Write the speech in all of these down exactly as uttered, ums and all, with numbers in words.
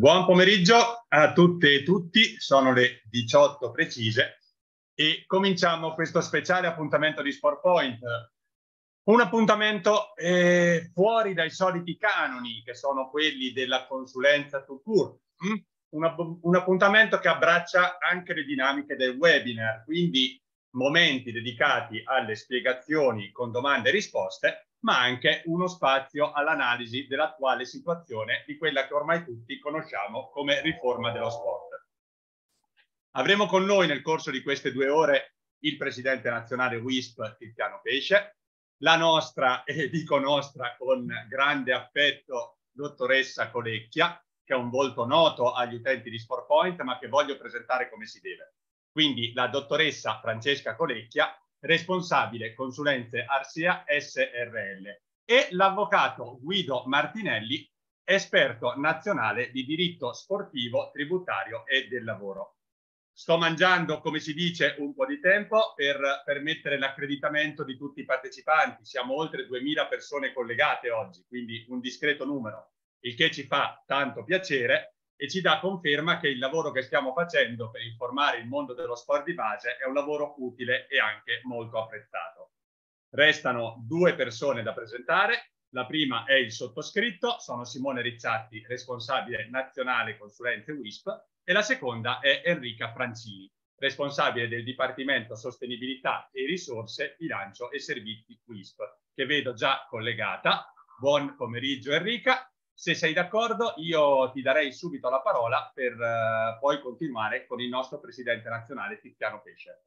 Buon pomeriggio a tutte e tutti, sono le diciotto precise e cominciamo questo speciale appuntamento di SportPoint. Un appuntamento eh, fuori dai soliti canoni che sono quelli della consulenza tout court. Mm? Un, un appuntamento che abbraccia anche le dinamiche del webinar, quindi momenti dedicati alle spiegazioni con domande e risposte, ma anche uno spazio all'analisi dell'attuale situazione di quella che ormai tutti conosciamo come riforma dello sport. Avremo con noi nel corso di queste due ore il presidente nazionale W I S P, Tiziano Pesce, la nostra, e dico nostra con grande affetto, dottoressa Colecchia, che è un volto noto agli utenti di SportPoint, ma che voglio presentare come si deve. Quindi la dottoressa Francesca Colecchia, responsabile consulenze Arsia S R L, e l'avvocato Guido Martinelli, esperto nazionale di diritto sportivo, tributario e del lavoro. Sto mangiando, come si dice, un po' di tempo per permettere l'accreditamento di tutti i partecipanti. Siamo oltre duemila persone collegate oggi, quindi un discreto numero, il che ci fa tanto piacere e ci dà conferma che il lavoro che stiamo facendo per informare il mondo dello sport di base è un lavoro utile e anche molto apprezzato. Restano due persone da presentare. La prima è il sottoscritto, sono Simone Rizzatti, responsabile nazionale consulenze W I S P, e la seconda è Enrica Francini, responsabile del Dipartimento Sostenibilità e Risorse, Bilancio e Servizi W I S P, che vedo già collegata. Buon pomeriggio Enrica. Se sei d'accordo, io ti darei subito la parola per uh, poi continuare con il nostro presidente nazionale Tiziano Pesce.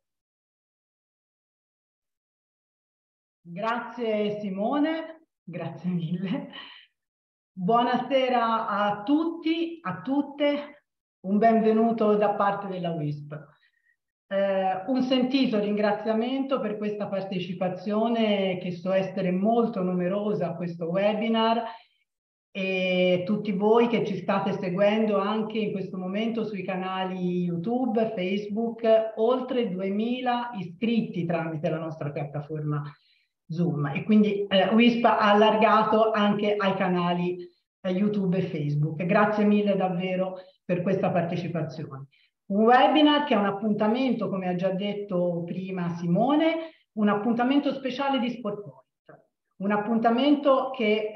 Grazie Simone, grazie mille. Buonasera a tutti, a tutte, un benvenuto da parte della W I S P. Eh, un sentito ringraziamento per questa partecipazione, che so essere molto numerosa a questo webinar, e tutti voi che ci state seguendo anche in questo momento sui canali YouTube, Facebook, oltre duemila iscritti tramite la nostra piattaforma Zoom, e quindi eh, W I S P ha allargato anche ai canali eh, YouTube e Facebook. Grazie mille davvero per questa partecipazione. Un webinar che è un appuntamento, come ha già detto prima Simone, un appuntamento speciale di SportPoint. Un appuntamento che,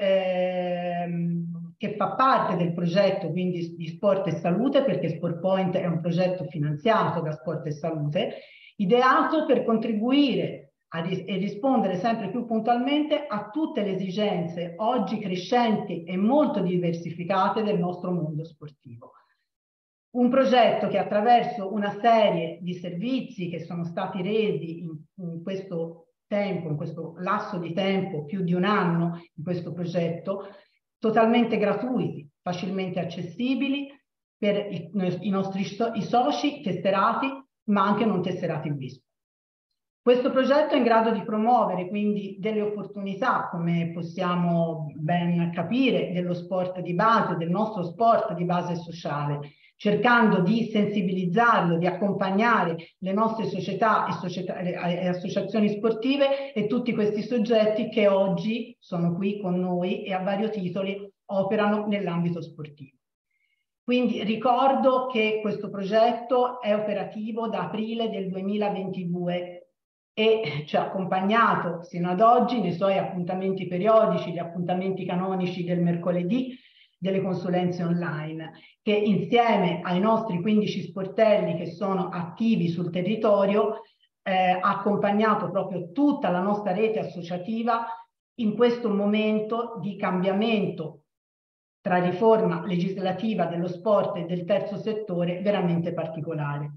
ehm, che fa parte del progetto quindi di Sport e Salute, perché SportPoint è un progetto finanziato da Sport e Salute, ideato per contribuire a ris- e rispondere sempre più puntualmente a tutte le esigenze oggi crescenti e molto diversificate del nostro mondo sportivo. Un progetto che attraverso una serie di servizi che sono stati resi in, in questo tempo, in questo lasso di tempo, più di un anno in questo progetto, totalmente gratuiti, facilmente accessibili per i, i nostri i soci tesserati, ma anche non tesserati W I S P. Questo progetto è in grado di promuovere quindi delle opportunità, come possiamo ben capire, dello sport di base, del nostro sport di base sociale, cercando di sensibilizzarlo, di accompagnare le nostre società e, società e associazioni sportive e tutti questi soggetti che oggi sono qui con noi e a vario titoli operano nell'ambito sportivo. Quindi ricordo che questo progetto è operativo da aprile del duemilaventidue e ci ha accompagnato sino ad oggi nei suoi appuntamenti periodici, gli appuntamenti canonici del mercoledì, delle consulenze online, che insieme ai nostri quindici sportelli che sono attivi sul territorio eh, ha accompagnato proprio tutta la nostra rete associativa in questo momento di cambiamento tra riforma legislativa dello sport e del terzo settore veramente particolare.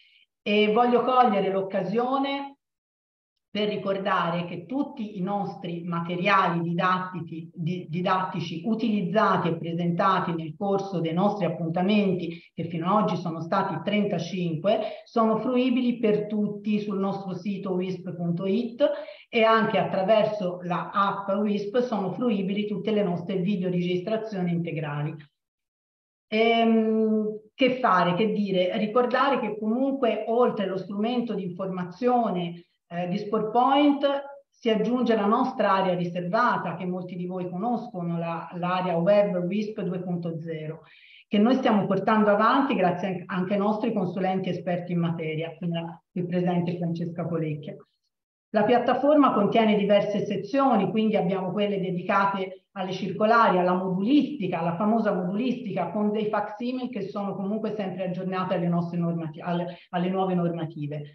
E voglio cogliere l'occasione per ricordare che tutti i nostri materiali didattici, di, didattici utilizzati e presentati nel corso dei nostri appuntamenti, che fino ad oggi sono stati trentacinque, sono fruibili per tutti sul nostro sito wisp punto it, e anche attraverso la app W I S P sono fruibili tutte le nostre videoregistrazioni integrali. Ehm, che fare, che dire? Ricordare che comunque oltre allo strumento di informazione Eh, di SportPoint si aggiunge la nostra area riservata, che molti di voi conoscono, l'area web W I S P due punto zero, che noi stiamo portando avanti grazie anche ai nostri consulenti esperti in materia, come qui presente Francesca Colecchia. La piattaforma contiene diverse sezioni, quindi abbiamo quelle dedicate alle circolari, alla modulistica, alla famosa modulistica, con dei facsimili che sono comunque sempre aggiornate alle, nostre normati- alle, alle nuove normative.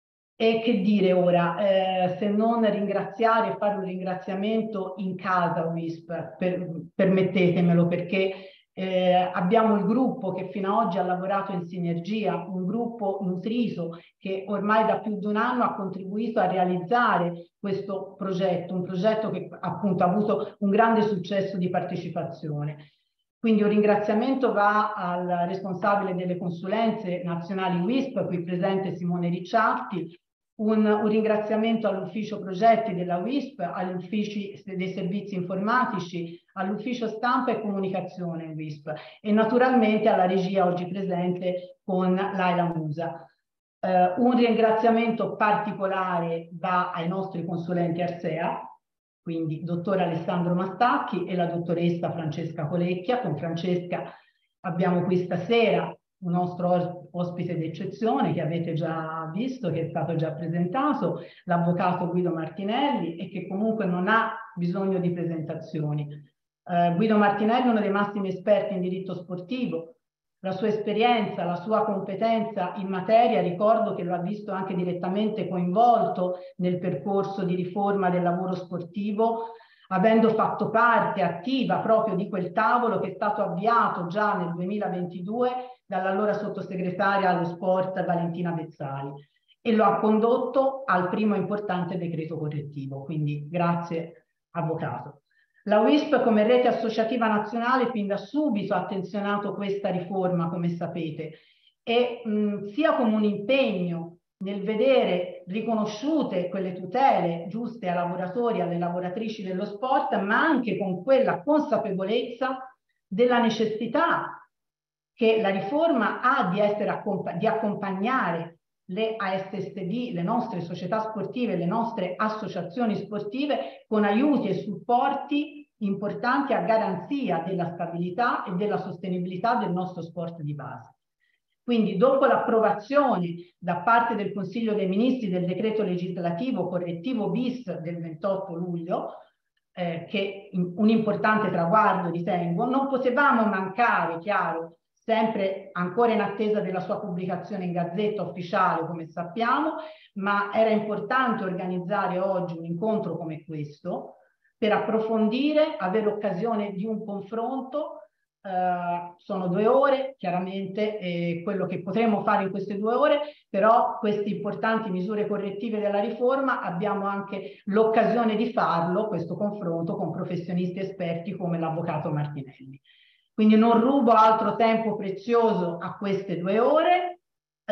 E che dire ora, eh, se non ringraziare e fare un ringraziamento in casa W I S P, per, permettetemelo, perché eh, abbiamo il gruppo che fino ad oggi ha lavorato in sinergia, un gruppo nutriso che ormai da più di un anno ha contribuito a realizzare questo progetto, un progetto che appunto ha avuto un grande successo di partecipazione. Quindi un ringraziamento va al responsabile delle consulenze nazionali W I S P, qui presente Simone Ricciardi, un, un ringraziamento all'ufficio progetti della W I S P, agli uffici dei servizi informatici, all'ufficio stampa e comunicazione W I S P e naturalmente alla regia oggi presente con Laila Musa. Eh, un ringraziamento particolare va ai nostri consulenti Arsea, quindi dottor Alessandro Mastacchi e la dottoressa Francesca Colecchia. Con Francesca abbiamo qui stasera un nostro ospite d'eccezione che avete già visto, che è stato già presentato, l'avvocato Guido Martinelli, e che comunque non ha bisogno di presentazioni. Eh, Guido Martinelli è uno dei massimi esperti in diritto sportivo. La sua esperienza, la sua competenza in materia, ricordo che lo ha visto anche direttamente coinvolto nel percorso di riforma del lavoro sportivo, avendo fatto parte attiva proprio di quel tavolo che è stato avviato già nel duemilaventidue dall'allora sottosegretaria allo sport Valentina Vezzali, e lo ha condotto al primo importante decreto correttivo. Quindi grazie, avvocato. La W I S P come rete associativa nazionale fin da subito ha attenzionato questa riforma, come sapete, e mh, sia come un impegno nel vedere riconosciute quelle tutele giuste ai lavoratori e alle lavoratrici dello sport, ma anche con quella consapevolezza della necessità che la riforma ha di, essere accomp- di accompagnare le A S S D, le nostre società sportive, le nostre associazioni sportive con aiuti e supporti importanti a garanzia della stabilità e della sostenibilità del nostro sport di base. Quindi dopo l'approvazione da parte del Consiglio dei Ministri del decreto legislativo correttivo bis del ventotto luglio, eh, che in, un importante traguardo ritengo, non potevamo mancare, chiaro, sempre ancora in attesa della sua pubblicazione in Gazzetta Ufficiale, come sappiamo, ma era importante organizzare oggi un incontro come questo per approfondire, avere occasione di un confronto. Uh, sono due ore, chiaramente, eh, quello che potremo fare in queste due ore, però queste importanti misure correttive della riforma abbiamo anche l'occasione di farlo, questo confronto con professionisti esperti come l'avvocato Martinelli. Quindi non rubo altro tempo prezioso a queste due ore,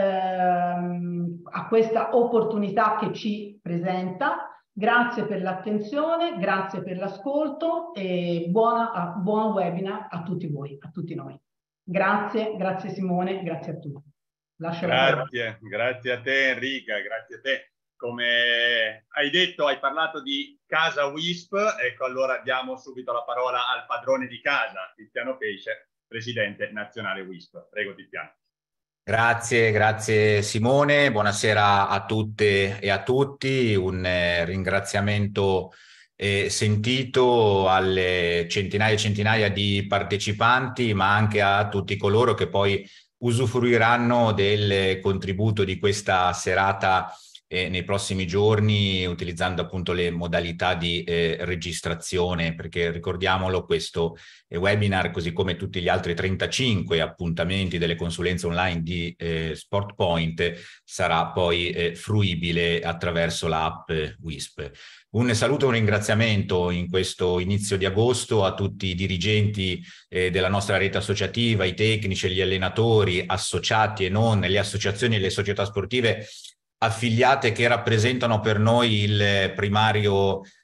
ehm, a questa opportunità che ci presenta. Grazie per l'attenzione, grazie per l'ascolto e buona, buon webinar a tutti voi, a tutti noi. Grazie, grazie Simone, grazie a tutti. Lascio grazie, grazie a te Enrica, grazie a te. Come hai detto, hai parlato di casa W I S P, ecco allora diamo subito la parola al padrone di casa, Tiziano Pesce, presidente nazionale W I S P. Prego Tiziano. Grazie, grazie Simone, buonasera a tutte e a tutti, un eh, ringraziamento eh, sentito alle centinaia e centinaia di partecipanti, ma anche a tutti coloro che poi usufruiranno del contributo di questa serata eh, nei prossimi giorni, utilizzando appunto le modalità di eh, registrazione, perché ricordiamolo, questo eh, webinar, così come tutti gli altri trentacinque appuntamenti delle consulenze online di eh, SportPoint, sarà poi eh, fruibile attraverso l'app eh, W I S P. Un saluto e un ringraziamento in questo inizio di agosto a tutti i dirigenti eh, della nostra rete associativa, i tecnici, gli allenatori, associati e non, le associazioni e le società sportive affiliate che rappresentano per noi il primario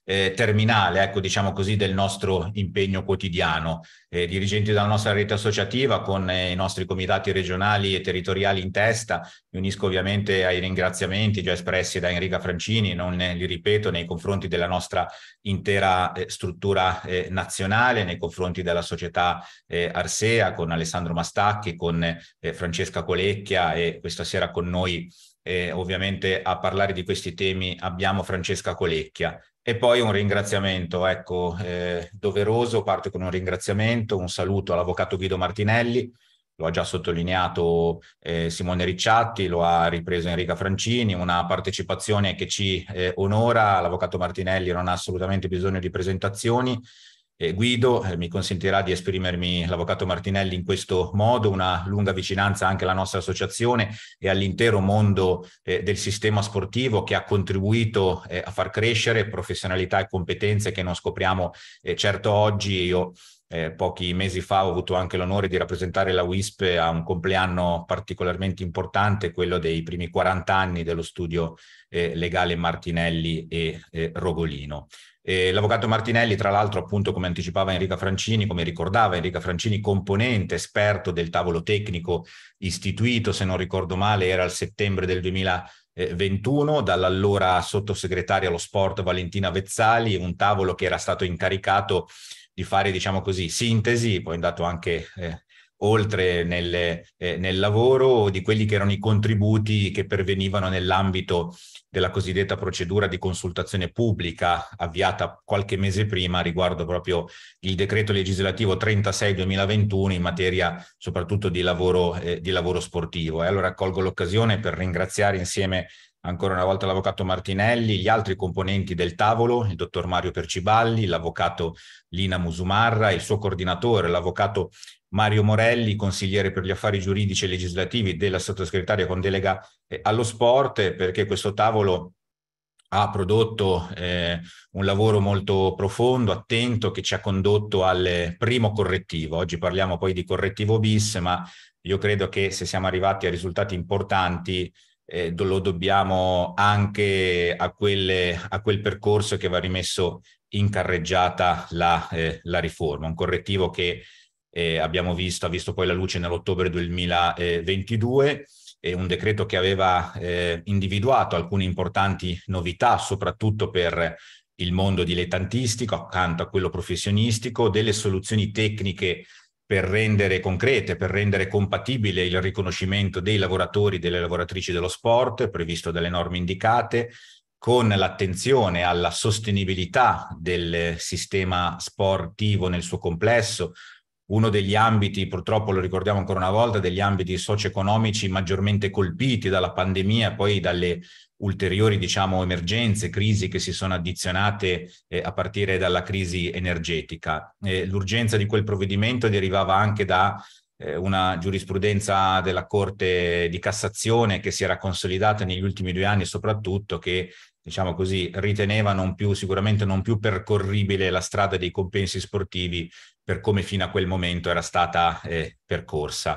eh, terminale, ecco, diciamo così, del nostro impegno quotidiano. Eh, dirigenti della nostra rete associativa, con eh, i nostri comitati regionali e territoriali in testa, mi unisco ovviamente ai ringraziamenti già espressi da Enrica Francini, non eh, li ripeto, nei confronti della nostra intera eh, struttura eh, nazionale, nei confronti della società eh, Arsea, con Alessandro Mastacchi, con eh, Francesca Colecchia, e questa sera con noi eh, ovviamente a parlare di questi temi abbiamo Francesca Colecchia. E poi un ringraziamento, ecco, eh, doveroso, parto con un ringraziamento, un saluto all'avvocato Guido Martinelli, lo ha già sottolineato eh, Simone Ricciatti, lo ha ripreso Enrica Francini, una partecipazione che ci eh, onora. L'avvocato Martinelli non ha assolutamente bisogno di presentazioni. Eh, Guido eh, mi consentirà di esprimermi, l'avvocato Martinelli, in questo modo: una lunga vicinanza anche alla nostra associazione e all'intero mondo eh, del sistema sportivo, che ha contribuito eh, a far crescere professionalità e competenze che non scopriamo eh, certo oggi. Io eh, pochi mesi fa ho avuto anche l'onore di rappresentare la W I S P a un compleanno particolarmente importante, quello dei primi quaranta anni dello studio eh, legale Martinelli e eh, Rogolino. Eh, l'avvocato Martinelli, tra l'altro, appunto, come anticipava Enrica Francini, come ricordava Enrica Francini, componente, esperto del tavolo tecnico istituito, se non ricordo male, era il settembre del duemilaventuno, dall'allora sottosegretaria allo sport Valentina Vezzali, un tavolo che era stato incaricato di fare, diciamo così, sintesi, poi è andato anche eh, oltre nel, eh, nel lavoro, di quelli che erano i contributi che pervenivano nell'ambito della cosiddetta procedura di consultazione pubblica avviata qualche mese prima riguardo proprio il decreto legislativo trentasei duemilaventuno in materia soprattutto di lavoro, eh, di lavoro sportivo. E allora colgo l'occasione per ringraziare insieme ancora una volta l'avvocato Martinelli, gli altri componenti del tavolo, il dottor Mario Perciballi, l'avvocato Lina Musumarra, il suo coordinatore, l'avvocato Mario Morelli, consigliere per gli affari giuridici e legislativi della sottosegretaria con delega eh, allo sport, perché questo tavolo ha prodotto eh, un lavoro molto profondo, attento, che ci ha condotto al primo correttivo. Oggi parliamo poi di correttivo bis, ma io credo che se siamo arrivati a risultati importanti eh, lo dobbiamo anche a, quelle, a quel percorso che va rimesso in carreggiata la, eh, la riforma. Un correttivo che eh, abbiamo visto, ha visto poi la luce nell'ottobre duemilaventidue, è un decreto che aveva eh, individuato alcune importanti novità, soprattutto per il mondo dilettantistico, accanto a quello professionistico, delle soluzioni tecniche per rendere concrete, per rendere compatibile il riconoscimento dei lavoratori e delle lavoratrici dello sport, previsto dalle norme indicate, con l'attenzione alla sostenibilità del sistema sportivo nel suo complesso, uno degli ambiti, purtroppo lo ricordiamo ancora una volta, degli ambiti socio-economici maggiormente colpiti dalla pandemia e poi dalle ulteriori, diciamo, emergenze, crisi che si sono addizionate eh, a partire dalla crisi energetica. Eh, l'urgenza di quel provvedimento derivava anche da eh, una giurisprudenza della Corte di Cassazione che si era consolidata negli ultimi due anni, soprattutto, che, diciamo così, riteneva non più, sicuramente non più percorribile la strada dei compensi sportivi per come fino a quel momento era stata eh, percorsa.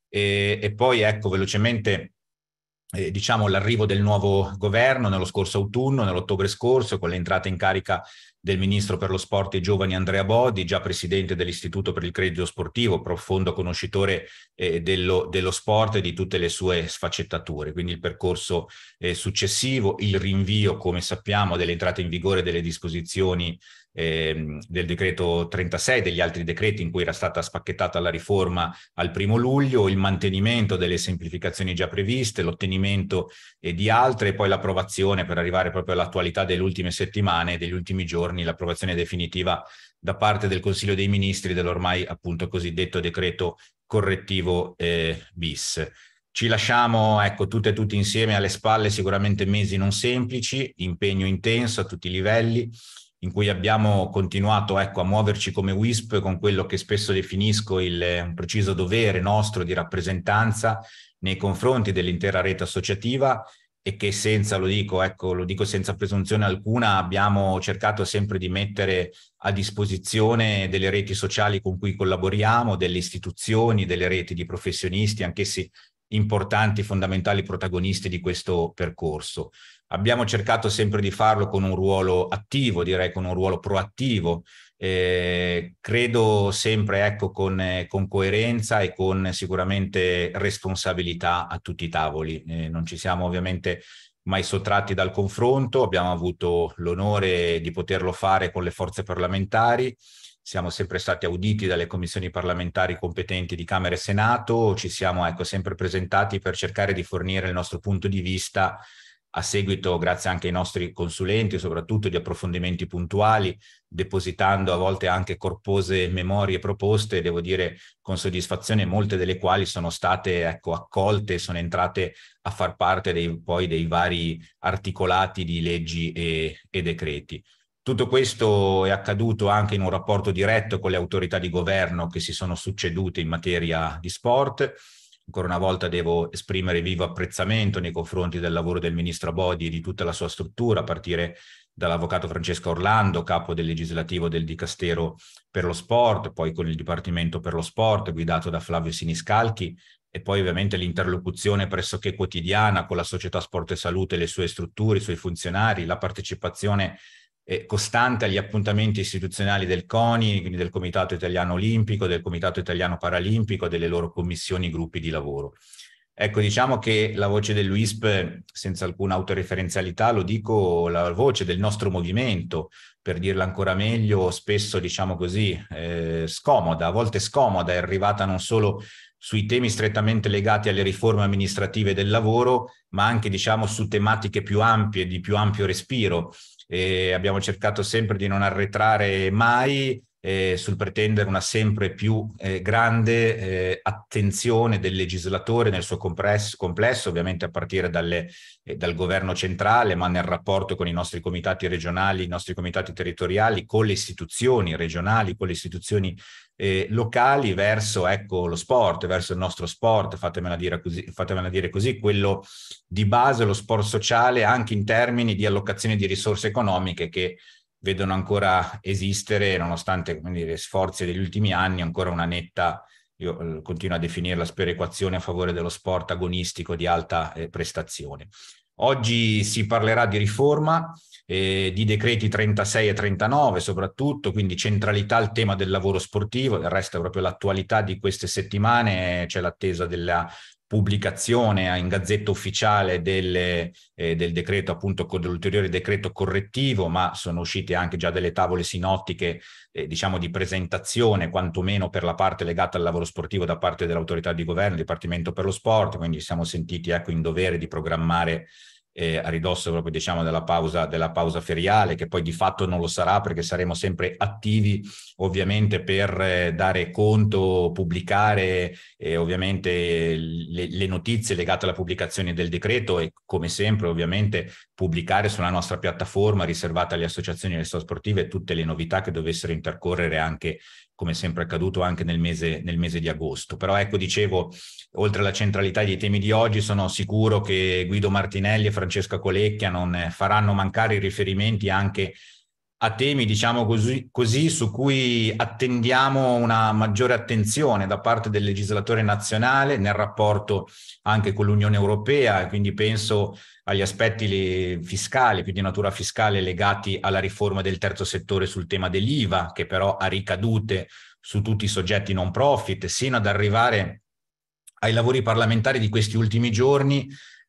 E, e poi, ecco, velocemente, eh, diciamo, l'arrivo del nuovo governo nello scorso autunno, nell'ottobre scorso, con l'entrata in carica del ministro per lo sport e i giovani Andrea Bodi, già presidente dell'Istituto per il Credito Sportivo, profondo conoscitore eh, dello, dello sport e di tutte le sue sfaccettature. Quindi il percorso eh, successivo, il rinvio, come sappiamo, dell'entrata in vigore delle disposizioni eh, del decreto trentasei, degli altri decreti in cui era stata spacchettata la riforma al primo luglio, il mantenimento delle semplificazioni già previste, l'ottenimento eh, di altre e poi l'approvazione, per arrivare proprio all'attualità delle ultime settimane e degli ultimi giorni, l'approvazione definitiva da parte del Consiglio dei Ministri dell'ormai appunto cosiddetto decreto correttivo eh, bis. Ci lasciamo, ecco, tutte e tutti insieme alle spalle sicuramente mesi non semplici, impegno intenso a tutti i livelli, in cui abbiamo continuato, ecco, a muoverci come W I S P con quello che spesso definisco il un preciso dovere nostro di rappresentanza nei confronti dell'intera rete associativa, e che senza, lo dico, ecco, lo dico senza presunzione alcuna, abbiamo cercato sempre di mettere a disposizione delle reti sociali con cui collaboriamo, delle istituzioni, delle reti di professionisti, anch'essi importanti, fondamentali protagonisti di questo percorso. Abbiamo cercato sempre di farlo con un ruolo attivo, direi con un ruolo proattivo, eh, credo sempre ecco, con, eh, con coerenza e con sicuramente responsabilità a tutti i tavoli. Eh, non ci siamo ovviamente mai sottratti dal confronto, abbiamo avuto l'onore di poterlo fare con le forze parlamentari, siamo sempre stati auditi dalle commissioni parlamentari competenti di Camera e Senato, ci siamo ecco, sempre presentati per cercare di fornire il nostro punto di vista a seguito, grazie anche ai nostri consulenti, soprattutto di approfondimenti puntuali, depositando a volte anche corpose memorie proposte, devo dire con soddisfazione, molte delle quali sono state ecco, accolte, sono entrate a far parte dei, poi dei vari articolati di leggi e, e decreti. Tutto questo è accaduto anche in un rapporto diretto con le autorità di governo che si sono succedute in materia di sport. Ancora una volta devo esprimere vivo apprezzamento nei confronti del lavoro del ministro Abodi e di tutta la sua struttura, a partire dall'avvocato Francesco Orlando, capo del legislativo del Dicastero per lo Sport, poi con il Dipartimento per lo Sport guidato da Flavio Siniscalchi, e poi ovviamente l'interlocuzione pressoché quotidiana con la Società Sport e Salute e le sue strutture, i suoi funzionari, la partecipazione eh, costante agli appuntamenti istituzionali del CONI, quindi del Comitato Italiano Olimpico, del Comitato Italiano Paralimpico, delle loro commissioni e gruppi di lavoro. Ecco, diciamo che la voce dell'U I S P, senza alcuna autoreferenzialità, lo dico, la voce del nostro movimento, per dirla ancora meglio, spesso, diciamo così, eh, scomoda, a volte scomoda, è arrivata non solo sui temi strettamente legati alle riforme amministrative del lavoro, ma anche, diciamo, su tematiche più ampie, di più ampio respiro. E abbiamo cercato sempre di non arretrare mai eh, sul pretendere una sempre più eh, grande eh, attenzione del legislatore nel suo complesso, complesso ovviamente a partire dalle, eh, dal governo centrale, ma nel rapporto con i nostri comitati regionali, i nostri comitati territoriali, con le istituzioni regionali, con le istituzioni eh, locali, verso ecco, lo sport, verso il nostro sport, fatemela dire così, fatemela dire così, quello di base, lo sport sociale, anche in termini di allocazione di risorse economiche che vedono ancora esistere, nonostante quindi, gli sforzi degli ultimi anni, ancora una netta, io eh, continuo a definirla, sperequazione a favore dello sport agonistico di alta eh, prestazione. Oggi si parlerà di riforma, eh, di decreti trentasei e trentanove soprattutto, quindi centralità al tema del lavoro sportivo, del resto è proprio l'attualità di queste settimane, c'è l'attesa della pubblicazione in Gazzetta Ufficiale del, eh, del decreto, appunto dell'ulteriore decreto correttivo, ma sono uscite anche già delle tavole sinottiche eh, diciamo di presentazione, quantomeno per la parte legata al lavoro sportivo da parte dell'autorità di governo, Dipartimento per lo Sport, quindi siamo sentiti ecco in dovere di programmare Eh, a ridosso proprio diciamo della pausa, della pausa feriale, che poi di fatto non lo sarà perché saremo sempre attivi ovviamente per eh, dare conto, pubblicare eh, ovviamente le, le notizie legate alla pubblicazione del decreto e come sempre ovviamente pubblicare sulla nostra piattaforma riservata alle associazioni e alle sportive tutte le novità che dovessero intercorrere anche come sempre accaduto anche nel mese, nel mese di agosto. Però ecco, dicevo, oltre alla centralità dei temi di oggi, sono sicuro che Guido Martinelli e Francesca Colecchia non faranno mancare i riferimenti anche a temi, diciamo così, così, su cui attendiamo una maggiore attenzione da parte del legislatore nazionale nel rapporto anche con l'Unione Europea, quindi penso agli aspetti fiscali, più di natura fiscale, legati alla riforma del terzo settore sul tema dell'I V A, che però ha ricadute su tutti i soggetti non profit, sino ad arrivare ai lavori parlamentari di questi ultimi giorni.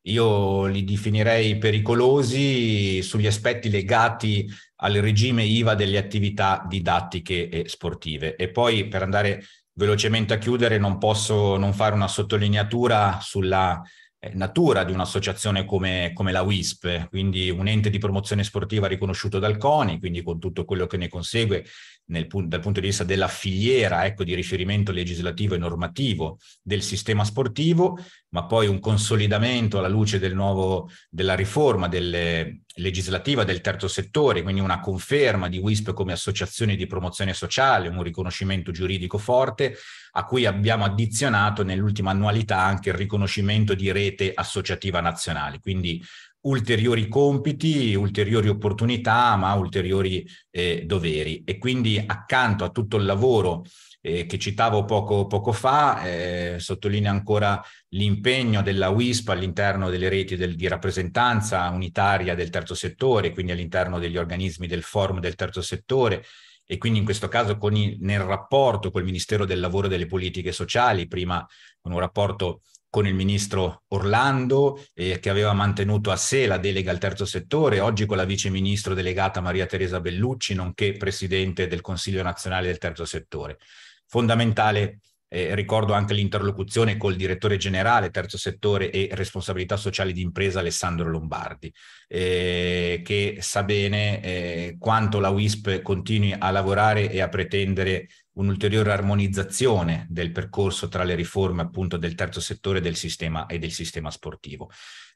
Io li definirei pericolosi sugli aspetti legati al regime I V A delle attività didattiche e sportive. E poi, per andare velocemente a chiudere, non posso non fare una sottolineatura sulla eh, natura di un'associazione come, come la U I S P, quindi un ente di promozione sportiva riconosciuto dal CONI, quindi con tutto quello che ne consegue nel, dal punto di vista della filiera ecco, di riferimento legislativo e normativo del sistema sportivo, ma poi un consolidamento alla luce del nuovo, della riforma delle, legislativa del terzo settore, quindi una conferma di U I S P come associazione di promozione sociale, un riconoscimento giuridico forte, a cui abbiamo addizionato nell'ultima annualità anche il riconoscimento di rete associativa nazionale, quindi ulteriori compiti, ulteriori opportunità, ma ulteriori eh, doveri. E quindi accanto a tutto il lavoro eh, che citavo poco, poco fa, eh, sottolineo ancora l'impegno della W I S P all'interno delle reti del, di rappresentanza unitaria del terzo settore, quindi all'interno degli organismi del forum del terzo settore, e quindi in questo caso con i, nel rapporto col Ministero del Lavoro e delle Politiche Sociali, prima con un rapporto con il ministro Orlando, eh, che aveva mantenuto a sé la delega al terzo settore, oggi con la vice ministro delegata Maria Teresa Bellucci, nonché presidente del Consiglio nazionale del terzo settore. Fondamentale, eh, ricordo anche l'interlocuzione col direttore generale terzo settore e responsabilità sociali di impresa Alessandro Lombardi, eh, che sa bene eh, quanto la W I S P continui a lavorare e a pretendere un'ulteriore armonizzazione del percorso tra le riforme appunto del terzo settore del sistema e del sistema sportivo.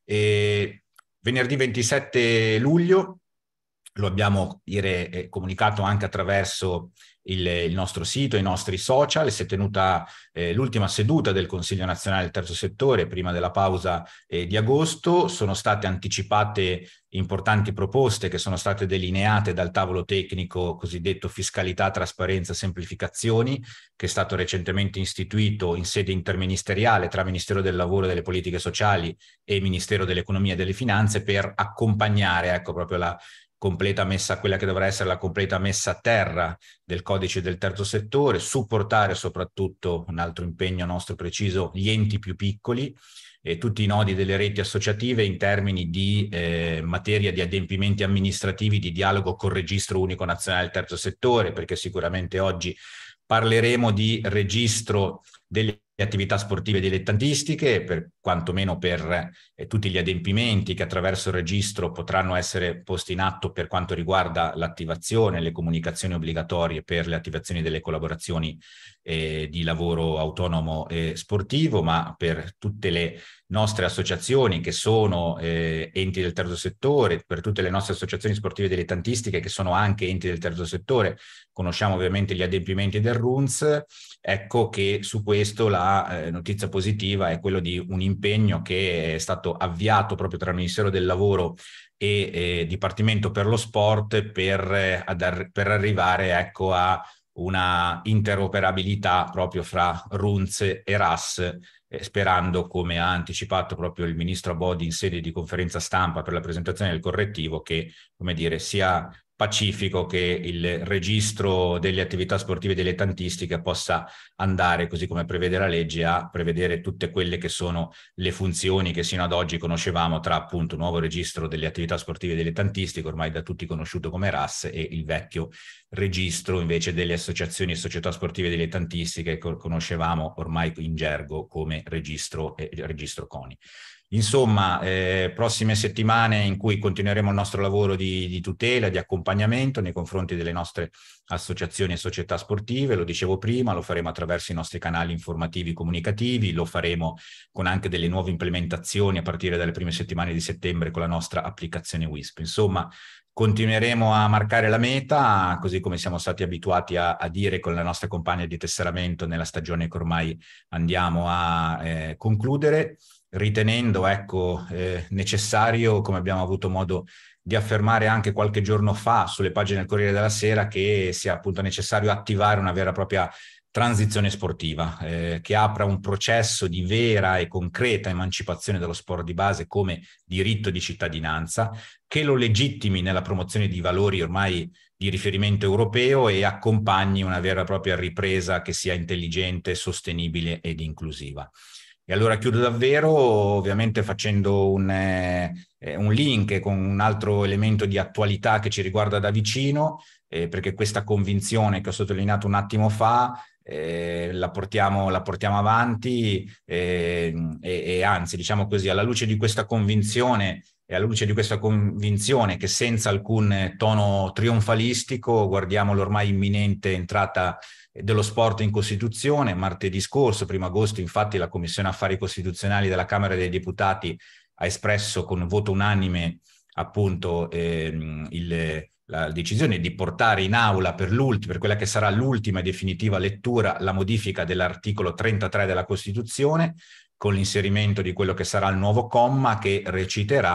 E venerdì ventisette luglio, lo abbiamo dire, comunicato anche attraverso il, il nostro sito, i nostri social, si è tenuta eh, l'ultima seduta del Consiglio nazionale del terzo settore prima della pausa eh, di agosto. Sono state anticipate importanti proposte che sono state delineate dal tavolo tecnico cosiddetto fiscalità, trasparenza, semplificazioni, che è stato recentemente istituito in sede interministeriale tra Ministero del Lavoro e delle Politiche Sociali e Ministero dell'Economia e delle Finanze, per accompagnare ecco proprio la completa messa, quella che dovrà essere la completa messa a terra del codice del terzo settore, supportare soprattutto, un altro impegno nostro preciso, gli enti più piccoli e tutti i nodi delle reti associative in termini di eh, materia di adempimenti amministrativi, di dialogo col registro unico nazionale del terzo settore, perché sicuramente oggi parleremo di registro delle attività sportive dilettantistiche, per quantomeno per eh, tutti gli adempimenti che attraverso il registro potranno essere posti in atto per quanto riguarda l'attivazione, le comunicazioni obbligatorie per le attivazioni delle collaborazioni eh, di lavoro autonomo e sportivo, ma per tutte le nostre associazioni che sono eh, enti del terzo settore, per tutte le nostre associazioni sportive dilettantistiche che sono anche enti del terzo settore. Conosciamo ovviamente gli adempimenti del R U N S, ecco che su questo la eh, notizia positiva è quello di un impegno che è stato avviato proprio tra il Ministero del Lavoro e eh, Dipartimento per lo Sport per, eh, ad, per arrivare ecco, a una interoperabilità proprio fra R U N S e R A S, eh, sperando, come ha anticipato proprio il ministro Abodi in sede di conferenza stampa per la presentazione del correttivo, che, come dire, sia pacifico, che il registro delle attività sportive dilettantistiche possa andare, così come prevede la legge, a prevedere tutte quelle che sono le funzioni che sino ad oggi conoscevamo tra appunto un nuovo registro delle attività sportive dilettantistiche, ormai da tutti conosciuto come R A S, e il vecchio registro invece delle associazioni e società sportive dilettantistiche che conoscevamo ormai in gergo come registro, eh, registro CONI. Insomma, eh, prossime settimane in cui continueremo il nostro lavoro di, di tutela, di accompagnamento nei confronti delle nostre associazioni e società sportive. Lo dicevo prima, lo faremo attraverso i nostri canali informativi comunicativi, lo faremo con anche delle nuove implementazioni a partire dalle prime settimane di settembre con la nostra applicazione W I S P. Insomma, continueremo a marcare la meta, così come siamo stati abituati a, a dire con la nostra compagna di tesseramento nella stagione che ormai andiamo a eh, concludere, ritenendo ecco, eh, necessario, come abbiamo avuto modo di affermare anche qualche giorno fa sulle pagine del Corriere della Sera, che sia appunto necessario attivare una vera e propria transizione sportiva, eh, che apra un processo di vera e concreta emancipazione dello sport di base come diritto di cittadinanza, che lo legittimi nella promozione di valori ormai di riferimento europeo e accompagni una vera e propria ripresa che sia intelligente, sostenibile ed inclusiva. E allora chiudo davvero, ovviamente facendo un, eh, un link con un altro elemento di attualità che ci riguarda da vicino, eh, perché questa convinzione che ho sottolineato un attimo fa eh, la, portiamo, la portiamo avanti eh, e, e anzi, diciamo così, alla luce di questa convinzione e alla luce di questa convinzione che senza alcun tono trionfalistico guardiamo l'ormai imminente entrata dello sport in Costituzione. Martedì scorso, primo agosto, infatti la Commissione Affari Costituzionali della Camera dei Deputati ha espresso con voto unanime appunto ehm, il, la decisione di portare in aula per, per quella che sarà l'ultima e definitiva lettura la modifica dell'articolo trentatré della Costituzione, con l'inserimento di quello che sarà il nuovo comma che reciterà: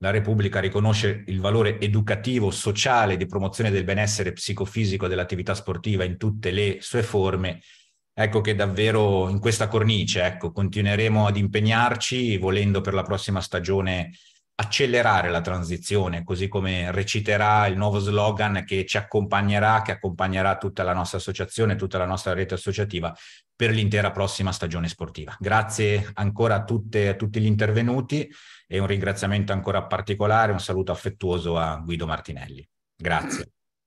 la Repubblica riconosce il valore educativo, sociale, di promozione del benessere psicofisico dell'attività sportiva in tutte le sue forme. Ecco che davvero in questa cornice, ecco, continueremo ad impegnarci, volendo per la prossima stagione accelerare la transizione, così come reciterà il nuovo slogan che ci accompagnerà, che accompagnerà tutta la nostra associazione, tutta la nostra rete associativa per l'intera prossima stagione sportiva. Grazie ancora a tutte, a tutti gli intervenuti e un ringraziamento ancora particolare, un saluto affettuoso a Guido Martinelli. Grazie.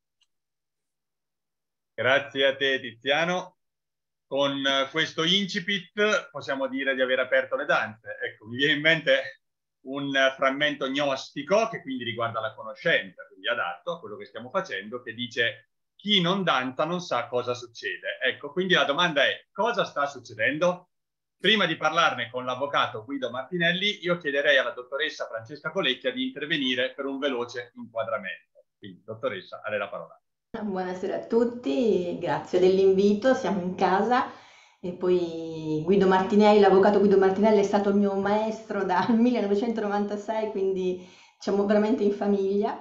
Grazie a te, Tiziano. Con questo incipit possiamo dire di aver aperto le danze. Ecco, mi viene in mente un frammento gnostico che quindi riguarda la conoscenza, quindi adatto a quello che stiamo facendo, che dice: chi non danza non sa cosa succede. Ecco, quindi la domanda è: cosa sta succedendo? Prima di parlarne con l'avvocato Guido Martinelli, io chiederei alla dottoressa Francesca Colecchia di intervenire per un veloce inquadramento. Quindi, dottoressa, a lei la parola. Buonasera a tutti, grazie dell'invito, siamo in casa. E poi Guido Martinelli, l'avvocato Guido Martinelli è stato il mio maestro dal millenovecentonovantasei, quindi diciamo veramente in famiglia.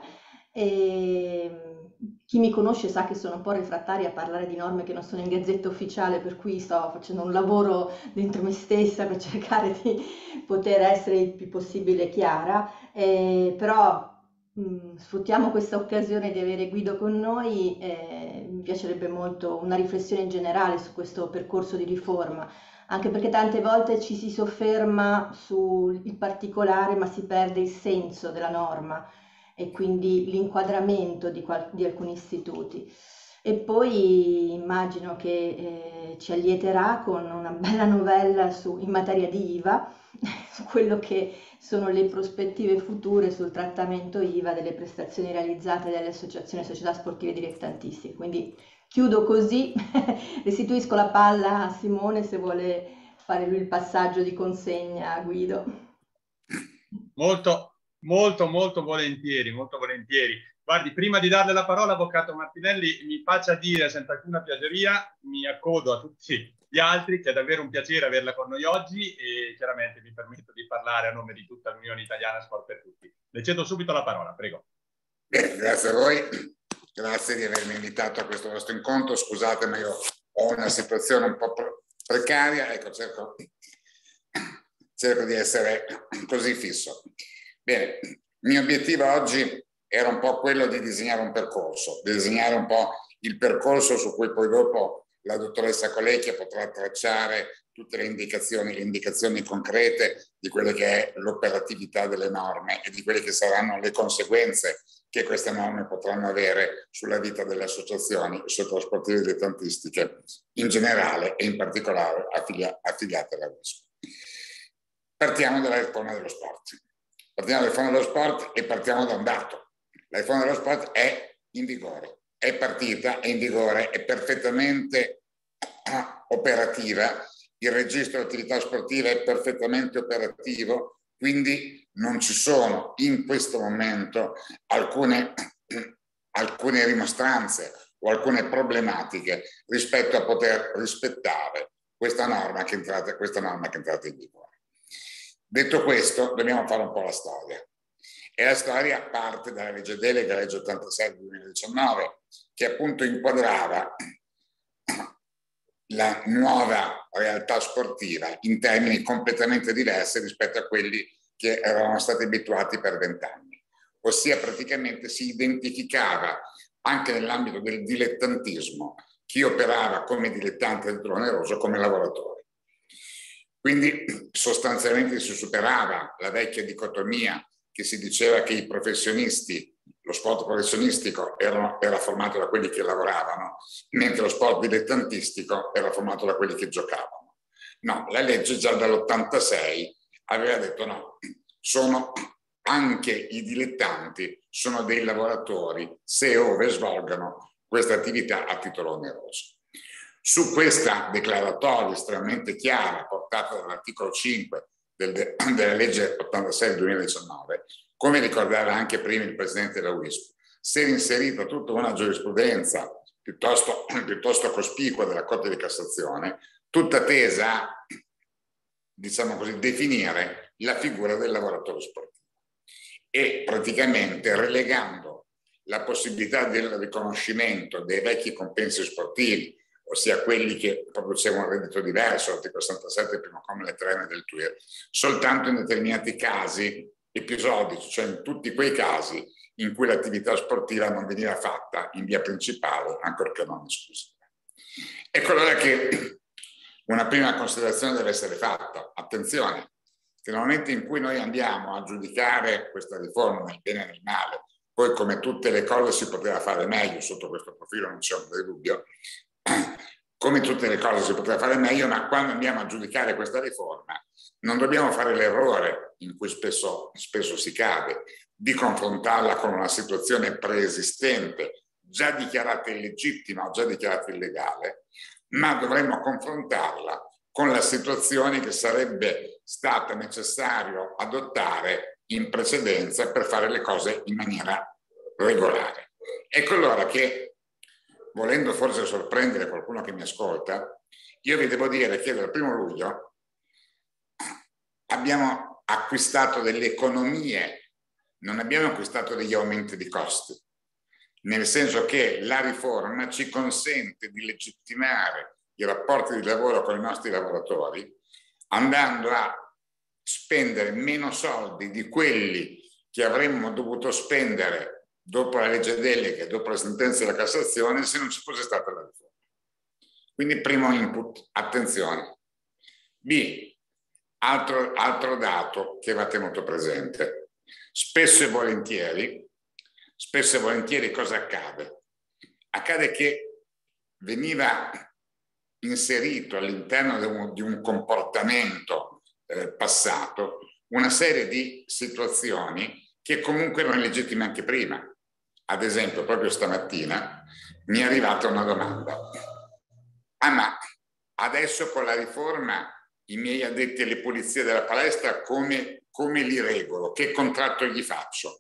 E chi mi conosce sa che sono un po' refrattaria a parlare di norme che non sono in Gazzetta Ufficiale, per cui sto facendo un lavoro dentro me stessa per cercare di poter essere il più possibile chiara, e però mh, sfruttiamo questa occasione di avere Guido con noi. Eh, mi piacerebbe molto una riflessione in generale su questo percorso di riforma, anche perché tante volte ci si sofferma sul particolare ma si perde il senso della norma e quindi l'inquadramento di, di alcuni istituti. E poi immagino che eh, ci allieterà con una bella novella su, in materia di I V A, su quello che sono le prospettive future sul trattamento I V A delle prestazioni realizzate dalle associazioni e società sportive dilettantistiche. Quindi chiudo così, restituisco la palla a Simone se vuole fare lui il passaggio di consegna a Guido. Molto, molto, molto volentieri, molto volentieri. Guardi, prima di darle la parola, avvocato Martinelli, mi faccia dire senza alcuna piaggeria, mi accodo a tutti gli altri, che è davvero un piacere averla con noi oggi e chiaramente mi permetto di parlare a nome di tutta l'Unione Italiana Sport per Tutti. Le cedo subito la parola, prego. Bene, grazie a voi, grazie di avermi invitato a questo vostro incontro. Scusate, ma io ho una situazione un po' precaria, ecco, cerco, cerco di essere così fisso. Bene, il mio obiettivo oggi era un po' quello di disegnare un percorso, di disegnare un po' il percorso su cui poi dopo la dottoressa Colecchia potrà tracciare tutte le indicazioni, le indicazioni concrete di quelle che è l'operatività delle norme e di quelle che saranno le conseguenze che queste norme potranno avere sulla vita delle associazioni sociosportive dilettantistiche in generale e in particolare affili- affiliate alla U I S P. Partiamo dalla riforma dello sport. Partiamo dalla riforma dello sport e partiamo da un dato. La riforma dello sport è in vigore, è partita, è in vigore, è perfettamente operativa. Il registro di attività sportive è perfettamente operativo, quindi non ci sono in questo momento alcune, alcune rimostranze o alcune problematiche rispetto a poter rispettare questa norma che è entrata, questa norma che è entrata in vigore. Detto questo, dobbiamo fare un po' la storia. E la storia parte dalla legge delega, la legge ottantasei del duemiladiciannove, che appunto inquadrava la nuova realtà sportiva in termini completamente diversi rispetto a quelli che eravamo stati abituati per vent'anni. Ossia praticamente si identificava anche nell'ambito del dilettantismo chi operava come dilettante del titolo oneroso come lavoratore. Quindi sostanzialmente si superava la vecchia dicotomia che si diceva che i professionisti, lo sport professionistico erano, era formato da quelli che lavoravano, mentre lo sport dilettantistico era formato da quelli che giocavano. No, la legge già dall'ottantasei aveva detto no, sono anche i dilettanti, sono dei lavoratori se e ove svolgano questa attività a titolo oneroso. Su questa declaratoria estremamente chiara, portata dall'articolo cinque Del, della legge ottantasei del duemiladiciannove, come ricordava anche prima il presidente della U I S P, si era inserita tutta una giurisprudenza piuttosto, piuttosto cospicua della Corte di Cassazione, tutta tesa a, diciamo così, definire la figura del lavoratore sportivo. e praticamente relegando la possibilità del riconoscimento dei vecchi compensi sportivi, ossia quelli che producevano un reddito diverso, l'articolo sessantasette, primo comma, lettera N del T U I R, soltanto in determinati casi episodici, cioè in tutti quei casi in cui l'attività sportiva non veniva fatta in via principale, ancorché non esclusiva. Ecco allora che una prima considerazione deve essere fatta. Attenzione, che nel momento in cui noi andiamo a giudicare questa riforma nel bene e nel male, poi come tutte le cose si poteva fare meglio, sotto questo profilo non c'è ombra di dubbio, come tutte le cose si poteva fare meglio, ma quando andiamo a giudicare questa riforma non dobbiamo fare l'errore in cui spesso, spesso si cade, di confrontarla con una situazione preesistente, già dichiarata illegittima o già dichiarata illegale, ma dovremmo confrontarla con la situazione che sarebbe stata necessario adottare in precedenza per fare le cose in maniera regolare. Ecco allora che, volendo forse sorprendere qualcuno che mi ascolta, io vi devo dire che dal primo luglio abbiamo acquistato delle economie, non abbiamo acquistato degli aumenti di costi, nel senso che la riforma ci consente di legittimare i rapporti di lavoro con i nostri lavoratori andando a spendere meno soldi di quelli che avremmo dovuto spendere dopo la legge delega e dopo la sentenza della Cassazione se non ci fosse stata la riforma. Quindi primo input, attenzione. B, altro, altro dato che va tenuto presente. Spesso e volentieri, spesso e volentieri cosa accade? Accade che veniva inserito all'interno di un, di un comportamento eh, passato una serie di situazioni che comunque erano illegittime anche prima. Ad esempio, proprio stamattina mi è arrivata una domanda. Ah, ma adesso con la riforma i miei addetti alle pulizie della palestra come, come li regolo? Che contratto gli faccio?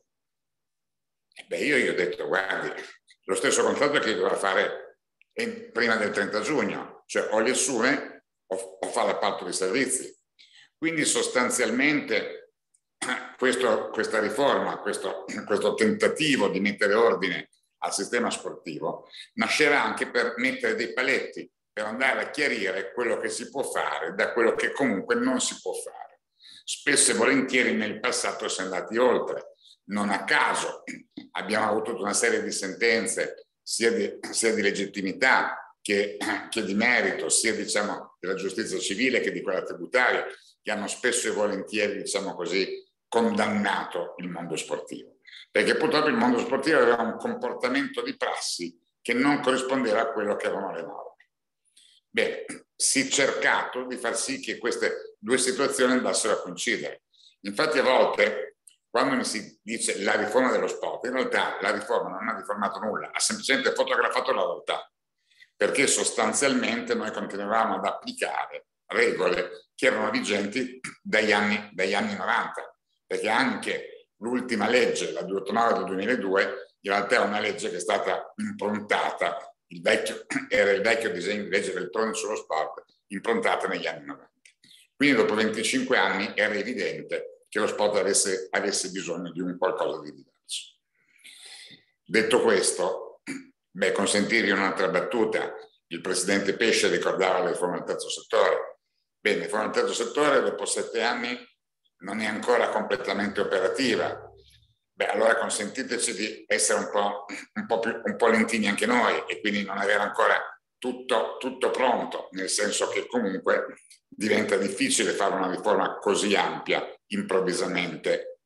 E beh, io gli ho detto, guardi, lo stesso contratto che dovrà fare prima del trenta giugno, cioè o li assume o, o fa l'appalto dei servizi. Quindi sostanzialmente questo, questa riforma, questo, questo tentativo di mettere ordine al sistema sportivo nascerà anche per mettere dei paletti, per andare a chiarire quello che si può fare da quello che comunque non si può fare. Spesso e volentieri nel passato si è andati oltre. Non a caso abbiamo avuto una serie di sentenze sia di, sia di legittimità che, che di merito, sia diciamo della giustizia civile che di quella tributaria, che hanno spesso e volentieri, diciamo così, condannato il mondo sportivo. Perché purtroppo il mondo sportivo aveva un comportamento di prassi che non corrispondeva a quello che erano le norme. Bene, si è cercato di far sì che queste due situazioni andassero a coincidere. Infatti a volte, quando mi si dice la riforma dello sport, in realtà la riforma non ha riformato nulla, ha semplicemente fotografato la realtà, perché sostanzialmente noi continuavamo ad applicare regole che erano vigenti dagli anni, dagli anni novanta, perché anche l'ultima legge, la duecentonove del duemiladue, in realtà è una legge che è stata improntata, il vecchio, era il vecchio disegno di legge elettronico sullo sport, improntata negli anni novanta. Quindi dopo venticinque anni era evidente che lo sport avesse, avesse bisogno di un qualcosa di diverso. Detto questo, beh, consentirvi un'altra battuta. Il presidente Pesce ricordava la riforma del terzo settore. Bene, la riforma del terzo settore dopo sette anni non è ancora completamente operativa. Beh, allora consentiteci di essere un po', un po', più, un po' lentini anche noi e quindi non avere ancora tutto, tutto pronto, nel senso che comunque diventa difficile fare una riforma così ampia improvvisamente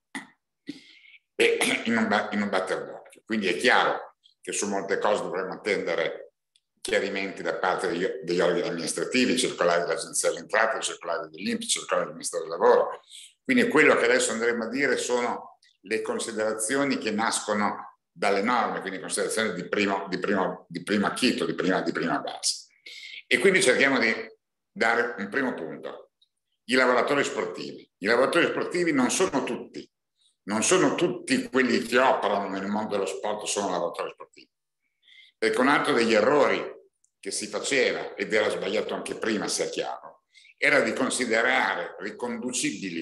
e in un, in un batter d'occhio. Quindi è chiaro che su molte cose dovremmo attendere chiarimenti da parte degli, degli organi amministrativi, circolari dell'Agenzia delle Entrate, circolari dell'I N P S, circolari del Ministero del Lavoro. Quindi quello che adesso andremo a dire sono le considerazioni che nascono dalle norme, quindi considerazioni di primo, di primo, di primo acchito, di prima, di prima base. E quindi cerchiamo di dare un primo punto. I lavoratori sportivi. I lavoratori sportivi non sono tutti, non sono tutti quelli che operano nel mondo dello sport, sono lavoratori sportivi. Perché un altro degli errori che si faceva, ed era sbagliato anche prima, sia chiaro, era di considerare riconducibili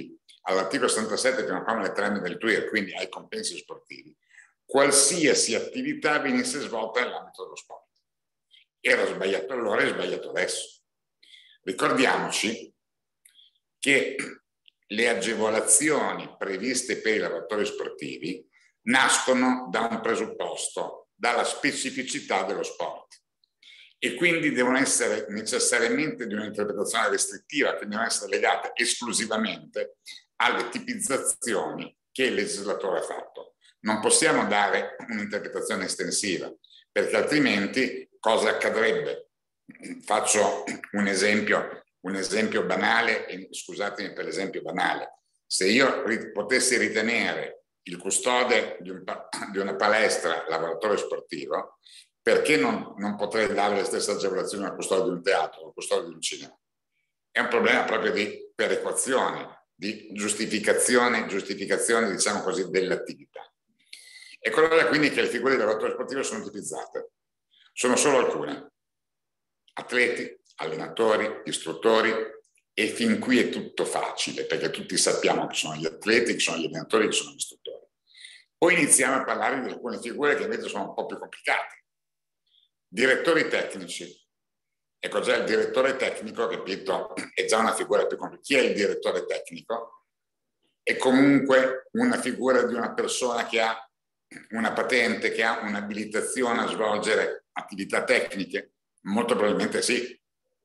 all'articolo settantasette, prima comma, lettera M del T U I R, quindi ai compensi sportivi, qualsiasi attività venisse svolta nell'ambito dello sport. Era sbagliato allora e sbagliato adesso. Ricordiamoci che le agevolazioni previste per i lavoratori sportivi nascono da un presupposto, dalla specificità dello sport, e quindi devono essere necessariamente di un'interpretazione restrittiva, che devono essere legate esclusivamente alle tipizzazioni che il legislatore ha fatto. Non possiamo dare un'interpretazione estensiva, perché altrimenti cosa accadrebbe? Faccio un esempio, un esempio banale, e scusatemi per l'esempio banale. Se io potessi ritenere il custode di, un, di una palestra lavoratore sportivo, perché non, non potrei dare le stesse agevolazioni al custode di un teatro o al custode di un cinema? È un problema proprio di perequazione, di giustificazione, giustificazione diciamo così, dell'attività. Ecco allora quindi che le figure di lavoratore sportivo sono tipizzate. Sono solo alcune: atleti, allenatori, istruttori, e fin qui è tutto facile, perché tutti sappiamo che sono gli atleti, che sono gli allenatori, che sono gli istruttori. Poi iniziamo a parlare di alcune figure che invece sono un po' più complicate. Direttori tecnici. Ecco, già il direttore tecnico, capito, è già una figura più complicata. Chi è il direttore tecnico? È comunque una figura di una persona che ha una patente, che ha un'abilitazione a svolgere attività tecniche? Molto probabilmente sì.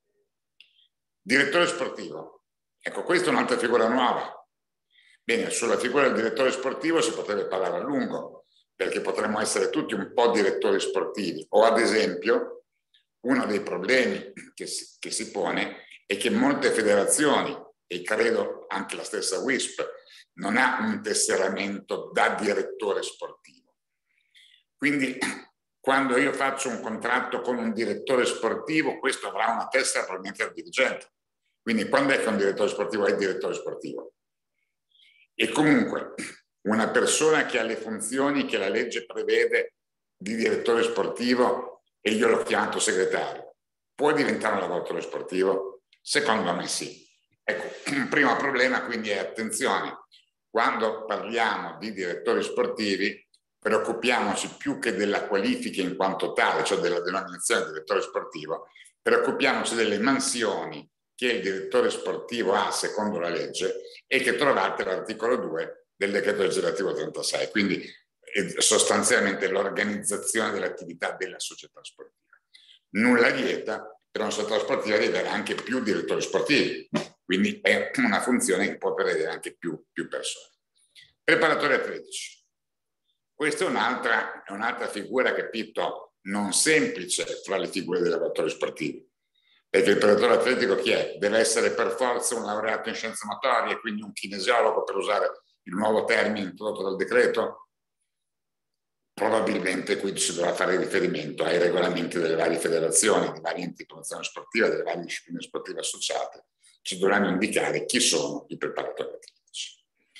Direttore sportivo. Ecco, questa è un'altra figura nuova. Bene, sulla figura del direttore sportivo si potrebbe parlare a lungo, perché potremmo essere tutti un po' direttori sportivi. O ad esempio, uno dei problemi che si, che si pone è che molte federazioni, e credo anche la stessa W I S P, non ha un tesseramento da direttore sportivo. Quindi quando io faccio un contratto con un direttore sportivo, questo avrà una tessera probabilmente del dirigente. Quindi quando è che un direttore sportivo è il direttore sportivo? E comunque una persona che ha le funzioni che la legge prevede di direttore sportivo, e io l'ho chiamato segretario, può diventare un lavoratore sportivo? Secondo me sì. Ecco, un primo problema quindi è attenzione, quando parliamo di direttori sportivi preoccupiamoci più che della qualifica in quanto tale, cioè della denominazione di direttore sportivo, preoccupiamoci delle mansioni che il direttore sportivo ha secondo la legge e che trovate all'articolo due del decreto legislativo trentasei, quindi sostanzialmente l'organizzazione dell'attività della società sportiva. Nulla vieta per una società sportiva di avere anche più direttori sportivi, quindi è una funzione che può prevedere anche più, più persone. Preparatori atletici. Questa è un'altra è un'altra figura, capito, non semplice fra le figure dei lavoratori sportivi, perché il preparatore atletico chi è? Deve essere per forza un laureato in scienze motorie, quindi un kinesiologo, per usare il nuovo termine introdotto dal decreto? Probabilmente qui si dovrà fare riferimento ai regolamenti delle varie federazioni, dei vari enti di promozione sportiva, delle varie discipline sportive associate. Ci dovranno indicare chi sono i preparatori atletici.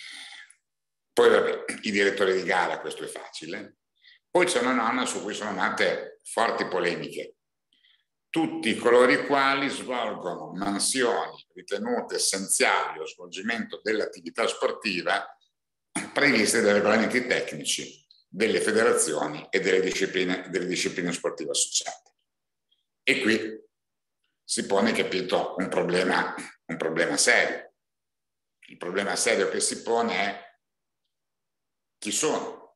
Poi vabbè, i direttori di gara, questo è facile. Poi c'è una norma su cui sono nate forti polemiche. Tutti coloro i quali svolgono mansioni ritenute essenziali allo svolgimento dell'attività sportiva previste dai regolamenti tecnici delle federazioni e delle discipline, delle discipline sportive associate. E qui si pone, capito, un problema, un problema serio. Il problema serio che si pone è chi sono.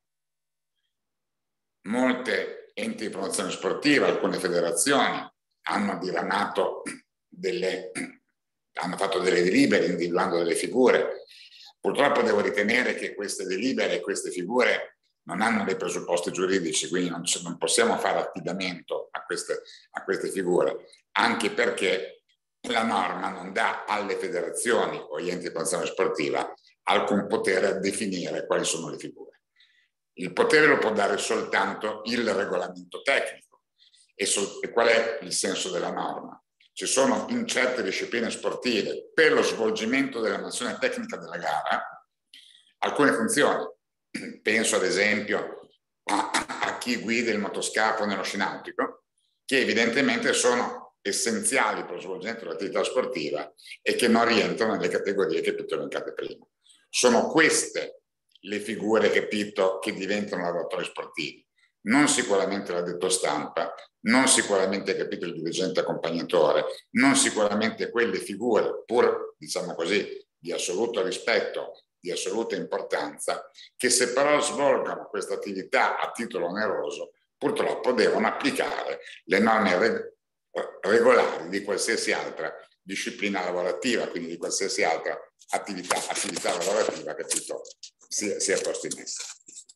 Molte enti di promozione sportiva, alcune federazioni hanno diramato delle, hanno fatto delle delibere individuando delle figure. Purtroppo devo ritenere che queste delibere e queste figure non hanno dei presupposti giuridici, quindi non, non possiamo fare affidamento a queste, a queste figure, anche perché la norma non dà alle federazioni o agli enti di promozione sportiva alcun potere a definire quali sono le figure. Il potere lo può dare soltanto il regolamento tecnico. E, sol- e qual è il senso della norma? Ci sono in certe discipline sportive, per lo svolgimento della mansione tecnica della gara, alcune funzioni. Penso ad esempio a, a chi guida il motoscafo nello sci nautico, che evidentemente sono essenziali per lo svolgimento dell'attività sportiva e che non rientrano nelle categorie che tutte elencate prima. Sono queste le figure, capito, che diventano lavoratori sportivi. Non sicuramente l'addetto stampa, non sicuramente, capito, il dirigente accompagnatore, non sicuramente quelle figure, pur, diciamo così, di assoluto rispetto, di assoluta importanza, che se però svolgono questa attività a titolo oneroso, purtroppo devono applicare le norme reg- regolari di qualsiasi altra disciplina lavorativa, quindi di qualsiasi altra attività, attività lavorativa, capito, sia, sia posta in essere.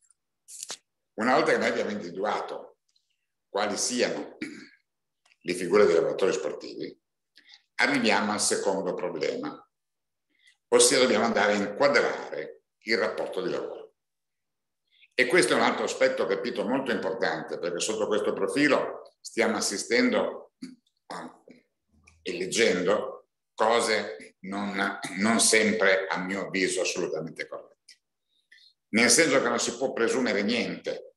Una volta che noi abbiamo individuato quali siano le figure dei lavoratori sportivi, arriviamo al secondo problema, ossia dobbiamo andare a inquadrare il rapporto di lavoro. E questo è un altro aspetto, capito, molto importante, perché sotto questo profilo stiamo assistendo a, e leggendo cose non, non sempre, a mio avviso, assolutamente corrette. Nel senso che non si può presumere niente,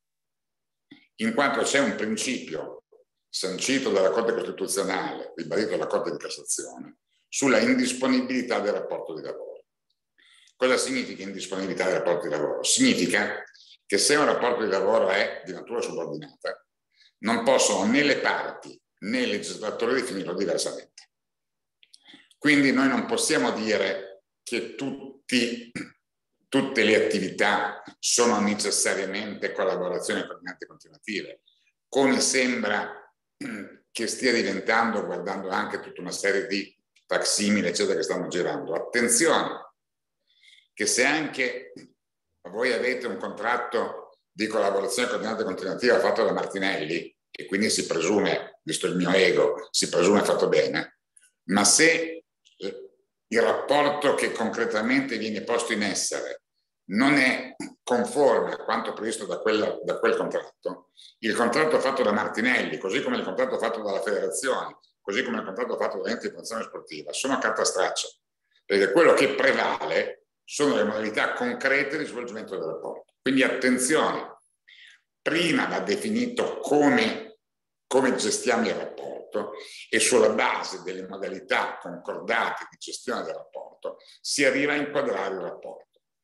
in quanto c'è un principio sancito dalla Corte Costituzionale, ribadito dalla Corte di Cassazione, sulla indisponibilità del rapporto di lavoro. Cosa significa indisponibilità del rapporto di lavoro? Significa che se un rapporto di lavoro è di natura subordinata, non possono né le parti né il legislatore definirlo diversamente. Quindi noi non possiamo dire che tutti, tutte le attività sono necessariamente collaborazioni coordinate e continuative, come sembra che stia diventando, guardando anche tutta una serie di facsimili, eccetera, che stanno girando. Attenzione, che se anche voi avete un contratto di collaborazione coordinata e continuativa fatto da Martinelli, e quindi si presume, visto il mio ego, si presume fatto bene, ma se il rapporto che concretamente viene posto in essere non è conforme a quanto previsto da quel, da quel contratto, il contratto fatto da Martinelli, così come il contratto fatto dalla federazione, così come il contratto fatto dall'ente di promozione sportiva, sono carta straccia, perché quello che prevale sono le modalità concrete di svolgimento del rapporto. Quindi attenzione, prima va definito come, come gestiamo il rapporto e sulla base delle modalità concordate di gestione del rapporto si arriva a inquadrare il rapporto.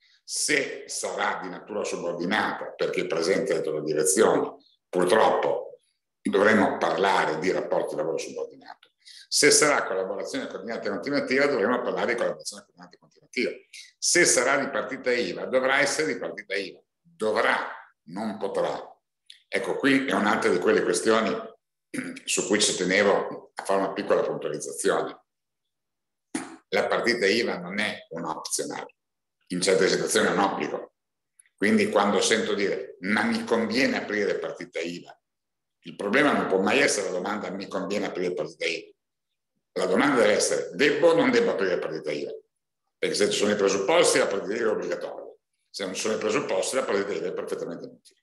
Se sarà di natura subordinata, perché è presente dentro la direzione, purtroppo dovremo parlare di rapporto di lavoro subordinato. Se sarà collaborazione coordinata e continuativa, dovremo parlare di collaborazione coordinata e continuativa. Se sarà di partita I V A, dovrà essere di partita I V A. Dovrà, non potrà. Ecco, qui è un'altra di quelle questioni su cui ci tenevo a fare una piccola puntualizzazione. La partita I V A non è un opzionale. In certe situazioni è un obbligo. Quindi quando sento dire ma mi conviene aprire partita I V A, il problema non può mai essere la domanda mi conviene aprire partita I V A. La domanda deve essere devo o non devo aprire partita I V A? Perché se ci sono i presupposti la partita I V A è obbligatoria. Se non ci sono i presupposti la partita I V A è perfettamente inutile.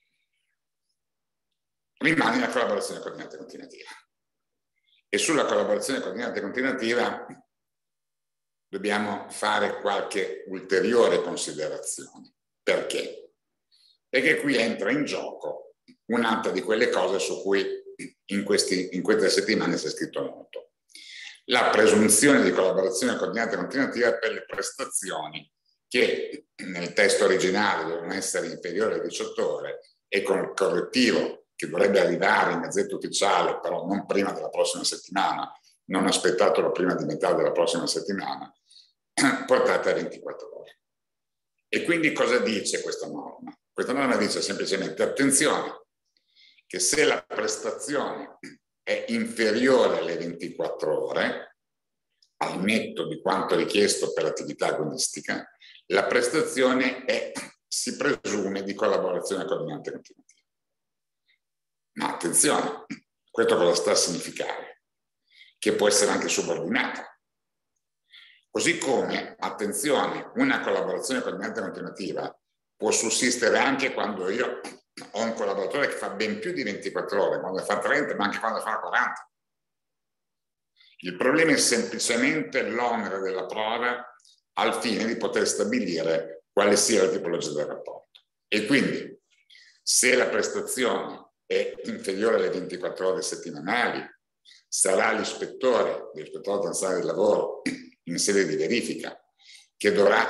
Rimane la collaborazione coordinata e continuativa. E sulla collaborazione coordinata e continuativa dobbiamo fare qualche ulteriore considerazione. Perché? Perché qui entra in gioco un'altra di quelle cose su cui in, questi, in queste settimane si è scritto molto. La presunzione di collaborazione coordinata e continuativa per le prestazioni che nel testo originale devono essere inferiori alle diciotto ore e con il correttivo che dovrebbe arrivare in Gazzetta Ufficiale, però non prima della prossima settimana, non aspettatelo prima di metà della prossima settimana, portata a ventiquattro ore. E quindi cosa dice questa norma? Questa norma dice semplicemente attenzione che se la prestazione è inferiore alle ventiquattro ore, al netto di quanto richiesto per l'attività agonistica, la prestazione è, si presume di collaborazione coordinata e continuativa. Ma attenzione, questo cosa sta a significare? Che può essere anche subordinata. Così come, attenzione, una collaborazione coordinata e continuativa può sussistere anche quando io ho un collaboratore che fa ben più di ventiquattro ore, quando fa trenta, ma anche quando fa quaranta. Il problema è semplicemente l'onere della prova al fine di poter stabilire quale sia la tipologia del rapporto. E quindi, se la prestazione è inferiore alle ventiquattro ore settimanali, sarà l'ispettore, l'ispettore nazionale del lavoro, in sede di verifica, che dovrà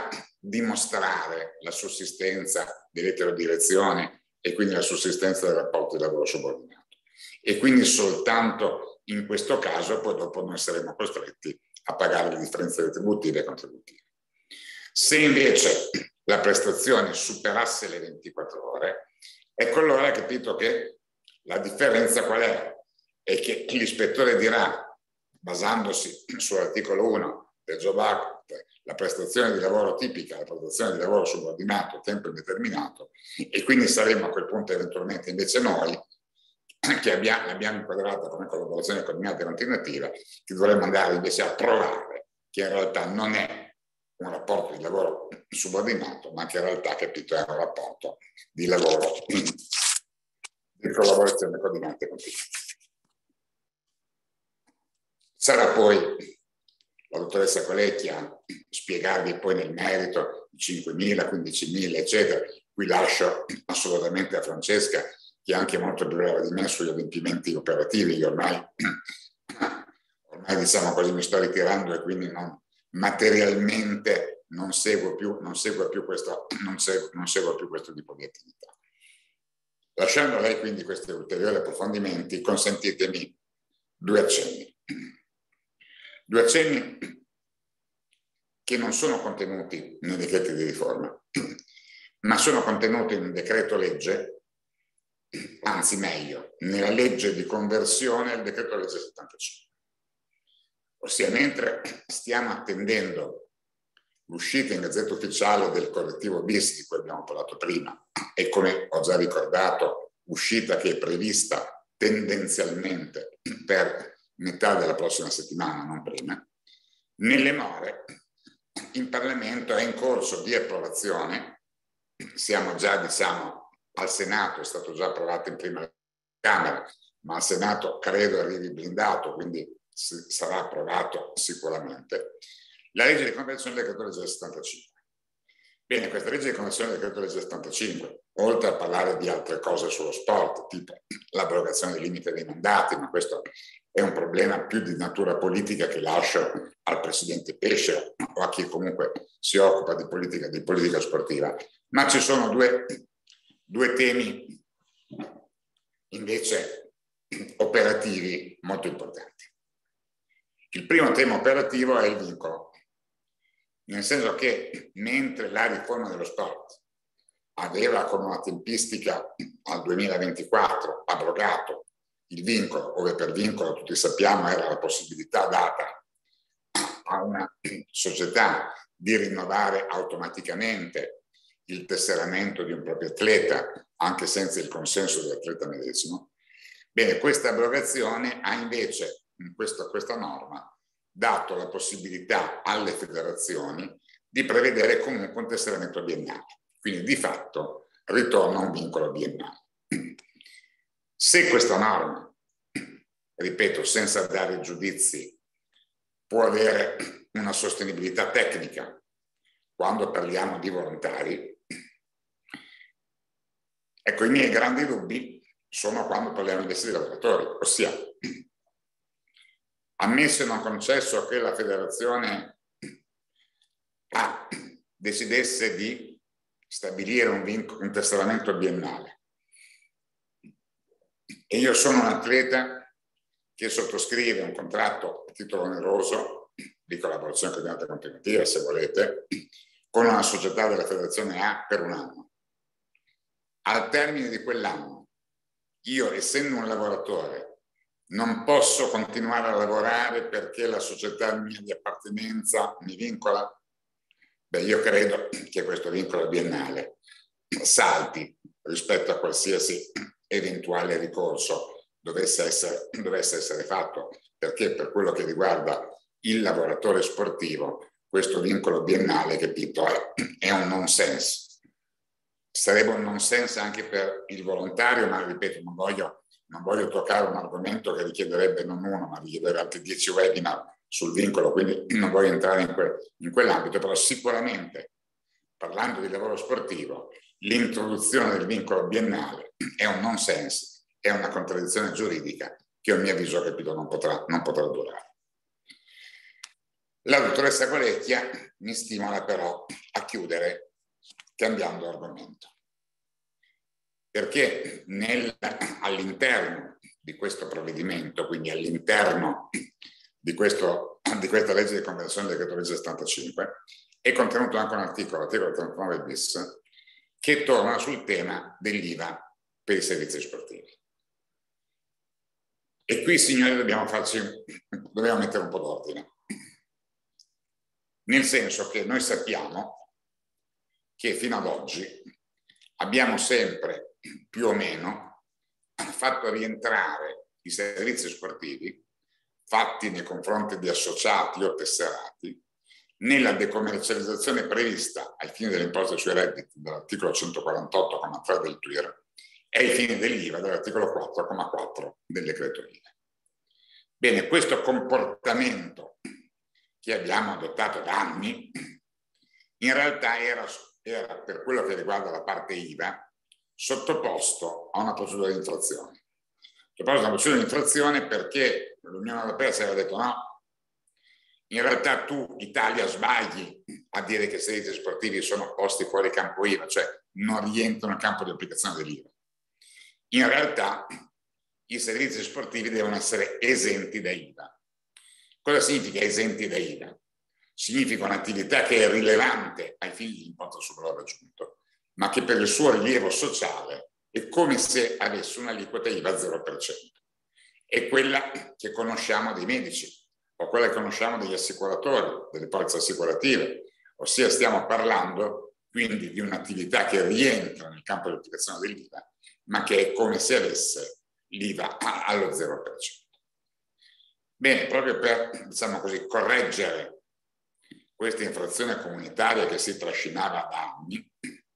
dimostrare la sussistenza dell'eterodirezione e quindi la sussistenza del rapporto di lavoro subordinato. E quindi soltanto in questo caso poi dopo noi saremo costretti a pagare le differenze retributive e contributive. Se invece la prestazione superasse le ventiquattro ore, ecco allora hai capito che la differenza qual è? È che l'ispettore dirà, basandosi sull'articolo uno del Job Act, la prestazione di lavoro tipica, la prestazione di lavoro subordinato a tempo indeterminato, e quindi saremo a quel punto eventualmente invece noi, che abbiamo, abbiamo inquadrato come collaborazione coordinata e continuativa, che dovremmo andare invece a provare che in realtà non è un rapporto di lavoro subordinato, ma che in realtà, capito, è un rapporto di lavoro di collaborazione coordinata e continua. Sarà poi la dottoressa Coletti a spiegarvi poi nel merito i cinquemila, quindicimila, eccetera. Qui lascio assolutamente a Francesca, che è anche molto più brava di me sugli adempimenti operativi. Io ormai, ormai diciamo così, mi sto ritirando e quindi non, materialmente non seguo più, non seguo più questo, non seguo, non seguo più questo tipo di attività. Lasciando a lei quindi questi ulteriori approfondimenti, consentitemi due accenni. Due accenni che non sono contenuti nei decreti di riforma, ma sono contenuti in un decreto legge, anzi meglio, nella legge di conversione del decreto legge settantacinque. Ossia, mentre stiamo attendendo l'uscita in Gazzetta Ufficiale del correttivo bis di cui abbiamo parlato prima, e come ho già ricordato, uscita che è prevista tendenzialmente per metà della prossima settimana, non prima, nelle more in Parlamento è in corso di approvazione, siamo già, diciamo, al Senato, è stato già approvato in prima Camera, ma al Senato credo arrivi blindato, quindi sarà approvato sicuramente, la legge di conversione del decreto legge settantacinque. Bene, questa legge di conversione del decreto legge settantacinque, oltre a parlare di altre cose sullo sport, tipo l'abrogazione del limite dei mandati, ma questo è un problema più di natura politica che lascio al presidente Pesce o a chi comunque si occupa di politica, di politica sportiva, ma ci sono due, due temi invece operativi molto importanti. Il primo tema operativo è il vincolo, nel senso che mentre la riforma dello sport aveva come una tempistica al duemilaventiquattro abrogato il vincolo, dove per vincolo tutti sappiamo era la possibilità data a una società di rinnovare automaticamente il tesseramento di un proprio atleta anche senza il consenso dell'atleta medesimo. Bene, questa abrogazione ha invece, in questa, questa norma, dato la possibilità alle federazioni di prevedere comunque un tesseramento biennale. Quindi di fatto ritorna un vincolo biennale. Se questa norma, ripeto, senza dare giudizi, può avere una sostenibilità tecnica quando parliamo di volontari, ecco, i miei grandi dubbi sono quando parliamo invece di lavoratori, ossia, ammesso e non concesso che la federazione ah, decidesse di stabilire un, un tesseramento biennale e io sono un atleta che sottoscrive un contratto a titolo oneroso di collaborazione coordinata continuativa, se volete, con una società della federazione A per un anno. Al termine di quell'anno, io, essendo un lavoratore, non posso continuare a lavorare perché la società mia di appartenenza mi vincola? Beh, io credo che questo vincolo biennale salti rispetto a qualsiasi eventuale ricorso dovesse essere, dovesse essere fatto, perché per quello che riguarda il lavoratore sportivo questo vincolo biennale, capito, è, è un nonsense. Sarebbe un nonsense anche per il volontario, ma ripeto, non voglio, non voglio toccare un argomento che richiederebbe non uno, ma richiederebbe altri dieci webinar sul vincolo, quindi non voglio entrare in, que, in quell'ambito, però sicuramente parlando di lavoro sportivo l'introduzione del vincolo biennale è un nonsense, è una contraddizione giuridica che a mio avviso, capito, non potrà, non potrà durare. La dottoressa Colecchia mi stimola però a chiudere cambiando argomento, perché all'interno di questo provvedimento, quindi all'interno di, questo, di questa legge di conversione del decreto legge settantacinque, è contenuto anche un articolo, l'articolo trentanove bis, che torna sul tema dell'I V A per i servizi sportivi. E qui, signori, dobbiamo farci, dobbiamo mettere un po' d'ordine. Nel senso che noi sappiamo che fino ad oggi abbiamo sempre più o meno fatto rientrare i servizi sportivi fatti nei confronti di associati o tesserati nella decommercializzazione prevista ai fini dell'imposta sui redditi dell'articolo centoquarantotto comma tre del T U I R e ai fini dell'I V A dell'articolo quattro comma quattro del decreto I V A. Bene, questo comportamento che abbiamo adottato da anni, in realtà era, era, per quello che riguarda la parte I V A, sottoposto a una procedura di infrazione. Sottoposto a una procedura di infrazione perché l'Unione Europea si era detto no, in realtà tu, Italia, sbagli a dire che i servizi sportivi sono posti fuori campo I V A, cioè non rientrano nel campo di applicazione dell'I V A. In realtà i servizi sportivi devono essere esenti da I V A. Cosa significa esenti da I V A? Significa un'attività che è rilevante ai fini dell'importo sul valore aggiunto, ma che per il suo rilievo sociale è come se avesse un'aliquota I V A zero per cento. È quella che conosciamo dei medici, o quella che conosciamo degli assicuratori, delle polizze assicurative, ossia stiamo parlando quindi di un'attività che rientra nel campo di applicazione dell'I V A, ma che è come se avesse l'I V A allo zero per cento. Bene, proprio per, diciamo così, correggere questa infrazione comunitaria che si trascinava da anni,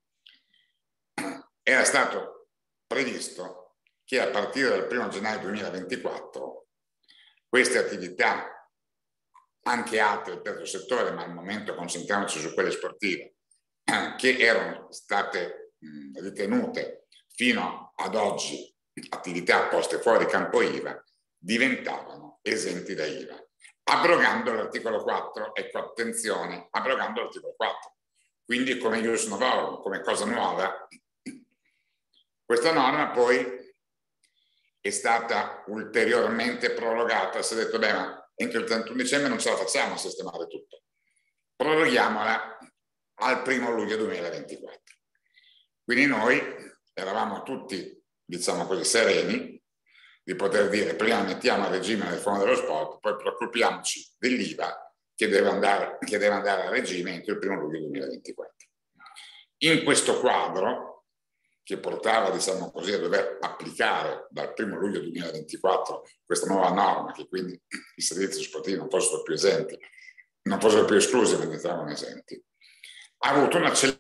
era stato previsto che a partire dal primo gennaio duemilaventiquattro queste attività, anche altre del terzo settore, ma al momento concentriamoci su quelle sportive, che erano state mh, ritenute fino ad oggi attività poste fuori campo I V A, diventavano esenti da I V A, abrogando l'articolo quattro, ecco attenzione, abrogando l'articolo quattro, quindi come ius novorum, come cosa nuova. Questa norma poi è stata ulteriormente prorogata, si è detto beh ma entro il trentuno dicembre non ce la facciamo a sistemare tutto, proroghiamola al primo luglio duemilaventiquattro. Quindi noi eravamo tutti, diciamo così, sereni di poter dire prima mettiamo a regime nel fondo dello sport, poi preoccupiamoci dell'I V A che deve andare, che deve andare a regime entro il primo luglio duemilaventiquattro. In questo quadro, che portava, diciamo così, a dover applicare dal primo luglio duemilaventiquattro questa nuova norma, che quindi i servizi sportivi non fossero più esenti, non fossero più esclusi, ma diventavano esenti, ha avuto un'accelerazione,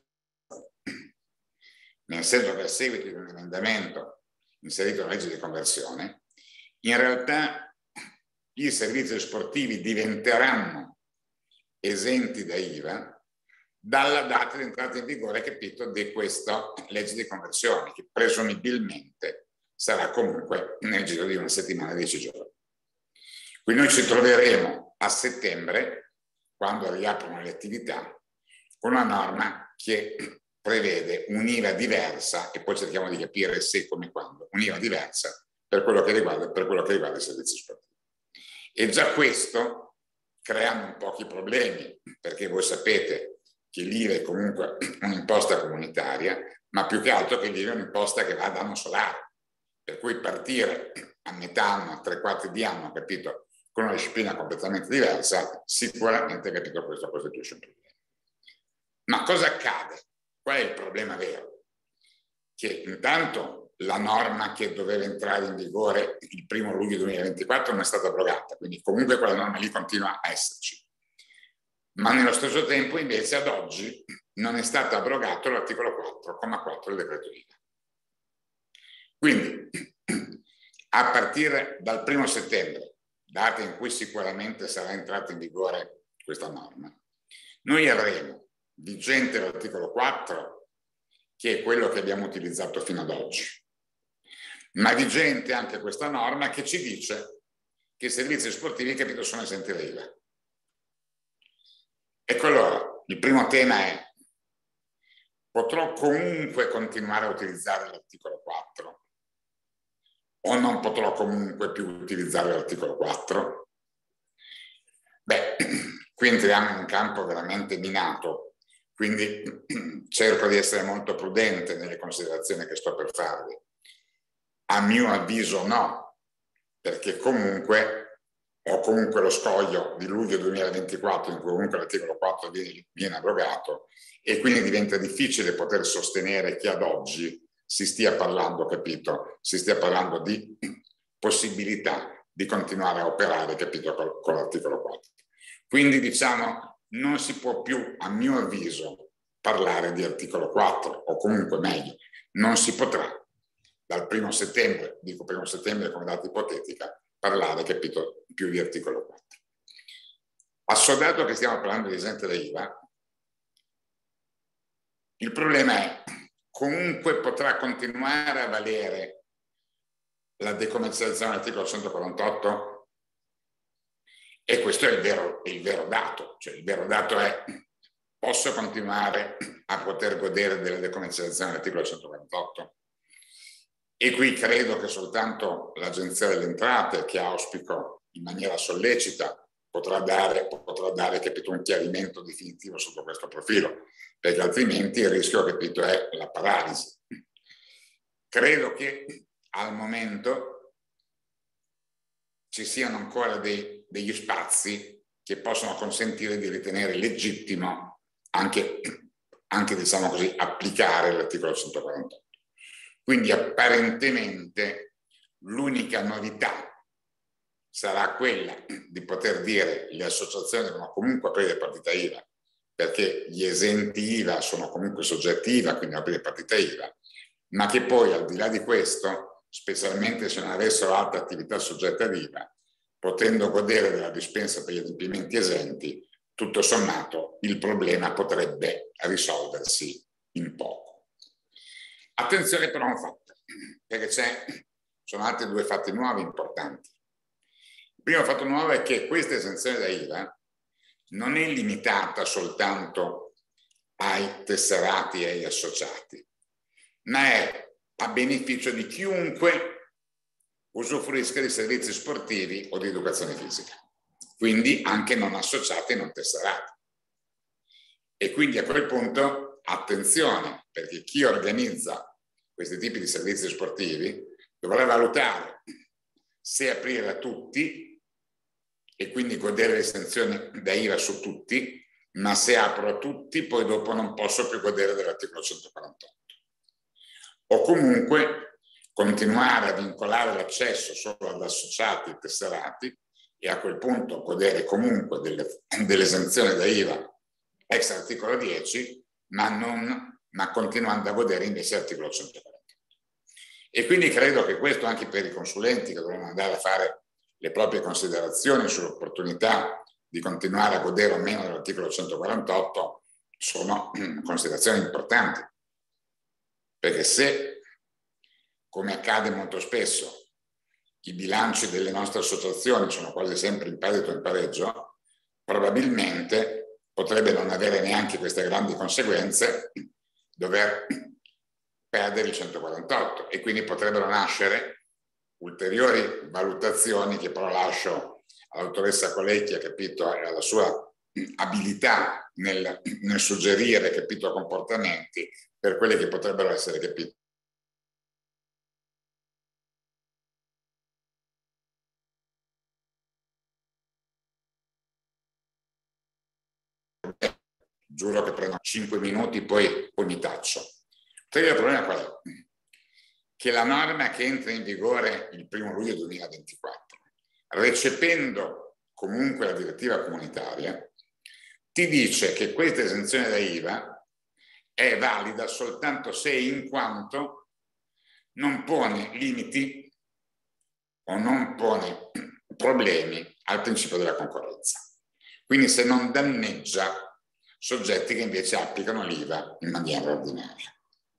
nel senso che a seguito di un emendamento inserito nella legge di conversione, in realtà i servizi sportivi diventeranno esenti da I V A dalla data di entrata in vigore, capito, di questa legge di conversione, che presumibilmente sarà comunque nel giro di una settimana, dieci giorni. Quindi noi ci troveremo a settembre, quando riaprono le attività, con una norma che prevede un'I V A diversa, e poi cerchiamo di capire se, come, quando, un'I V A diversa per quello che riguarda, per quello che riguarda i servizi sportivi. E già questo creando un pochi problemi, perché voi sapete che l'I V A è comunque un'imposta comunitaria, ma più che altro che l'I V A è un'imposta che va ad anno solare, per cui partire a metà anno, a tre quarti di anno, capito, con una disciplina completamente diversa, sicuramente, capito, questo costituisce un problema. Ma cosa accade? Qual è il problema vero? Che intanto la norma che doveva entrare in vigore il primo luglio duemilaventiquattro non è stata abrogata, quindi comunque quella norma lì continua a esserci. Ma nello stesso tempo invece ad oggi non è stato abrogato l'articolo quattro comma quattro del decreto I V A. Quindi a partire dal primo settembre, data in cui sicuramente sarà entrata in vigore questa norma, noi avremo vigente l'articolo quattro, che è quello che abbiamo utilizzato fino ad oggi, ma vigente anche questa norma che ci dice che i servizi sportivi, capito, sono esenti da I V A. Ecco, allora, il primo tema è: potrò comunque continuare a utilizzare l'articolo quattro o non potrò comunque più utilizzare l'articolo quattro? Beh, qui entriamo in un campo veramente minato, quindi cerco di essere molto prudente nelle considerazioni che sto per farvi. A mio avviso no, perché comunque ho comunque lo scoglio di luglio duemilaventiquattro in cui comunque l'articolo quattro viene, viene abrogato, e quindi diventa difficile poter sostenere che ad oggi si stia parlando, capito? Si stia parlando di possibilità di continuare a operare, capito, con, con l'articolo quattro. Quindi diciamo non si può più, a mio avviso, parlare di articolo quattro, o comunque meglio, non si potrà dal primo settembre, dico primo settembre come data ipotetica, parlare, capito, più di articolo quattro. Assodato che stiamo parlando di esente da I V A, il problema è comunque potrà continuare a valere la decommercializzazione dell'articolo centoquarantotto? E questo è il vero, il vero dato, cioè il vero dato è: posso continuare a poter godere della decommercializzazione dell'articolo centoquarantotto? E qui credo che soltanto l'Agenzia delle Entrate, che auspico in maniera sollecita, potrà dare, potrà dare capito, un chiarimento definitivo sotto questo profilo, perché altrimenti il rischio, capito, è la paralisi. Credo che al momento ci siano ancora dei, degli spazi che possono consentire di ritenere legittimo anche, anche diciamo così, applicare l'articolo centoquarantotto. Quindi apparentemente l'unica novità sarà quella di poter dire le associazioni devono comunque aprire partita I V A, perché gli esenti I V A sono comunque soggetti I V A, quindi aprire partita I V A, ma che poi al di là di questo, specialmente se non avessero altre attività soggette ad I V A, potendo godere della dispensa per gli adempimenti esenti, tutto sommato il problema potrebbe risolversi in poco. Attenzione però a un fatto, perché c'è, sono altri due fatti nuovi importanti. Il primo fatto nuovo è che questa esenzione da I V A non è limitata soltanto ai tesserati e agli associati, ma è a beneficio di chiunque usufruisca di servizi sportivi o di educazione fisica, quindi anche non associati e non tesserati. E quindi a quel punto attenzione, perché chi organizza questi tipi di servizi sportivi dovrà valutare se aprire a tutti e quindi godere l'esenzione da I V A su tutti, ma se apro a tutti poi dopo non posso più godere dell'articolo centoquarantotto. O comunque continuare a vincolare l'accesso solo ad associati e tesserati e a quel punto godere comunque delle, dell'esenzione da I V A ex articolo dieci, ma, non, ma continuando a godere invece dell'articolo centoquarantotto. E quindi credo che questo anche per i consulenti che dovranno andare a fare le proprie considerazioni sull'opportunità di continuare a godere o meno dell'articolo centoquarantotto sono considerazioni importanti, perché se, come accade molto spesso, i bilanci delle nostre associazioni sono quasi sempre in perdita o in pareggio, probabilmente potrebbe non avere neanche queste grandi conseguenze dover perdere il centoquarantotto, e quindi potrebbero nascere ulteriori valutazioni che però lascio all'autoressa Colecchia, capito, e alla sua abilità nel, nel suggerire, capito, comportamenti per quelli che potrebbero essere, capito, giuro che prendo cinque minuti, poi, poi mi taccio. Il problema qual è? Che la norma che entra in vigore il primo luglio duemilaventiquattro, recependo comunque la direttiva comunitaria, ti dice che questa esenzione da I V A è valida soltanto se e in quanto non pone limiti o non pone problemi al principio della concorrenza. Quindi se non danneggia soggetti che invece applicano l'I V A in maniera ordinaria.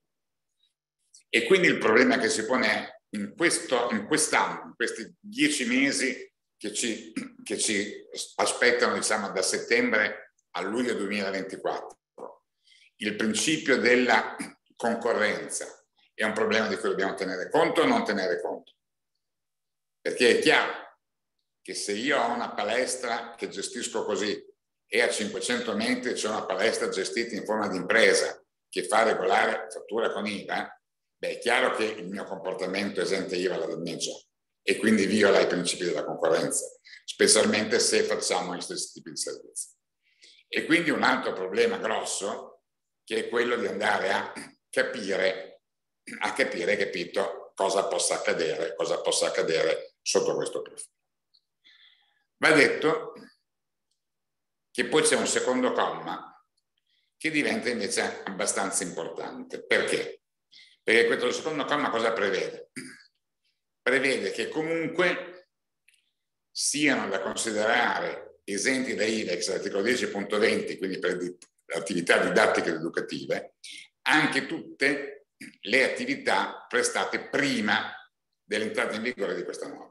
E quindi il problema che si pone è in, questo, in quest'anno, in questi dieci mesi che ci, che ci aspettano, diciamo, da settembre a luglio duemilaventiquattro il principio della concorrenza è un problema di cui dobbiamo tenere conto o non tenere conto? Perché è chiaro che se io ho una palestra che gestisco così e a cinquecento metri c'è una palestra gestita in forma di impresa che fa regolare fattura con I V A, beh, è chiaro che il mio comportamento esente I V A la danneggia e quindi viola i principi della concorrenza, specialmente se facciamo gli stessi tipi di servizi. E quindi un altro problema grosso che è quello di andare a capire, a capire, capito, cosa possa accadere, cosa possa accadere sotto questo profilo. Va detto che poi c'è un secondo comma che diventa invece abbastanza importante. Perché? Perché questo secondo comma cosa prevede? Prevede che comunque siano da considerare esenti da I V A ex articolo dieci punto venti, quindi per attività didattiche ed educative, anche tutte le attività prestate prima dell'entrata in vigore di questa norma.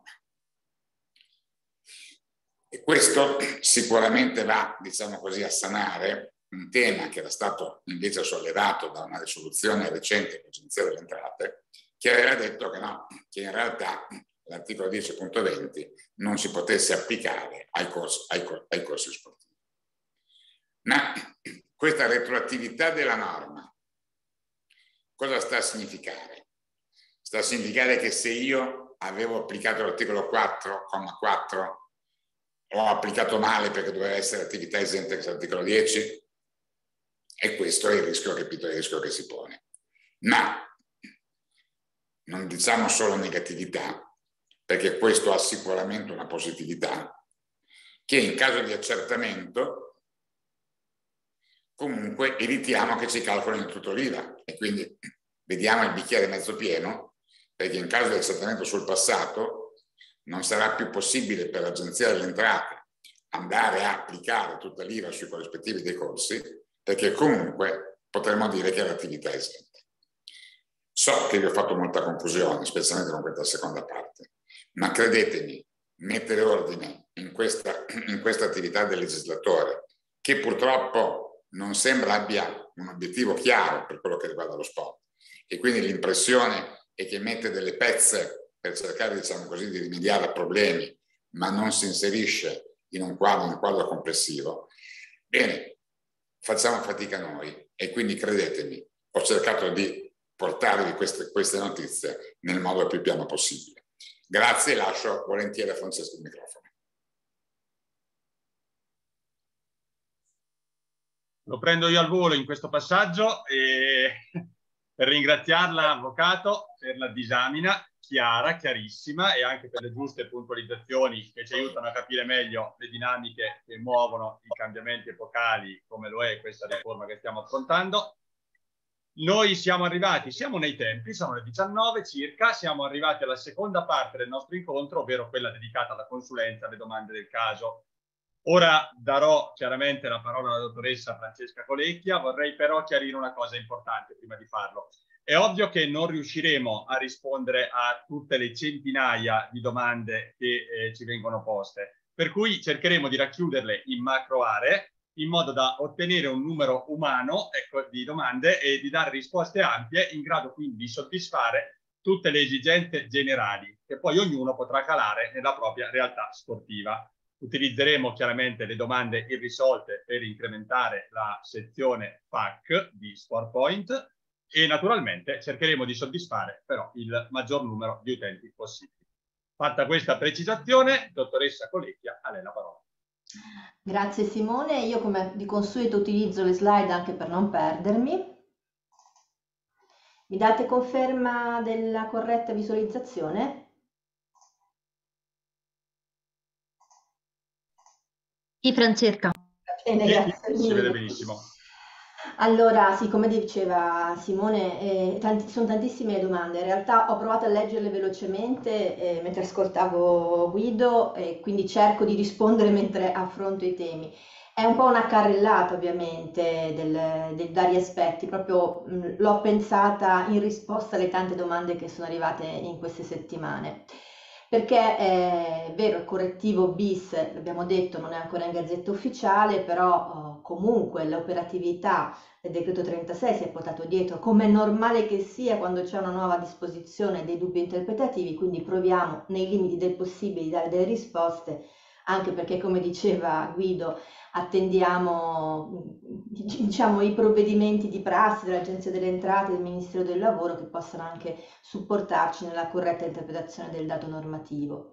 E questo sicuramente va, diciamo così, a sanare un tema che era stato invece sollevato da una risoluzione recente dell'Agenzia delle Entrate, che aveva detto che no, che in realtà l'articolo dieci punto venti non si potesse applicare ai corsi, ai, ai corsi sportivi. Ma questa retroattività della norma cosa sta a significare? Sta a significare che se io avevo applicato l'articolo quattro comma quattro ho applicato male perché doveva essere attività esente ex articolo dieci? E questo è il rischio, capito, il rischio che si pone. Ma non diciamo solo negatività, perché questo ha sicuramente una positività, che in caso di accertamento comunque evitiamo che ci calcolino tutto l'I V A e quindi vediamo il bicchiere mezzo pieno, perché in caso di accertamento sul passato non sarà più possibile per l'Agenzia delle Entrate andare a applicare tutta l'I V A sui corrispettivi dei corsi, perché comunque potremmo dire che è l'attività esente. So che vi ho fatto molta confusione, specialmente con questa seconda parte, ma credetemi, mettere ordine in questa, in questa attività del legislatore, che purtroppo non sembra abbia un obiettivo chiaro per quello che riguarda lo sport, e quindi l'impressione è che mette delle pezze per cercare, diciamo così, di rimediare a problemi, ma non si inserisce in un quadro, in un quadro complessivo. Bene, facciamo fatica noi e quindi credetemi, ho cercato di portarvi queste, queste notizie nel modo più piano possibile. Grazie, lascio volentieri a Francesco il microfono. Lo prendo io al volo in questo passaggio e per ringraziarla, avvocato, per la disamina chiara, chiarissima e anche per le giuste puntualizzazioni che ci aiutano a capire meglio le dinamiche che muovono i cambiamenti epocali come lo è questa riforma che stiamo affrontando. Noi siamo arrivati, siamo nei tempi, sono le diciannove circa, siamo arrivati alla seconda parte del nostro incontro, ovvero quella dedicata alla consulenza, alle domande del caso. Ora darò chiaramente la parola alla dottoressa Francesca Colecchia, vorrei però chiarire una cosa importante prima di farlo. È ovvio che non riusciremo a rispondere a tutte le centinaia di domande che eh, ci vengono poste, per cui cercheremo di racchiuderle in macro aree in modo da ottenere un numero umano, ecco, di domande e di dare risposte ampie in grado quindi di soddisfare tutte le esigenze generali che poi ognuno potrà calare nella propria realtà sportiva. Utilizzeremo chiaramente le domande irrisolte per incrementare la sezione F A Q di SportPoint e naturalmente cercheremo di soddisfare però il maggior numero di utenti possibili. Fatta questa precisazione, dottoressa Colecchia, a lei la parola. Grazie Simone, io come di consueto utilizzo le slide anche per non perdermi. Mi date conferma della corretta visualizzazione? Sì, Francesca. Bene, grazie mille. Si vede benissimo. Allora, sì, come diceva Simone, eh, tanti, sono tantissime le domande. In realtà ho provato a leggerle velocemente eh, mentre ascoltavo Guido e quindi cerco di rispondere mentre affronto i temi. È un po' una carrellata ovviamente del, dei vari aspetti, proprio l'ho pensata in risposta alle tante domande che sono arrivate in queste settimane. perché è vero, il correttivo bis, l'abbiamo detto, non è ancora in Gazzetta Ufficiale, però eh, comunque l'operatività del decreto trentasei si è portato dietro, come è normale che sia quando c'è una nuova disposizione, dei dubbi interpretativi, quindi proviamo nei limiti del possibile di dare delle risposte, anche perché, come diceva Guido, attendiamo diciamo, i provvedimenti di prassi dell'Agenzia delle Entrate e del Ministero del Lavoro che possano anche supportarci nella corretta interpretazione del dato normativo.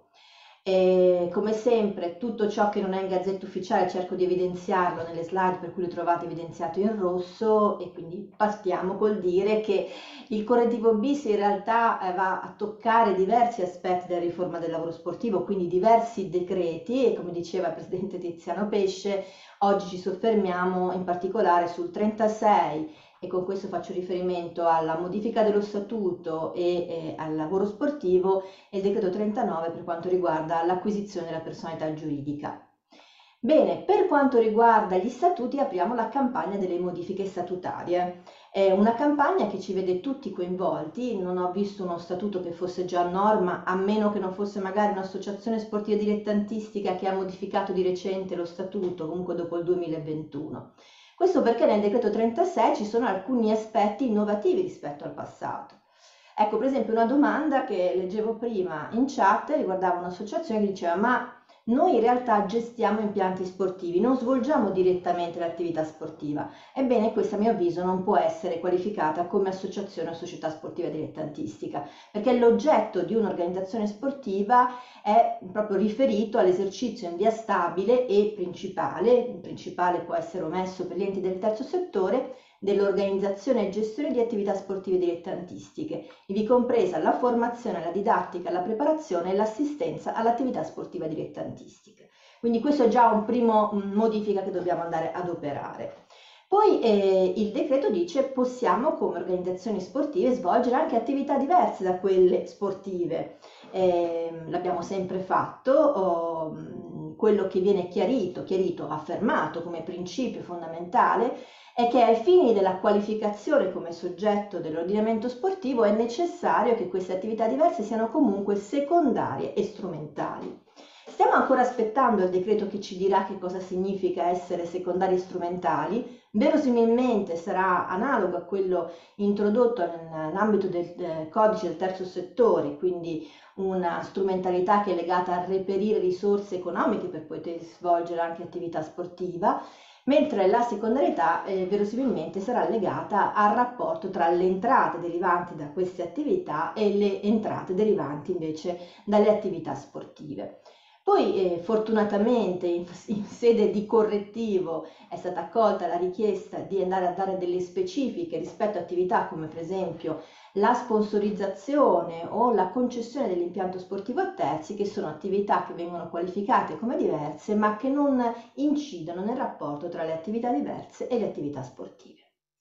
E come sempre, tutto ciò che non è in Gazzetta Ufficiale cerco di evidenziarlo nelle slide, per cui lo trovate evidenziato in rosso, e quindi partiamo col dire che il correttivo bis in realtà eh, va a toccare diversi aspetti della riforma del lavoro sportivo, quindi diversi decreti, e come diceva il Presidente Tiziano Pesce, oggi ci soffermiamo in particolare sul trentasei, e con questo faccio riferimento alla modifica dello statuto e eh, al lavoro sportivo, e il decreto trentanove per quanto riguarda l'acquisizione della personalità giuridica. Bene, per quanto riguarda gli statuti apriamo la campagna delle modifiche statutarie. È una campagna che ci vede tutti coinvolti, non ho visto uno statuto che fosse già a norma, a meno che non fosse magari un'associazione sportiva dilettantistica che ha modificato di recente lo statuto, comunque dopo il duemilaventuno. Questo perché nel decreto trentasei ci sono alcuni aspetti innovativi rispetto al passato. Ecco, per esempio, una domanda che leggevo prima in chat riguardava un'associazione che diceva: ma noi in realtà gestiamo impianti sportivi, non svolgiamo direttamente l'attività sportiva. Ebbene, questa a mio avviso non può essere qualificata come associazione o società sportiva dilettantistica, perché l'oggetto di un'organizzazione sportiva è proprio riferito all'esercizio in via stabile e principale, il principale può essere omesso per gli enti del terzo settore, dell'organizzazione e gestione di attività sportive dilettantistiche, ivi compresa la formazione, la didattica, la preparazione e l'assistenza all'attività sportiva dilettantistica. Quindi questo è già un primo modifica che dobbiamo andare ad operare. Poi eh, il decreto dice possiamo come organizzazioni sportive svolgere anche attività diverse da quelle sportive. Eh, l'abbiamo sempre fatto, oh, quello che viene chiarito, chiarito, affermato come principio fondamentale è che ai fini della qualificazione come soggetto dell'ordinamento sportivo è necessario che queste attività diverse siano comunque secondarie e strumentali. Stiamo ancora aspettando il decreto che ci dirà che cosa significa essere secondari e strumentali, verosimilmente sarà analogo a quello introdotto nell'ambito del codice del terzo settore, quindi una strumentalità che è legata a reperire risorse economiche per poter svolgere anche attività sportiva, mentre la secondarietà eh, verosimilmente sarà legata al rapporto tra le entrate derivanti da queste attività e le entrate derivanti invece dalle attività sportive. Poi eh, fortunatamente in, in sede di correttivo è stata accolta la richiesta di andare a dare delle specifiche rispetto a attività come per esempio la sponsorizzazione o la concessione dell'impianto sportivo a terzi, che sono attività che vengono qualificate come diverse ma che non incidono nel rapporto tra le attività diverse e le attività sportive.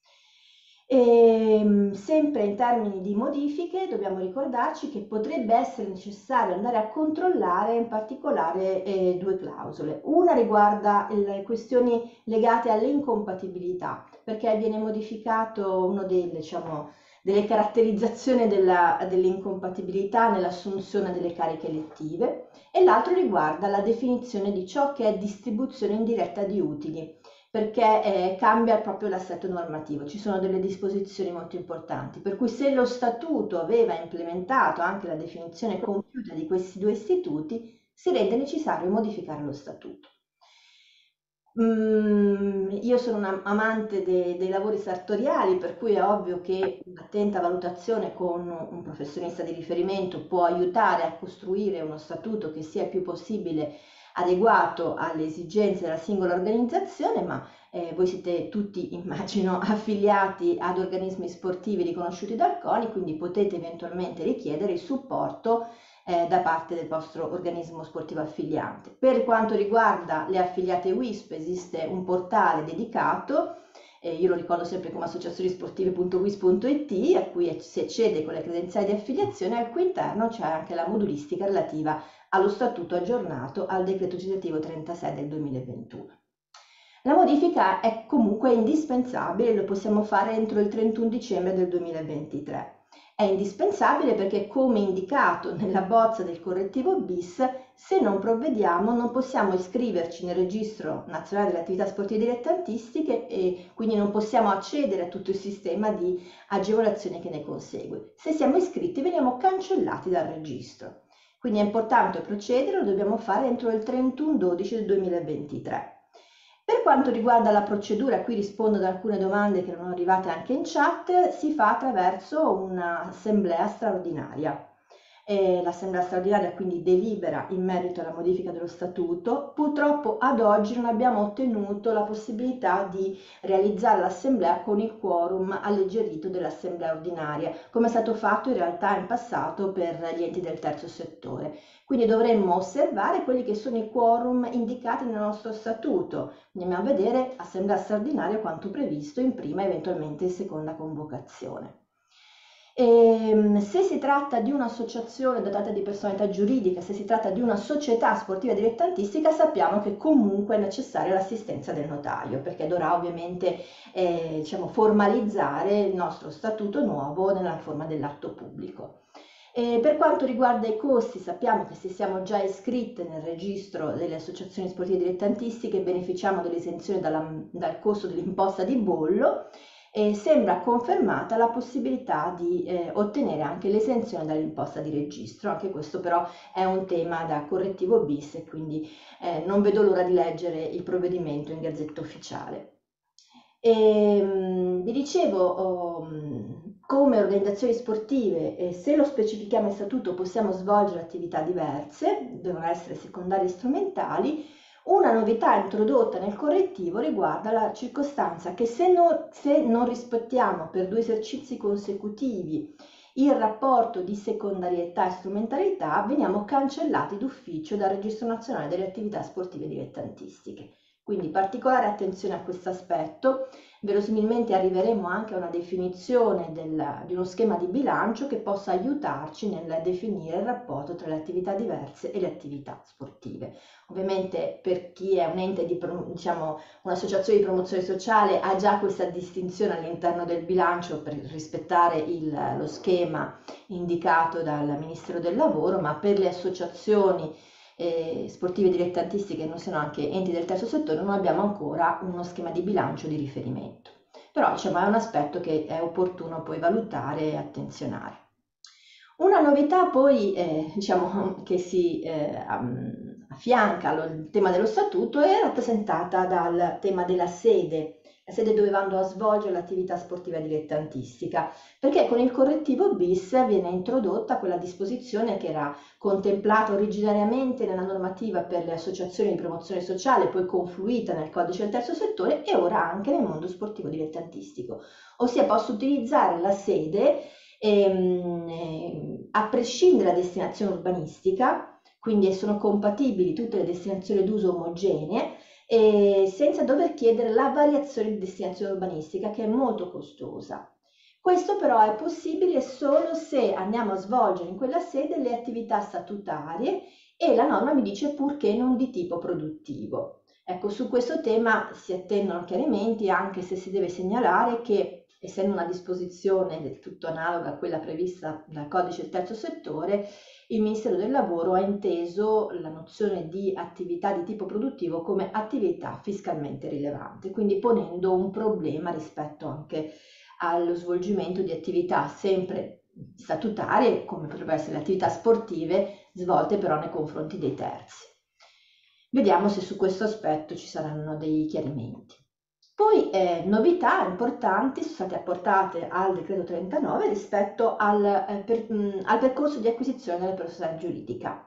E, sempre in termini di modifiche dobbiamo ricordarci che potrebbe essere necessario andare a controllare in particolare eh, due clausole. Una riguarda le questioni legate alle incompatibilità, perché viene modificato uno dei, diciamo, delle caratterizzazioni dell'incompatibilità nell'assunzione delle cariche elettive, e l'altro riguarda la definizione di ciò che è distribuzione indiretta di utili, perché eh, cambia proprio l'assetto normativo. Ci sono delle disposizioni molto importanti, per cui se lo statuto aveva implementato anche la definizione compiuta di questi due istituti, si rende necessario modificare lo statuto. Mm, io sono un amante de, dei lavori sartoriali, per cui è ovvio che un'attenta valutazione con un professionista di riferimento può aiutare a costruire uno statuto che sia il più possibile adeguato alle esigenze della singola organizzazione, ma eh, voi siete tutti, immagino, affiliati ad organismi sportivi riconosciuti dal CONI, quindi potete eventualmente richiedere il supporto eh, da parte del vostro organismo sportivo affiliante. Per quanto riguarda le affiliate W I S P esiste un portale dedicato, eh, io lo ricordo sempre come associazioni sportive punto wisp punto it, a cui si accede con le credenziali di affiliazione, al cui interno c'è anche la modulistica relativa allo statuto aggiornato al decreto legislativo trentasei del duemilaventuno. La modifica è comunque indispensabile, lo possiamo fare entro il trentuno dicembre del duemilaventitré. È indispensabile perché, come indicato nella bozza del correttivo bis, se non provvediamo non possiamo iscriverci nel registro nazionale delle attività sportive dilettantistiche e quindi non possiamo accedere a tutto il sistema di agevolazione che ne consegue. Se siamo iscritti veniamo cancellati dal registro. Quindi è importante procedere, lo dobbiamo fare entro il trentuno dodici del duemilaventitré. Per quanto riguarda la procedura, qui rispondo ad alcune domande che erano arrivate anche in chat, si fa attraverso un'assemblea straordinaria. Eh, l'assemblea straordinaria quindi delibera in merito alla modifica dello statuto. Purtroppo ad oggi non abbiamo ottenuto la possibilità di realizzare l'assemblea con il quorum alleggerito dell'assemblea ordinaria, come è stato fatto in realtà in passato per gli enti del terzo settore. Quindi dovremmo osservare quelli che sono i quorum indicati nel nostro statuto. Andiamo a vedere assemblea straordinaria quanto previsto in prima e eventualmente in seconda convocazione. E, se si tratta di un'associazione dotata di personalità giuridica, se si tratta di una società sportiva dilettantistica, sappiamo che comunque è necessaria l'assistenza del notaio, perché dovrà ovviamente eh, diciamo, formalizzare il nostro statuto nuovo nella forma dell'atto pubblico. E per quanto riguarda i costi, sappiamo che se siamo già iscritte nel registro delle associazioni sportive dilettantistiche beneficiamo dell'esenzione dal costo dell'imposta di bollo. E sembra confermata la possibilità di eh, ottenere anche l'esenzione dall'imposta di registro. Anche questo però è un tema da correttivo bis e quindi eh, non vedo l'ora di leggere il provvedimento in Gazzetta Ufficiale. E, mh, vi dicevo, oh, come organizzazioni sportive, eh, se lo specifichiamo in statuto, possiamo svolgere attività diverse, devono essere secondarie e strumentali. Una novità introdotta nel correttivo riguarda la circostanza che se non, se non rispettiamo per due esercizi consecutivi il rapporto di secondarietà e strumentalità, veniamo cancellati d'ufficio dal Registro Nazionale delle Attività Sportive Dilettantistiche. Quindi particolare attenzione a questo aspetto. Verosimilmente arriveremo anche a una definizione del, di uno schema di bilancio che possa aiutarci nel definire il rapporto tra le attività diverse e le attività sportive. Ovviamente per chi è un ente di, diciamo, un'associazione di promozione sociale ha già questa distinzione all'interno del bilancio per rispettare il, lo schema indicato dal Ministero del Lavoro, ma per le associazioni Eh, sportive dilettantistiche che non siano anche enti del terzo settore non abbiamo ancora uno schema di bilancio di riferimento, però diciamo, è un aspetto che è opportuno poi valutare e attenzionare. Una novità poi eh, diciamo, che si eh, affianca al tema dello statuto è rappresentata dal tema della sede, la sede dove vanno a svolgere l'attività sportiva dilettantistica, perché con il correttivo bis viene introdotta quella disposizione che era contemplata originariamente nella normativa per le associazioni di promozione sociale, poi confluita nel codice del terzo settore e ora anche nel mondo sportivo dilettantistico, ossia posso utilizzare la sede ehm, eh, a prescindere da destinazione urbanistica, quindi sono compatibili tutte le destinazioni d'uso omogenee, e senza dover chiedere la variazione di destinazione urbanistica, che è molto costosa. Questo però è possibile solo se andiamo a svolgere in quella sede le attività statutarie e la norma mi dice purché non di tipo produttivo. Ecco, su questo tema si attendono chiarimenti, anche se si deve segnalare che, essendo una disposizione del tutto analoga a quella prevista dal codice del terzo settore, il Ministero del Lavoro ha inteso la nozione di attività di tipo produttivo come attività fiscalmente rilevante, quindi ponendo un problema rispetto anche allo svolgimento di attività sempre statutarie, come potrebbero essere le attività sportive, svolte però nei confronti dei terzi. Vediamo se su questo aspetto ci saranno dei chiarimenti. Poi eh, novità importanti sono state apportate al decreto trentanove rispetto al, eh, per, mh, al percorso di acquisizione della personalità giuridica.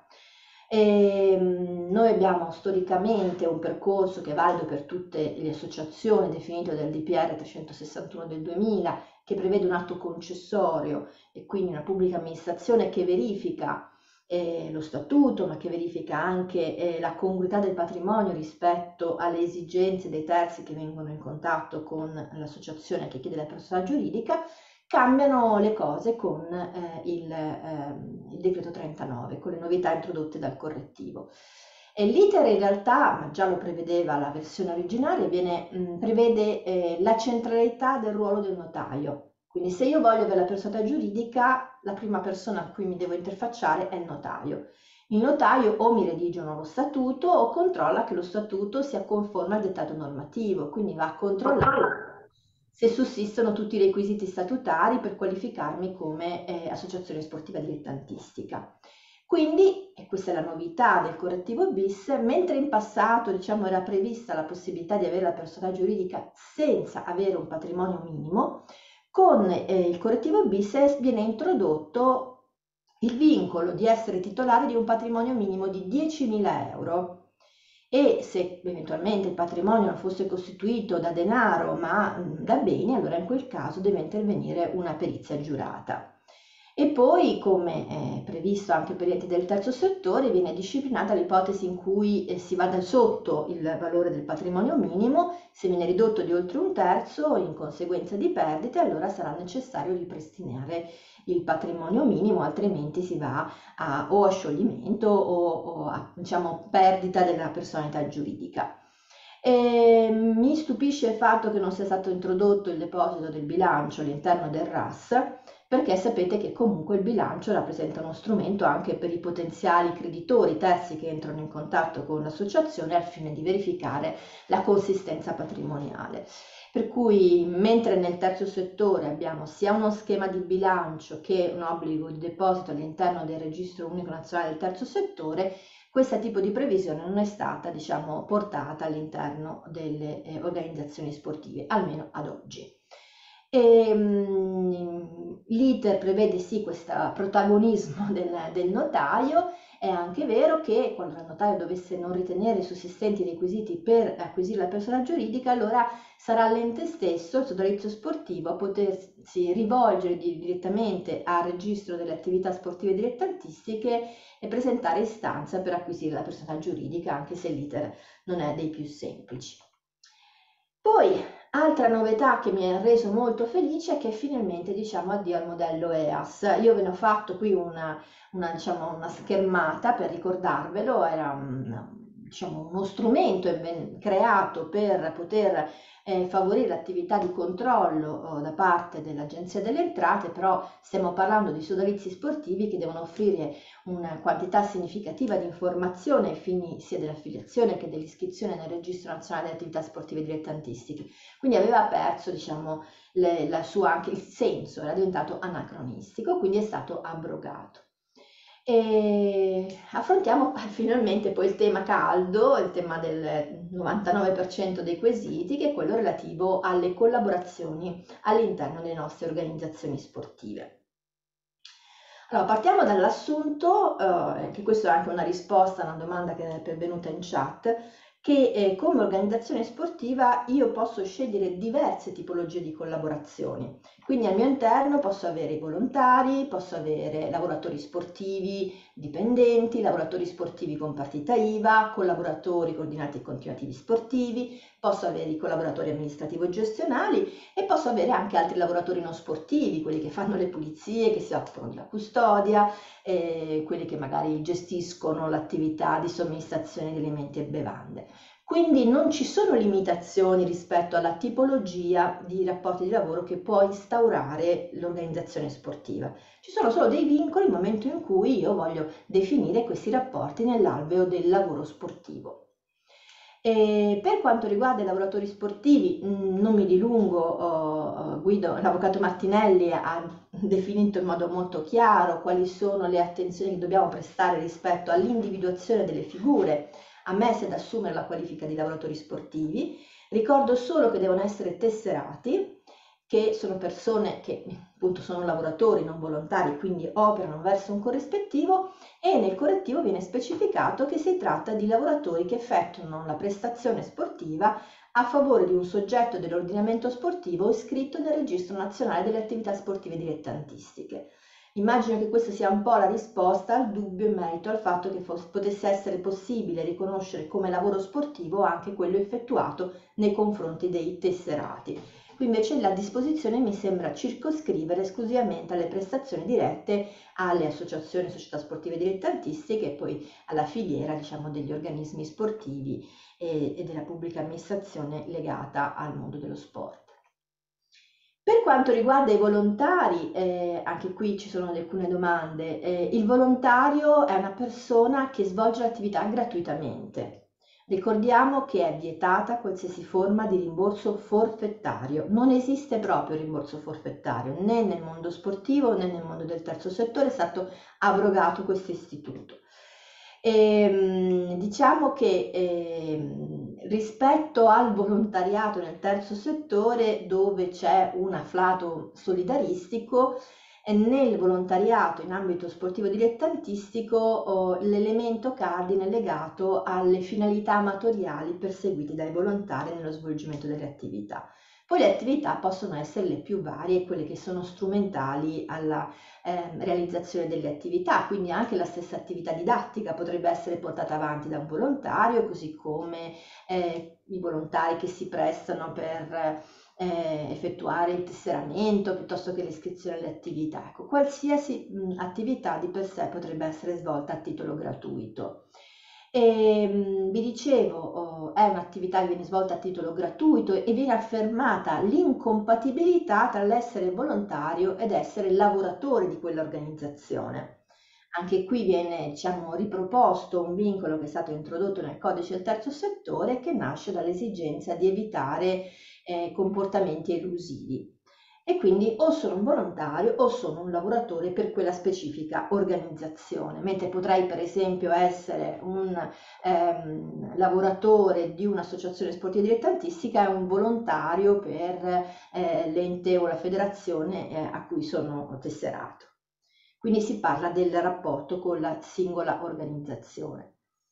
E, mh, noi abbiamo storicamente un percorso che è valido per tutte le associazioni definito dal D P R trecentosessantuno del duemila, che prevede un atto concessorio e quindi una pubblica amministrazione che verifica Eh, lo statuto, ma che verifica anche eh, la congruità del patrimonio rispetto alle esigenze dei terzi che vengono in contatto con l'associazione che chiede la personalità giuridica. Cambiano le cose con eh, il, eh, il decreto trentanove, con le novità introdotte dal correttivo. L'iter in realtà, ma già lo prevedeva la versione originaria, viene, mh, prevede eh, la centralità del ruolo del notaio. Quindi se io voglio avere la personalità giuridica, la prima persona a cui mi devo interfacciare è il notaio. Il notaio o mi redige un nuovo statuto o controlla che lo statuto sia conforme al dettato normativo, quindi va a controllare se sussistono tutti i requisiti statutari per qualificarmi come eh, associazione sportiva dilettantistica. Quindi, e questa è la novità del correttivo bis, mentre in passato diciamo, era prevista la possibilità di avere la personalità giuridica senza avere un patrimonio minimo, con eh, il correttivo bis viene introdotto il vincolo di essere titolare di un patrimonio minimo di diecimila euro e se eventualmente il patrimonio non fosse costituito da denaro ma mh, da beni, allora in quel caso deve intervenire una perizia giurata. E poi, come è previsto anche per gli enti del terzo settore, viene disciplinata l'ipotesi in cui eh, si vada sotto il valore del patrimonio minimo, se viene ridotto di oltre un terzo in conseguenza di perdite, allora sarà necessario ripristinare il patrimonio minimo, altrimenti si va a, o a scioglimento o, o a diciamo, perdita della personalità giuridica. E mi stupisce il fatto che non sia stato introdotto il deposito del bilancio all'interno del R A S, perché sapete che comunque il bilancio rappresenta uno strumento anche per i potenziali creditori terzi che entrano in contatto con l'associazione al fine di verificare la consistenza patrimoniale. Per cui mentre nel terzo settore abbiamo sia uno schema di bilancio che un obbligo di deposito all'interno del registro unico nazionale del terzo settore, questo tipo di previsione non è stata diciamo, portata all'interno delle eh, organizzazioni sportive, almeno ad oggi. Um, l'iter prevede sì questo protagonismo del, del notaio. È anche vero che quando il notaio dovesse non ritenere sussistenti i requisiti per acquisire la persona giuridica, allora sarà l'ente stesso, il sodalizio sportivo, a potersi rivolgere di, direttamente al registro delle attività sportive dilettantistiche e presentare istanza per acquisire la persona giuridica, anche se l'iter non è dei più semplici. Poi, altra novità che mi ha reso molto felice è che finalmente diciamo addio al modello E A S. Io ve ne ho fatto qui una, una, diciamo, una schermata per ricordarvelo, era un, diciamo, uno strumento creato per poter eh, favorire l'attività di controllo oh, da parte dell'Agenzia delle Entrate, però stiamo parlando di sodalizi sportivi che devono offrire una quantità significativa di informazione ai fini sia dell'affiliazione che dell'iscrizione nel registro nazionale delle attività sportive dilettantistiche. Quindi aveva perso diciamo, le, la sua, anche il senso, era diventato anacronistico, quindi è stato abrogato. E affrontiamo finalmente poi il tema caldo, il tema del novantanove per cento dei quesiti, che è quello relativo alle collaborazioni all'interno delle nostre organizzazioni sportive. Allora, partiamo dall'assunto, eh, che questo è anche una risposta a una domanda che è pervenuta in chat, che eh, come organizzazione sportiva io posso scegliere diverse tipologie di collaborazioni. Quindi al mio interno posso avere i volontari, posso avere lavoratori sportivi dipendenti, lavoratori sportivi con partita I V A, collaboratori coordinati e continuativi sportivi, posso avere i collaboratori amministrativo-gestionali e posso avere anche altri lavoratori non sportivi, quelli che fanno le pulizie, che si occupano della custodia, eh, quelli che magari gestiscono l'attività di somministrazione di alimenti e bevande. Quindi non ci sono limitazioni rispetto alla tipologia di rapporti di lavoro che può instaurare l'organizzazione sportiva. Ci sono solo dei vincoli nel momento in cui io voglio definire questi rapporti nell'alveo del lavoro sportivo. E per quanto riguarda i lavoratori sportivi, non mi dilungo, oh, Guido, l'avvocato Martinelli ha definito in modo molto chiaro quali sono le attenzioni che dobbiamo prestare rispetto all'individuazione delle figure ammesse ad assumere la qualifica di lavoratori sportivi. Ricordo solo che devono essere tesserati, che sono persone che appunto sono lavoratori non volontari, quindi operano verso un corrispettivo, e nel correttivo viene specificato che si tratta di lavoratori che effettuano la prestazione sportiva a favore di un soggetto dell'ordinamento sportivo iscritto nel registro nazionale delle attività sportive dilettantistiche. Immagino che questa sia un po' la risposta al dubbio in merito al fatto che fosse, potesse essere possibile riconoscere come lavoro sportivo anche quello effettuato nei confronti dei tesserati. Qui invece la disposizione mi sembra circoscrivere esclusivamente alle prestazioni dirette alle associazioni e società sportive dilettantistiche e poi alla filiera diciamo, degli organismi sportivi e, e della pubblica amministrazione legata al mondo dello sport. Per quanto riguarda i volontari, eh, anche qui ci sono alcune domande. Eh, il volontario è una persona che svolge l'attività gratuitamente. Ricordiamo che è vietata qualsiasi forma di rimborso forfettario. Non esiste proprio rimborso forfettario né nel mondo sportivo né nel mondo del terzo settore, è stato abrogato questo istituto. E, diciamo che eh, rispetto al volontariato nel terzo settore, dove c'è un afflato solidaristico, eh, nel volontariato in ambito sportivo dilettantistico oh, l'elemento cardine è legato alle finalità amatoriali perseguite dai volontari nello svolgimento delle attività. Poi le attività possono essere le più varie, quelle che sono strumentali alla eh, realizzazione delle attività, quindi anche la stessa attività didattica potrebbe essere portata avanti da un volontario, così come eh, i volontari che si prestano per eh, effettuare il tesseramento piuttosto che l'iscrizione alle attività. Ecco, qualsiasi mh, attività di per sé potrebbe essere svolta a titolo gratuito. E, mh, vi dicevo, oh, è un'attività che viene svolta a titolo gratuito e viene affermata l'incompatibilità tra l'essere volontario ed essere lavoratore di quell'organizzazione. Anche qui viene, diciamo, riproposto un vincolo che è stato introdotto nel codice del terzo settore, che nasce dall'esigenza di evitare eh, comportamenti elusivi. E quindi o sono un volontario o sono un lavoratore per quella specifica organizzazione, mentre potrei per esempio essere un ehm, lavoratore di un'associazione sportiva dilettantistica e un volontario per eh, l'ente o la federazione eh, a cui sono tesserato. Quindi si parla del rapporto con la singola organizzazione.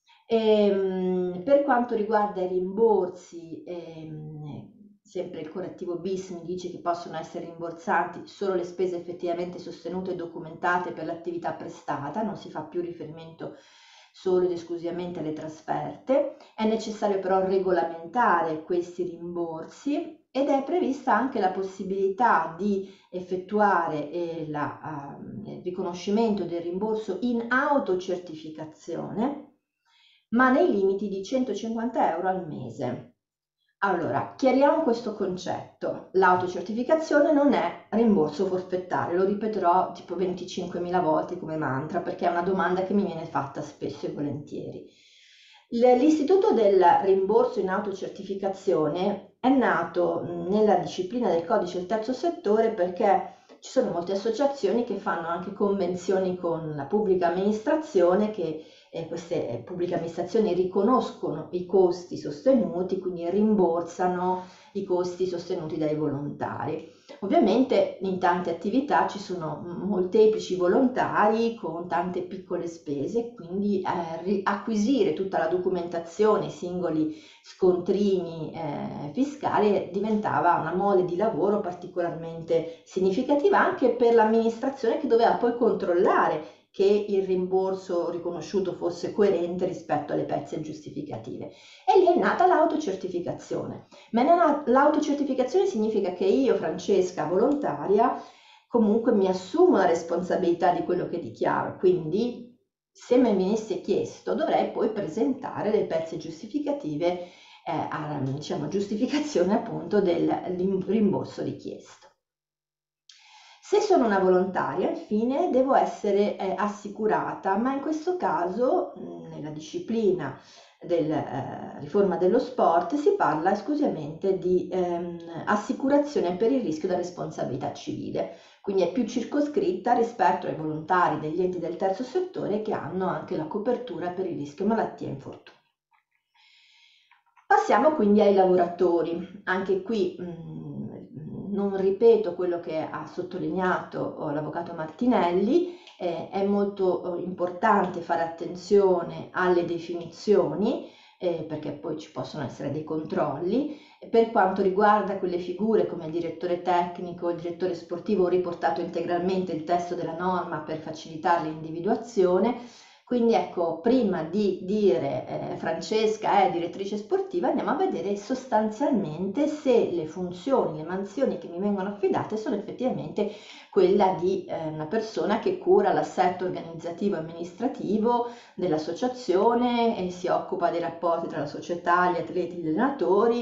E, per quanto riguarda i rimborsi, ehm, sempre il correttivo bis mi dice che possono essere rimborsati solo le spese effettivamente sostenute e documentate per l'attività prestata, non si fa più riferimento solo ed esclusivamente alle trasferte. È necessario però regolamentare questi rimborsi ed è prevista anche la possibilità di effettuare eh, la, uh, il riconoscimento del rimborso in autocertificazione, ma nei limiti di centocinquanta euro al mese. Allora, chiariamo questo concetto. L'autocertificazione non è rimborso forfettario, lo ripeterò tipo venticinquemila volte come mantra perché è una domanda che mi viene fatta spesso e volentieri. L'istituto del rimborso in autocertificazione è nato nella disciplina del codice del terzo settore perché ci sono molte associazioni che fanno anche convenzioni con la pubblica amministrazione, che eh, queste pubbliche amministrazioni riconoscono i costi sostenuti, quindi rimborsano i costi sostenuti dai volontari. Ovviamente in tante attività ci sono molteplici volontari con tante piccole spese, quindi eh, acquisire tutta la documentazione, i singoli scontrini eh, fiscali diventava una mole di lavoro particolarmente significativa anche per l'amministrazione, che doveva poi controllare che il rimborso riconosciuto fosse coerente rispetto alle pezze giustificative. E lì è nata l'autocertificazione. Ma l'autocertificazione significa che io, Francesca, volontaria, comunque mi assumo la responsabilità di quello che dichiaro, quindi se mi venisse chiesto dovrei poi presentare le pezze giustificative eh, a, diciamo, giustificazione appunto del rimborso richiesto. Se sono una volontaria, infine, devo essere eh, assicurata, ma in questo caso, mh, nella disciplina della eh, riforma dello sport, si parla esclusivamente di ehm, assicurazione per il rischio da responsabilità civile, quindi è più circoscritta rispetto ai volontari degli enti del terzo settore che hanno anche la copertura per il rischio malattia e infortunio. Passiamo quindi ai lavoratori. Anche qui mh, non ripeto quello che ha sottolineato l'avvocato Martinelli, eh, è molto eh, importante fare attenzione alle definizioni eh, perché poi ci possono essere dei controlli. Per quanto riguarda quelle figure come il direttore tecnico, il direttore sportivo, ho riportato integralmente il testo della norma per facilitare l'individuazione. Quindi ecco, prima di dire eh, Francesca è direttrice sportiva, andiamo a vedere sostanzialmente se le funzioni, le mansioni che mi vengono affidate sono effettivamente quella di eh, una persona che cura l'assetto organizzativo e amministrativo dell'associazione e si occupa dei rapporti tra la società, gli atleti e gli allenatori,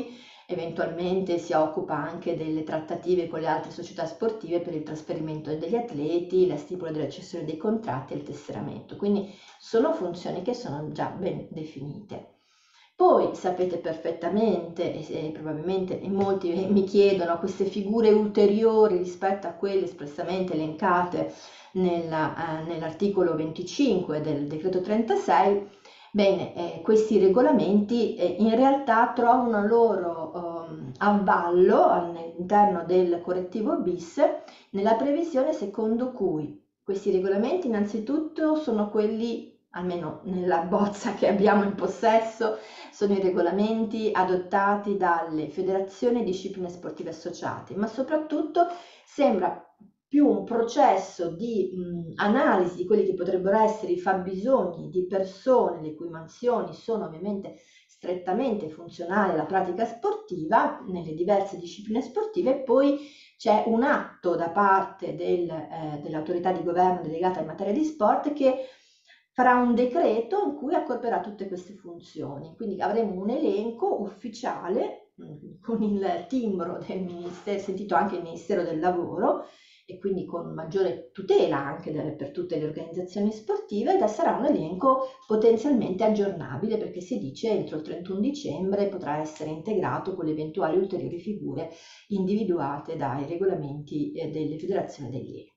eventualmente si occupa anche delle trattative con le altre società sportive per il trasferimento degli atleti, la stipula della cessione dei contratti e il tesseramento. Quindi sono funzioni che sono già ben definite. Poi sapete perfettamente, e, e probabilmente e molti mi chiedono, queste figure ulteriori rispetto a quelle espressamente elencate nella, eh, nell'articolo venticinque del decreto trentasei. Bene, eh, questi regolamenti eh, in realtà trovano loro um, avallo all'interno del correttivo bis nella previsione secondo cui questi regolamenti innanzitutto sono quelli, almeno nella bozza che abbiamo in possesso, sono i regolamenti adottati dalle federazioni e discipline sportive associate, ma soprattutto sembra più un processo di mh, analisi di quelli che potrebbero essere i fabbisogni di persone le cui mansioni sono ovviamente strettamente funzionali alla pratica sportiva nelle diverse discipline sportive. Poi c'è un atto da parte del, eh, dell'autorità di governo delegata in materia di sport che farà un decreto in cui accorperà tutte queste funzioni. Quindi avremo un elenco ufficiale mh, con il timbro del Ministero, sentito anche il Ministero del Lavoro, e quindi con maggiore tutela anche delle, per tutte le organizzazioni sportive, ed sarà un elenco potenzialmente aggiornabile, perché si dice entro il trentuno dicembre potrà essere integrato con le eventuali ulteriori figure individuate dai regolamenti eh, delle federazioni degli enti.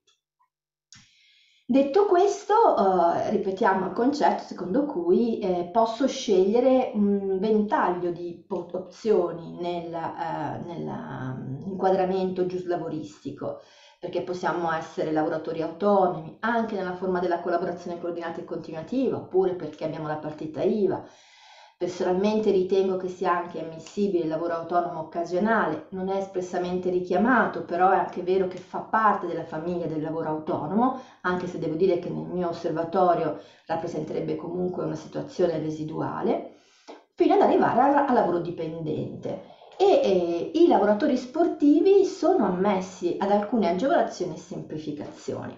Detto questo, eh, ripetiamo il concetto secondo cui eh, posso scegliere un ventaglio di opzioni nel, eh, nell'inquadramento giuslavoristico, perché possiamo essere lavoratori autonomi anche nella forma della collaborazione coordinata e continuativa, oppure perché abbiamo la partita I V A. Personalmente ritengo che sia anche ammissibile il lavoro autonomo occasionale, non è espressamente richiamato, però è anche vero che fa parte della famiglia del lavoro autonomo, anche se devo dire che nel mio osservatorio rappresenterebbe comunque una situazione residuale, fino ad arrivare al, al lavoro dipendente. E eh, i lavoratori sportivi sono ammessi ad alcune agevolazioni e semplificazioni.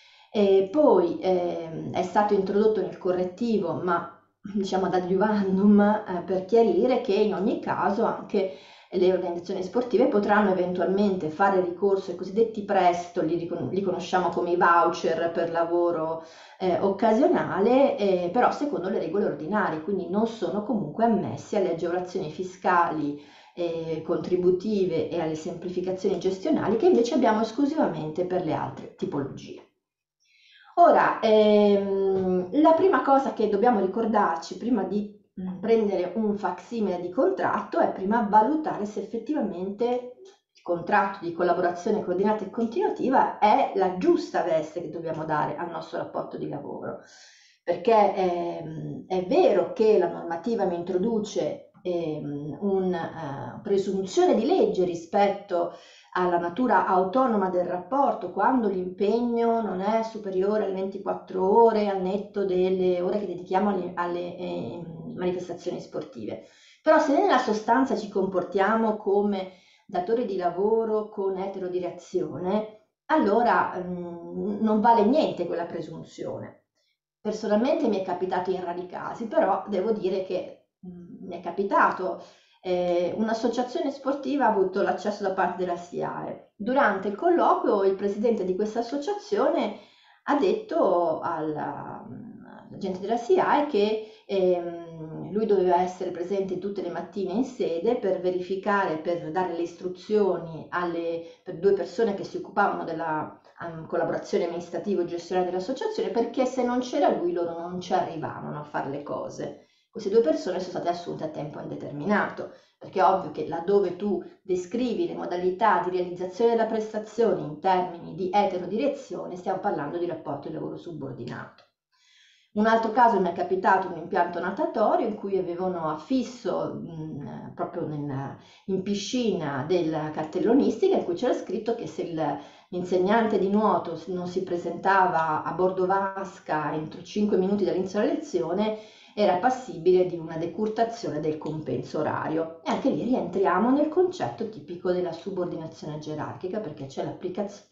E poi eh, è stato introdotto nel correttivo, ma diciamo ad adiuvandum, eh, per chiarire che in ogni caso anche le organizzazioni sportive potranno eventualmente fare ricorso ai cosiddetti presto, li, ricon li conosciamo come i voucher per lavoro eh, occasionale, eh, però secondo le regole ordinarie, quindi non sono comunque ammessi alle agevolazioni fiscali, eh, contributive e alle semplificazioni gestionali che invece abbiamo esclusivamente per le altre tipologie. Ora, ehm, la prima cosa che dobbiamo ricordarci prima di prendere un facsimile di contratto è prima valutare se effettivamente il contratto di collaborazione coordinata e continuativa è la giusta veste che dobbiamo dare al nostro rapporto di lavoro, perché ehm, è vero che la normativa mi introduce ehm, una uh, presunzione di legge rispetto alla natura autonoma del rapporto, quando l'impegno non è superiore alle ventiquattro ore al netto delle ore che dedichiamo alle, alle eh, manifestazioni sportive. Però se nella sostanza ci comportiamo come datori di lavoro con eterodirezione, allora mh, non vale niente quella presunzione. Personalmente mi è capitato in rari casi, però devo dire che mh, mi è capitato Eh, un'associazione sportiva ha avuto l'accesso da parte della S I A E. Durante il colloquio il presidente di questa associazione ha detto alla, alla gente della S I A E che ehm, lui doveva essere presente tutte le mattine in sede per verificare, per dare le istruzioni alle per due persone che si occupavano della um, collaborazione amministrativa e gestionale dell'associazione, perché se non c'era lui loro non ci arrivavano a fare le cose. Queste due persone sono state assunte a tempo indeterminato, perché è ovvio che laddove tu descrivi le modalità di realizzazione della prestazione in termini di eterodirezione, stiamo parlando di rapporto di lavoro subordinato. Un altro caso mi è capitato un impianto natatorio in cui avevano affisso mh, proprio nel, in piscina della cartellonistica in cui c'era scritto che se l'insegnante di nuoto non si presentava a bordo vasca entro cinque minuti dall'inizio della lezione, era passibile di una decurtazione del compenso orario. E anche lì rientriamo nel concetto tipico della subordinazione gerarchica, perché c'è l'applicazione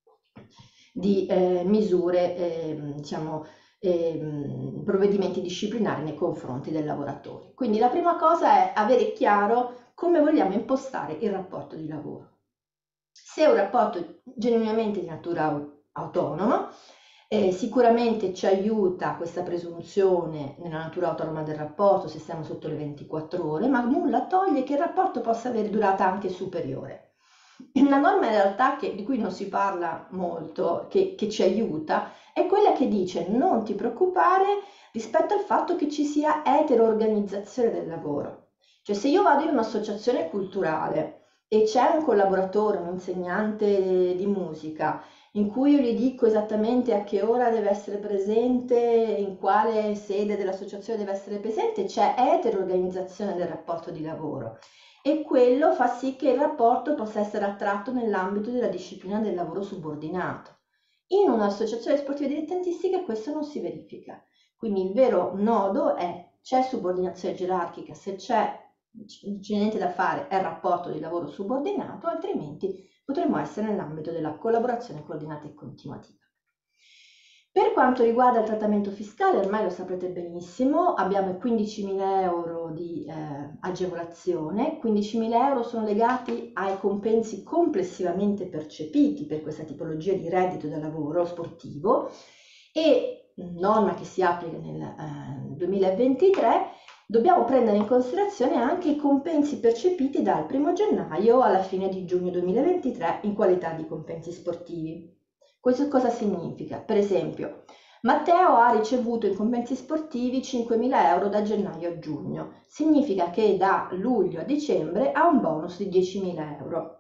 di eh, misure, eh, diciamo, eh, provvedimenti disciplinari nei confronti del lavoratore. Quindi la prima cosa è avere chiaro come vogliamo impostare il rapporto di lavoro. Se è un rapporto genuinamente di natura autonoma, eh, sicuramente ci aiuta questa presunzione nella natura autonoma del rapporto se siamo sotto le ventiquattro ore, ma nulla toglie che il rapporto possa avere durata anche superiore. Una norma in realtà che, di cui non si parla molto, che, che ci aiuta, è quella che dice non ti preoccupare rispetto al fatto che ci sia etero-organizzazione del lavoro. Cioè se io vado in un'associazione culturale e c'è un collaboratore, un insegnante di musica, in cui io gli dico esattamente a che ora deve essere presente, in quale sede dell'associazione deve essere presente, c'è etero-organizzazione del rapporto di lavoro. E quello fa sì che il rapporto possa essere attratto nell'ambito della disciplina del lavoro subordinato. In un'associazione sportiva dilettantistica questo non si verifica. Quindi il vero nodo è c'è subordinazione gerarchica, se c'è c'è niente da fare, è rapporto di lavoro subordinato, altrimenti potremmo essere nell'ambito della collaborazione coordinata e continuativa. Per quanto riguarda il trattamento fiscale, ormai lo saprete benissimo, abbiamo i quindicimila euro di eh, agevolazione. quindicimila euro sono legati ai compensi complessivamente percepiti per questa tipologia di reddito da lavoro sportivo e, norma che si applica nel eh, duemilaventitré, dobbiamo prendere in considerazione anche i compensi percepiti dal primo gennaio alla fine di giugno duemilaventitré in qualità di compensi sportivi. Questo cosa significa? Per esempio, Matteo ha ricevuto in compensi sportivi cinquemila euro da gennaio a giugno. Significa che da luglio a dicembre ha un bonus di diecimila euro.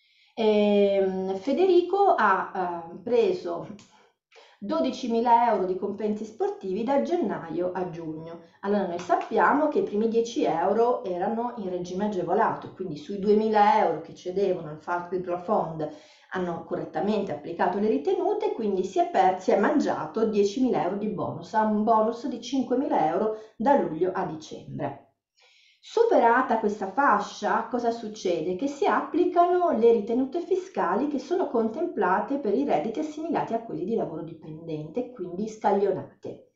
E Federico ha eh, preso dodicimila euro di compensi sportivi da gennaio a giugno. Allora noi sappiamo che i primi dieci euro erano in regime agevolato, quindi sui duemila euro che cedevano al Factory Fund hanno correttamente applicato le ritenute, quindi si è, per, si è mangiato diecimila euro di bonus, ha un bonus di cinquemila euro da luglio a dicembre. Superata questa fascia, cosa succede? Che si applicano le ritenute fiscali che sono contemplate per i redditi assimilati a quelli di lavoro dipendente, quindi scaglionate.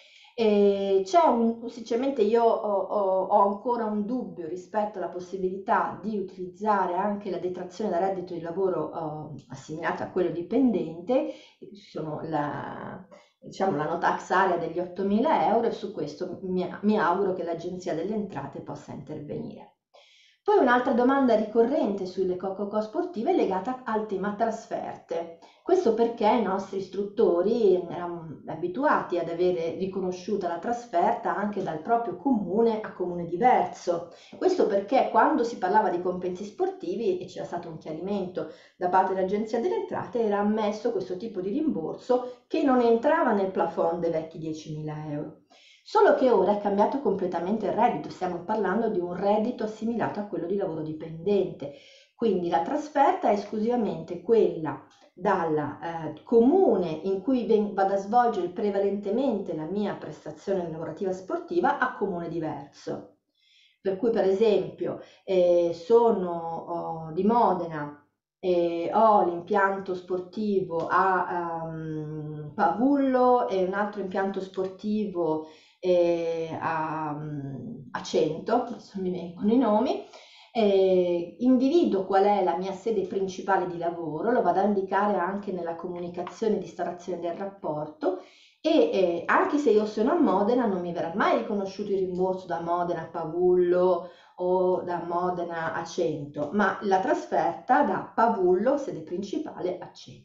C'è un, sinceramente io ho, ho, ho ancora un dubbio rispetto alla possibilità di utilizzare anche la detrazione da reddito di lavoro eh, assimilata a quello dipendente, sono la... diciamo la no tax area degli ottomila euro, e su questo mi, mi auguro che l'Agenzia delle Entrate possa intervenire. Poi un'altra domanda ricorrente sulle co-co-co sportive è legata al tema trasferte. Questo perché i nostri istruttori erano abituati ad avere riconosciuta la trasferta anche dal proprio comune a comune diverso. Questo perché quando si parlava di compensi sportivi, e c'era stato un chiarimento da parte dell'Agenzia delle Entrate, era ammesso questo tipo di rimborso che non entrava nel plafond dei vecchi diecimila euro. Solo che ora è cambiato completamente il reddito, stiamo parlando di un reddito assimilato a quello di lavoro dipendente, quindi la trasferta è esclusivamente quella dal eh, comune in cui vado a svolgere prevalentemente la mia prestazione lavorativa sportiva a comune diverso. Per cui per esempio eh, sono oh, di Modena e ho l'impianto sportivo a um, Pavullo e un altro impianto sportivo eh, a, a Cento, adesso mi vengono i nomi, eh, individuo qual è la mia sede principale di lavoro, lo vado a indicare anche nella comunicazione di instaurazione del rapporto e eh, anche se io sono a Modena non mi verrà mai riconosciuto il rimborso da Modena a Pavullo o da Modena a Cento, ma la trasferta da Pavullo, sede principale, a Cento.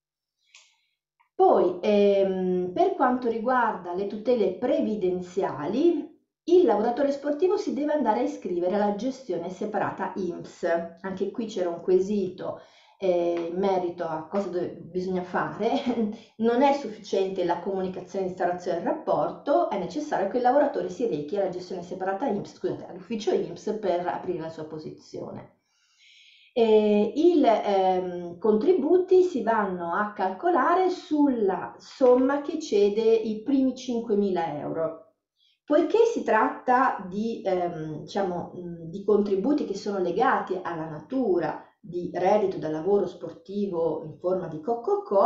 Poi, ehm, per quanto riguarda le tutele previdenziali, il lavoratore sportivo si deve andare a iscrivere alla gestione separata I N P S. Anche qui c'era un quesito eh, in merito a cosa bisogna fare. Non è sufficiente la comunicazione di instaurazione del rapporto, è necessario che il lavoratore si rechi alla gestione separata I N P S, scusate, all'ufficio I N P S per aprire la sua posizione. Eh, I ehm, contributi si vanno a calcolare sulla somma che cede i primi cinquemila euro. Poiché si tratta di, ehm, diciamo, di contributi che sono legati alla natura di reddito da lavoro sportivo in forma di co-co-co,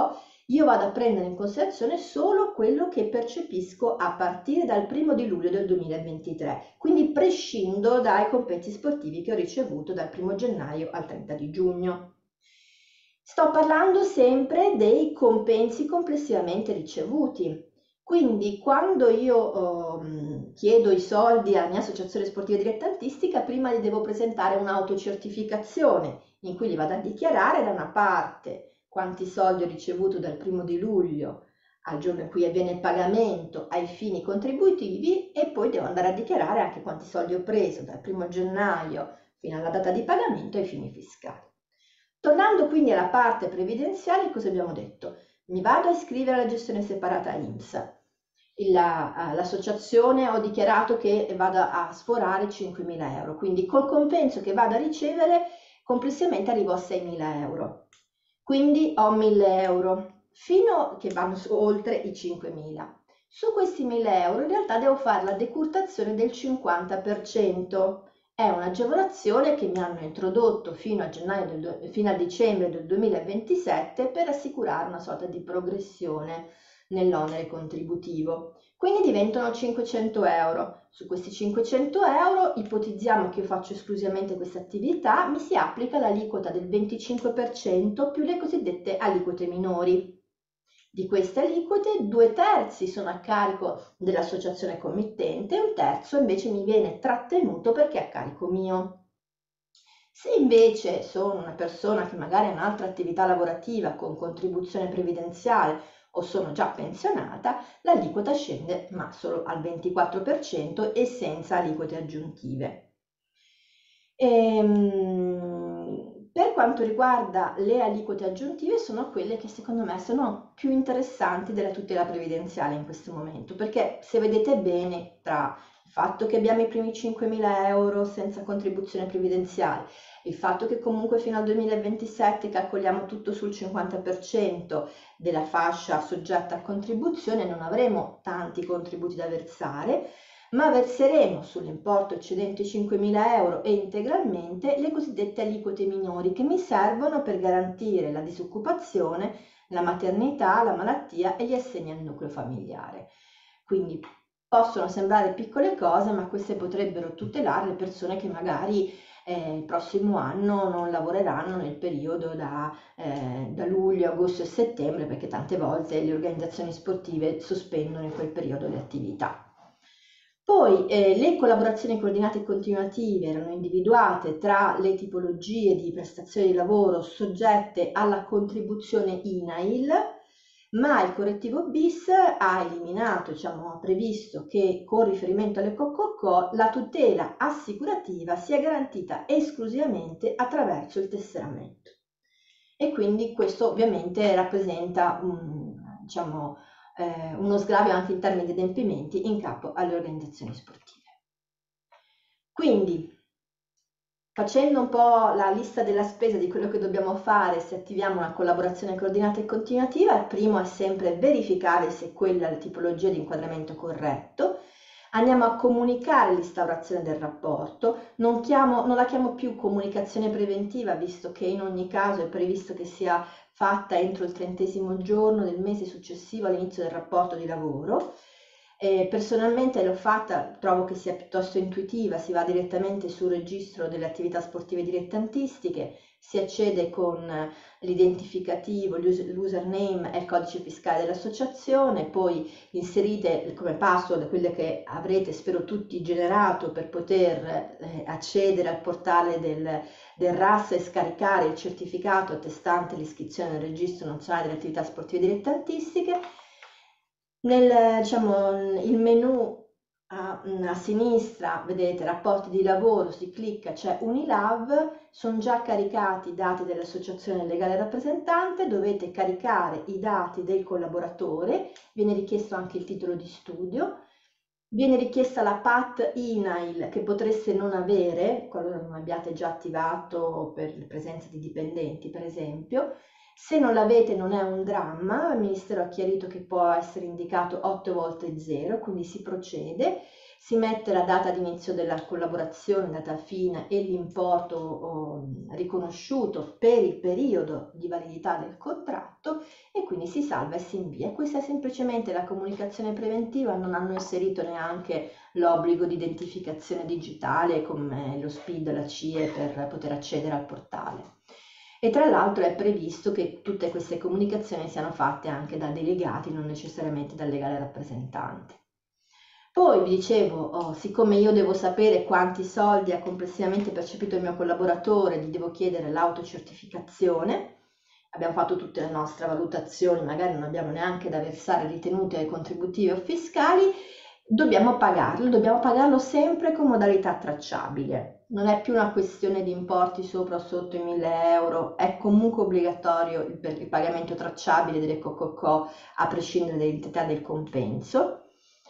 io vado a prendere in considerazione solo quello che percepisco a partire dal primo di luglio del duemilaventitré, quindi prescindo dai compensi sportivi che ho ricevuto dal primo gennaio al trenta di giugno. Sto parlando sempre dei compensi complessivamente ricevuti. Quindi quando io eh, chiedo i soldi alla mia associazione sportiva dilettantistica, prima gli devo presentare un'autocertificazione in cui gli vado a dichiarare da una parte quanti soldi ho ricevuto dal primo di luglio al giorno in cui avviene il pagamento ai fini contributivi, e poi devo andare a dichiarare anche quanti soldi ho preso dal primo gennaio fino alla data di pagamento ai fini fiscali. Tornando quindi alla parte previdenziale, cosa abbiamo detto? Mi vado a iscrivere alla gestione separata I N P S. L'associazione ho dichiarato che vado a sforare cinquemila euro, quindi col compenso che vado a ricevere complessivamente arrivo a seimila euro. Quindi ho mille euro, fino che vanno oltre i cinquemila. Su questi mille euro in realtà devo fare la decurtazione del cinquanta per cento. È un'agevolazione che mi hanno introdotto fino a, gennaio del, fino a dicembre del duemilaventisette per assicurare una sorta di progressione nell'onere contributivo. Quindi diventano cinquecento euro. Su questi cinquecento euro, ipotizziamo che io faccio esclusivamente questa attività, mi si applica l'aliquota del venticinque per cento più le cosiddette aliquote minori. Di queste aliquote, due terzi sono a carico dell'associazione committente e un terzo invece mi viene trattenuto perché è a carico mio. Se invece sono una persona che magari ha un'altra attività lavorativa con contribuzione previdenziale o sono già pensionata, l'aliquota scende ma solo al ventiquattro per cento e senza aliquote aggiuntive. Ehm, per quanto riguarda le aliquote aggiuntive, sono quelle che secondo me sono più interessanti della tutela previdenziale in questo momento, perché se vedete bene, tra il fatto che abbiamo i primi cinquemila euro senza contribuzione previdenziale, il fatto che comunque fino al duemilaventisette calcoliamo tutto sul cinquanta per cento della fascia soggetta a contribuzione, non avremo tanti contributi da versare, ma verseremo sull'importo eccedente i cinquemila euro e integralmente le cosiddette aliquote minori, che mi servono per garantire la disoccupazione, la maternità, la malattia e gli assegni al nucleo familiare. Quindi possono sembrare piccole cose, ma queste potrebbero tutelare le persone che magari eh, il prossimo anno non lavoreranno nel periodo da, eh, da luglio, agosto e settembre, perché tante volte le organizzazioni sportive sospendono in quel periodo le attività. Poi eh, le collaborazioni coordinate e continuative erano individuate tra le tipologie di prestazioni di lavoro soggette alla contribuzione I N A I L, ma il correttivo bis ha eliminato, diciamo, ha previsto che con riferimento alle COCOCO la tutela assicurativa sia garantita esclusivamente attraverso il tesseramento. E quindi questo ovviamente rappresenta un, diciamo, eh, uno sgravio anche in termini di adempimenti in capo alle organizzazioni sportive. Quindi, facendo un po' la lista della spesa di quello che dobbiamo fare se attiviamo una collaborazione coordinata e continuativa, il primo è sempre verificare se quella è la tipologia di inquadramento corretto. Andiamo a comunicare l'instaurazione del rapporto, non, chiamo, non la chiamo più comunicazione preventiva, visto che in ogni caso è previsto che sia fatta entro il trentesimo giorno del mese successivo all'inizio del rapporto di lavoro. Eh, personalmente l'ho fatta, trovo che sia piuttosto intuitiva, si va direttamente sul registro delle attività sportive dilettantistiche, si accede con l'identificativo, l'username e il codice fiscale dell'associazione, poi inserite come password quelle che avrete, spero tutti, generato per poter eh, accedere al portale del, del R A S e scaricare il certificato attestante l'iscrizione nel registro nazionale delle attività sportive dilettantistiche. Nel, diciamo, il menu a, a sinistra, vedete, rapporti di lavoro, si clicca, c'è Unilav, sono già caricati i dati dell'associazione legale rappresentante, dovete caricare i dati del collaboratore, viene richiesto anche il titolo di studio, viene richiesta la P A T I N A I L che potreste non avere, qualora non abbiate già attivato per presenza di dipendenti per esempio. Se non l'avete non è un dramma, il Ministero ha chiarito che può essere indicato otto volte zero, quindi si procede. Si mette la data di inizio della collaborazione, data fine e l'importo oh, riconosciuto per il periodo di validità del contratto e quindi si salva e si invia. Questa è semplicemente la comunicazione preventiva, non hanno inserito neanche l'obbligo di identificazione digitale come lo S P I D, la C I E per poter accedere al portale. E tra l'altro è previsto che tutte queste comunicazioni siano fatte anche da delegati, non necessariamente dal legale rappresentante. Poi vi dicevo, oh, siccome io devo sapere quanti soldi ha complessivamente percepito il mio collaboratore, gli devo chiedere l'autocertificazione. Abbiamo fatto tutte le nostre valutazioni, magari non abbiamo neanche da versare ritenute contributive o fiscali, dobbiamo pagarlo, dobbiamo pagarlo sempre con modalità tracciabile. Non è più una questione di importi sopra o sotto i mille euro, è comunque obbligatorio il, il pagamento tracciabile delle CoCoCo a prescindere dall'entità del compenso.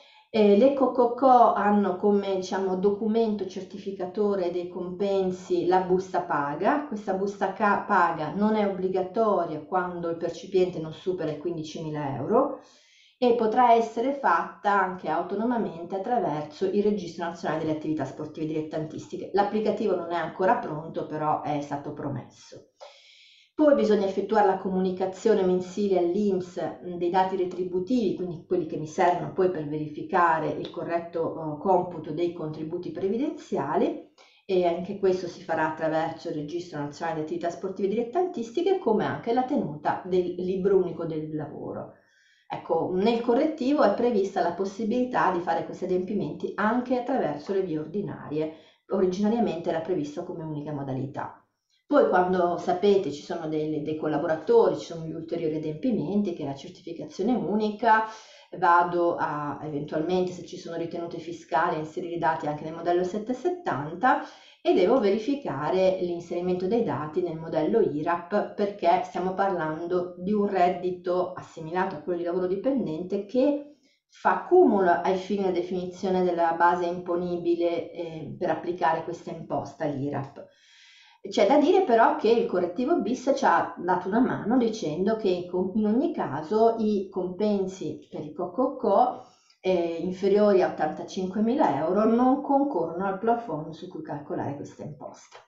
Eh, le CoCoCo hanno come diciamo, documento certificatore dei compensi la busta paga. Questa busta paga non è obbligatoria quando il percipiente non supera i quindicimila euro e potrà essere fatta anche autonomamente attraverso il Registro Nazionale delle Attività Sportive Dilettantistiche. L'applicativo non è ancora pronto, però è stato promesso. Poi bisogna effettuare la comunicazione mensile all'I N P S dei dati retributivi, quindi quelli che mi servono poi per verificare il corretto uh, computo dei contributi previdenziali, e anche questo si farà attraverso il Registro Nazionale di Attività Sportive Dilettantistiche, come anche la tenuta del Libro Unico del Lavoro. Ecco, nel correttivo è prevista la possibilità di fare questi adempimenti anche attraverso le vie ordinarie, originariamente era previsto come unica modalità. Poi quando sapete ci sono dei, dei collaboratori, ci sono gli ulteriori adempimenti che è la certificazione unica, vado a eventualmente se ci sono ritenute fiscali a inserire i dati anche nel modello settecentosettanta e devo verificare l'inserimento dei dati nel modello I R A P perché stiamo parlando di un reddito assimilato a quello di lavoro dipendente che fa cumulo ai fini della definizione della base imponibile eh, per applicare questa imposta, l'I R A P. C'è da dire però che il correttivo bis ci ha dato una mano dicendo che in ogni caso i compensi per i CoCoCo eh, inferiori a ottantacinquemila euro non concorrono al plafond su cui calcolare questa imposta.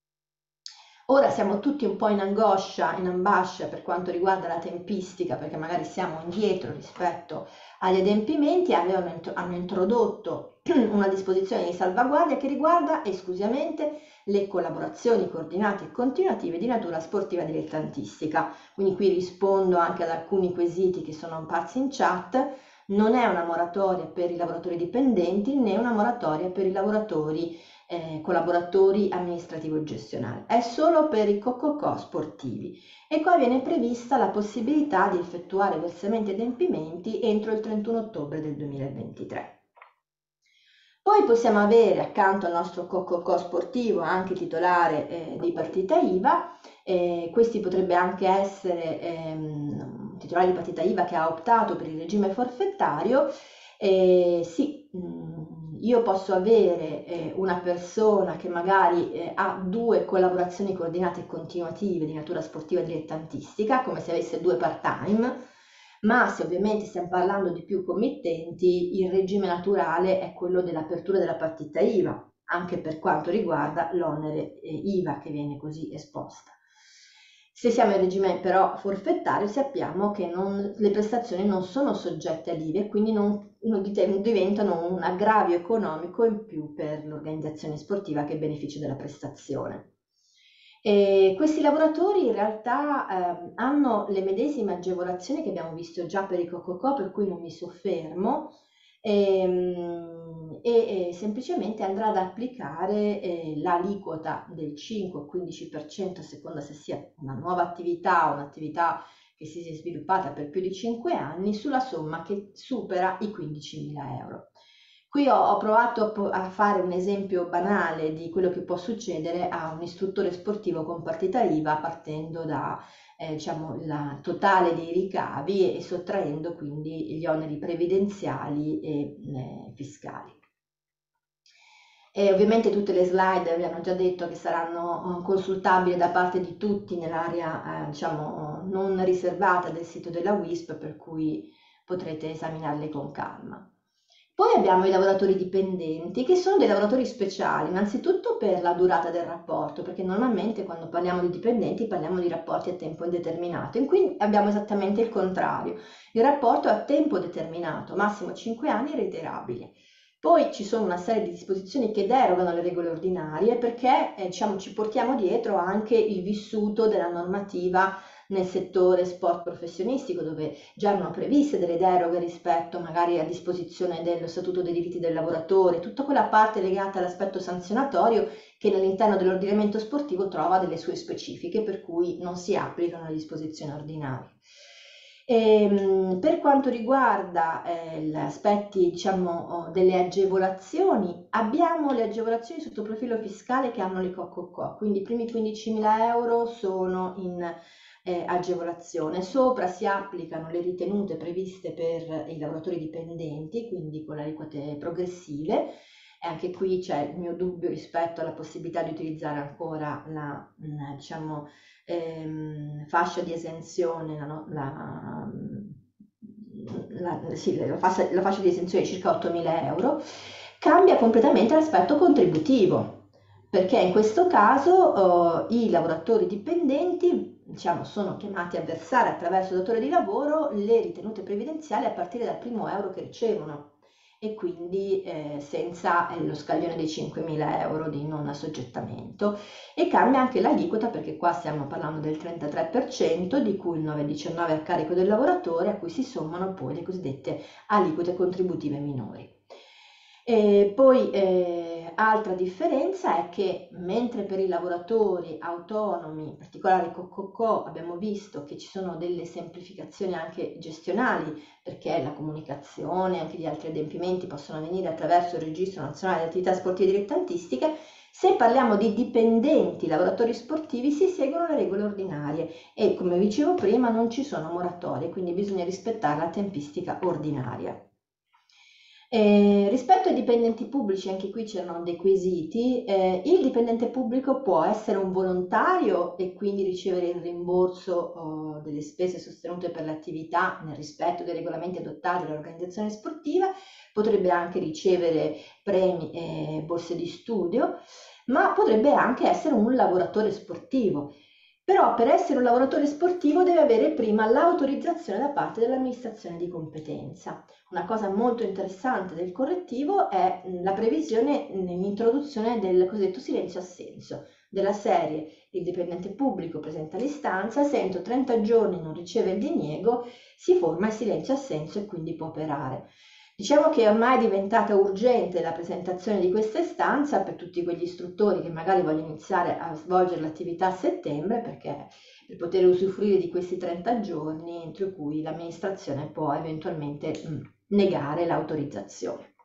Ora siamo tutti un po' in angoscia, in ambascia per quanto riguarda la tempistica, perché magari siamo indietro rispetto agli adempimenti. Avevano, hanno introdotto una disposizione di salvaguardia che riguarda esclusivamente le collaborazioni coordinate e continuative di natura sportiva dilettantistica. Quindi qui rispondo anche ad alcuni quesiti che sono apparsi in chat. Non è una moratoria per i lavoratori dipendenti né una moratoria per i lavoratori eh, collaboratori amministrativo e gestionali, è solo per i CoCoCo sportivi e qua viene prevista la possibilità di effettuare versamenti e adempimenti entro il trentuno ottobre del duemilaventitré. Poi possiamo avere accanto al nostro CoCoCo sportivo anche titolare eh, di partita I V A. Eh, questi potrebbe anche essere ehm, titolare di partita I V A che ha optato per il regime forfettario. Eh, sì, mh, io posso avere eh, una persona che magari eh, ha due collaborazioni coordinate e continuative di natura sportiva e dilettantistica, come se avesse due part-time, ma se ovviamente stiamo parlando di più committenti, il regime naturale è quello dell'apertura della partita I V A, anche per quanto riguarda l'onere eh, I V A che viene così esposta. Se siamo in regime però forfettario sappiamo che non, le prestazioni non sono soggette all'I V A e quindi non, non diventano un aggravio economico in più per l'organizzazione sportiva che beneficia della prestazione. E questi lavoratori in realtà eh, hanno le medesime agevolazioni che abbiamo visto già per i CoCoCo, per cui non mi soffermo, e, e, e semplicemente andrà ad applicare eh, l'aliquota del cinque o quindici per cento a seconda se sia una nuova attività o un'attività che si sia sviluppata per più di cinque anni sulla somma che supera i quindicimila euro. Qui ho, ho provato a fare un esempio banale di quello che può succedere a un istruttore sportivo con partita I V A partendo da eh, diciamo, la totale dei ricavi e, e sottraendo quindi gli oneri previdenziali e eh, fiscali. E ovviamente tutte le slide vi hanno già detto che saranno consultabili da parte di tutti nell'area eh, diciamo, non riservata del sito della W I S P, per cui potrete esaminarle con calma. Poi abbiamo i lavoratori dipendenti, che sono dei lavoratori speciali, innanzitutto per la durata del rapporto, perché normalmente quando parliamo di dipendenti parliamo di rapporti a tempo indeterminato, e qui abbiamo esattamente il contrario, il rapporto a tempo determinato, massimo cinque anni reiterabili. Poi ci sono una serie di disposizioni che derogano alle regole ordinarie perché eh, diciamo, ci portiamo dietro anche il vissuto della normativa nel settore sport professionistico, dove già erano previste delle deroghe rispetto magari a disposizione dello Statuto dei diritti del lavoratore, tutta quella parte legata all'aspetto sanzionatorio che all'interno dell'ordinamento sportivo trova delle sue specifiche, per cui non si applicano le disposizioni ordinarie. E, per quanto riguarda eh, gli aspetti diciamo, delle agevolazioni, abbiamo le agevolazioni sotto profilo fiscale che hanno le co-co-co, quindi i primi quindicimila euro sono in eh, agevolazione. Sopra si applicano le ritenute previste per i lavoratori dipendenti, quindi con le aliquote progressive. E anche qui c'è il mio dubbio rispetto alla possibilità di utilizzare ancora la, diciamo, ehm, fascia di esenzione, la, la, la, sì, la, fascia, la fascia di esenzione è circa ottomila euro. Cambia completamente l'aspetto contributivo, perché in questo caso eh, i lavoratori dipendenti diciamo, sono chiamati a versare attraverso il datore di lavoro le ritenute previdenziali a partire dal primo euro che ricevono, e quindi eh, senza eh, lo scaglione dei cinquemila euro di non assoggettamento. E cambia anche l'aliquota, perché qua stiamo parlando del trentatré per cento, di cui il nove virgola diciannove a carico del lavoratore, a cui si sommano poi le cosiddette aliquote contributive minori. E poi eh, altra differenza è che mentre per i lavoratori autonomi, in particolare co-co-co, abbiamo visto che ci sono delle semplificazioni anche gestionali, perché la comunicazione e anche gli altri adempimenti possono avvenire attraverso il Registro Nazionale delle Attività Sportive Dilettantistiche, se parliamo di dipendenti, lavoratori sportivi, si seguono le regole ordinarie e, come dicevo prima, non ci sono moratorie, quindi bisogna rispettare la tempistica ordinaria. Eh, rispetto ai dipendenti pubblici, anche qui c'erano dei quesiti. Eh, il dipendente pubblico può essere un volontario e quindi ricevere il rimborso oh, delle spese sostenute per l'attività nel rispetto dei regolamenti adottati dall'organizzazione sportiva, potrebbe anche ricevere premi e borse di studio, ma potrebbe anche essere un lavoratore sportivo. Però per essere un lavoratore sportivo deve avere prima l'autorizzazione da parte dell'amministrazione di competenza. Una cosa molto interessante del correttivo è la previsione nell'introduzione del cosiddetto silenzio-assenso, della serie: il dipendente pubblico presenta l'istanza, se entro trenta giorni non riceve il diniego si forma il silenzio-assenso e quindi può operare. Diciamo che ormai è diventata urgente la presentazione di questa istanza per tutti quegli istruttori che magari vogliono iniziare a svolgere l'attività a settembre, perché per poter usufruire di questi trenta giorni entro cui l'amministrazione può eventualmente mh, negare l'autorizzazione.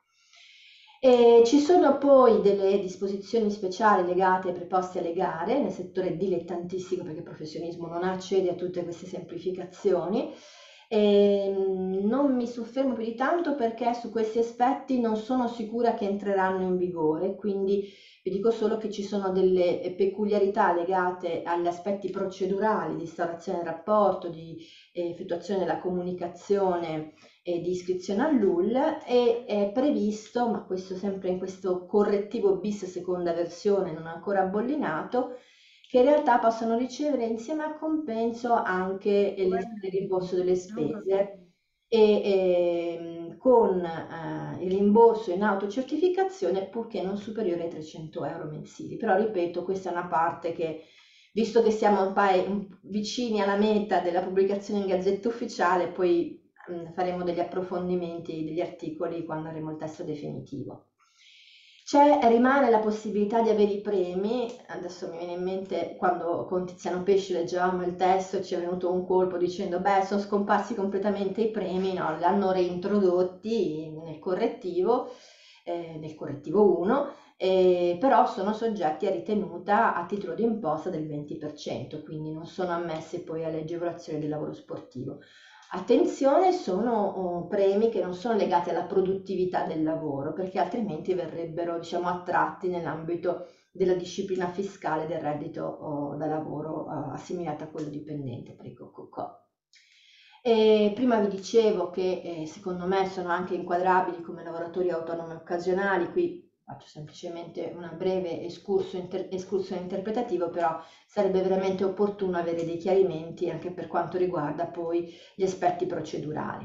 E ci sono poi delle disposizioni speciali legate ai preposti alle gare nel settore dilettantistico, perché il professionismo non accede a tutte queste semplificazioni. E non mi soffermo più di tanto perché su questi aspetti non sono sicura che entreranno in vigore, quindi vi dico solo che ci sono delle peculiarità legate agli aspetti procedurali di instaurazione del rapporto, di effettuazione della comunicazione e di iscrizione all'U L, e è previsto, ma questo sempre in questo correttivo bis seconda versione non ancora bollinato, che in realtà possono ricevere insieme al compenso anche il rimborso delle spese e, e con eh, il rimborso in autocertificazione purché non superiore ai trecento euro mensili. Però ripeto, questa è una parte che, visto che siamo un paio vicini alla meta della pubblicazione in Gazzetta Ufficiale, poi mh, faremo degli approfondimenti degli articoli quando avremo il testo definitivo. C'è, rimane la possibilità di avere i premi. Adesso mi viene in mente quando con Tiziano Pesci leggevamo il testo e ci è venuto un colpo dicendo beh, sono scomparsi completamente i premi. No, li hanno reintrodotti nel correttivo, eh, nel correttivo uno, eh, però sono soggetti a ritenuta a titolo di imposta del venti per cento, quindi non sono ammessi poi alle agevolazioni del lavoro sportivo. Attenzione, sono uh, premi che non sono legati alla produttività del lavoro, perché altrimenti verrebbero, diciamo, attratti nell'ambito della disciplina fiscale del reddito uh, da lavoro uh, assimilata a quello dipendente per i co-co-co. E prima vi dicevo che eh, secondo me sono anche inquadrabili come lavoratori autonomi occasionali. Qui faccio semplicemente un breve escurso, inter escurso interpretativo, però sarebbe veramente opportuno avere dei chiarimenti anche per quanto riguarda poi gli aspetti procedurali.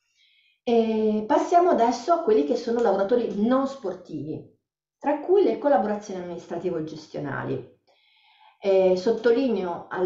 E passiamo adesso a quelli che sono lavoratori non sportivi, tra cui le collaborazioni amministrativo-gestionali. Eh, sottolineo al,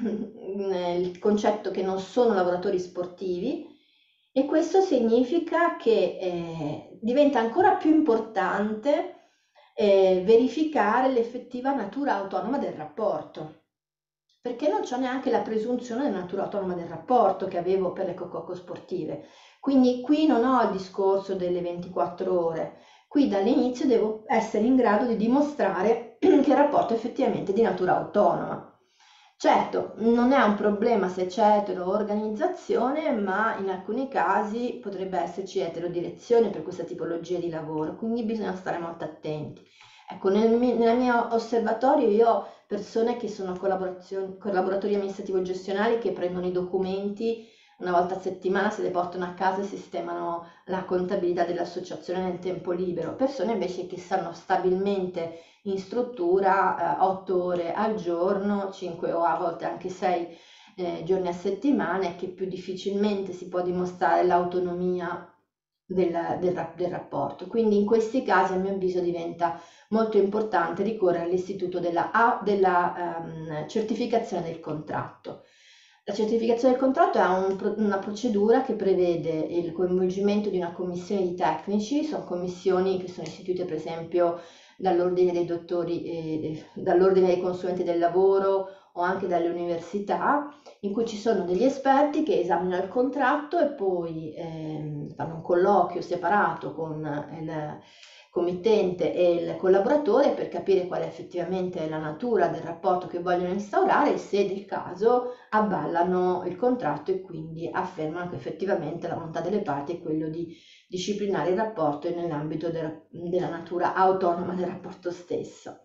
il concetto che non sono lavoratori sportivi, e questo significa che eh, diventa ancora più importante eh, verificare l'effettiva natura autonoma del rapporto, perché non c'è neanche la presunzione della natura autonoma del rapporto che avevo per le co-co-co sportive. Quindi qui non ho il discorso delle ventiquattro ore, qui dall'inizio devo essere in grado di dimostrare che il rapporto è effettivamente di natura autonoma. Certo, non è un problema se c'è etero-organizzazione, ma in alcuni casi potrebbe esserci eterodirezione per questa tipologia di lavoro, quindi bisogna stare molto attenti. Ecco, nel, nel mio osservatorio io ho persone che sono collaboratori amministrativo-gestionali che prendono i documenti una volta a settimana, se le portano a casa e sistemano la contabilità dell'associazione nel tempo libero, persone invece che stanno stabilmente in struttura eh, otto ore al giorno, cinque o a volte anche sei eh, giorni a settimana, e che più difficilmente si può dimostrare l'autonomia del, del, del rapporto. Quindi in questi casi a mio avviso diventa molto importante ricorrere all'istituto della, della um, certificazione del contratto. La certificazione del contratto è un, una procedura che prevede il coinvolgimento di una commissione di tecnici. Sono commissioni che sono istituite per esempio dall'ordine dei dottori, eh, dall'ordine dei consulenti del lavoro o anche dalle università, in cui ci sono degli esperti che esaminano il contratto e poi eh, fanno un colloquio separato con il committente e il collaboratore per capire qual è effettivamente la natura del rapporto che vogliono instaurare, e se del caso avvallano il contratto e quindi affermano che effettivamente la volontà delle parti è quello di disciplinare il rapporto nell'ambito de della natura autonoma del rapporto stesso.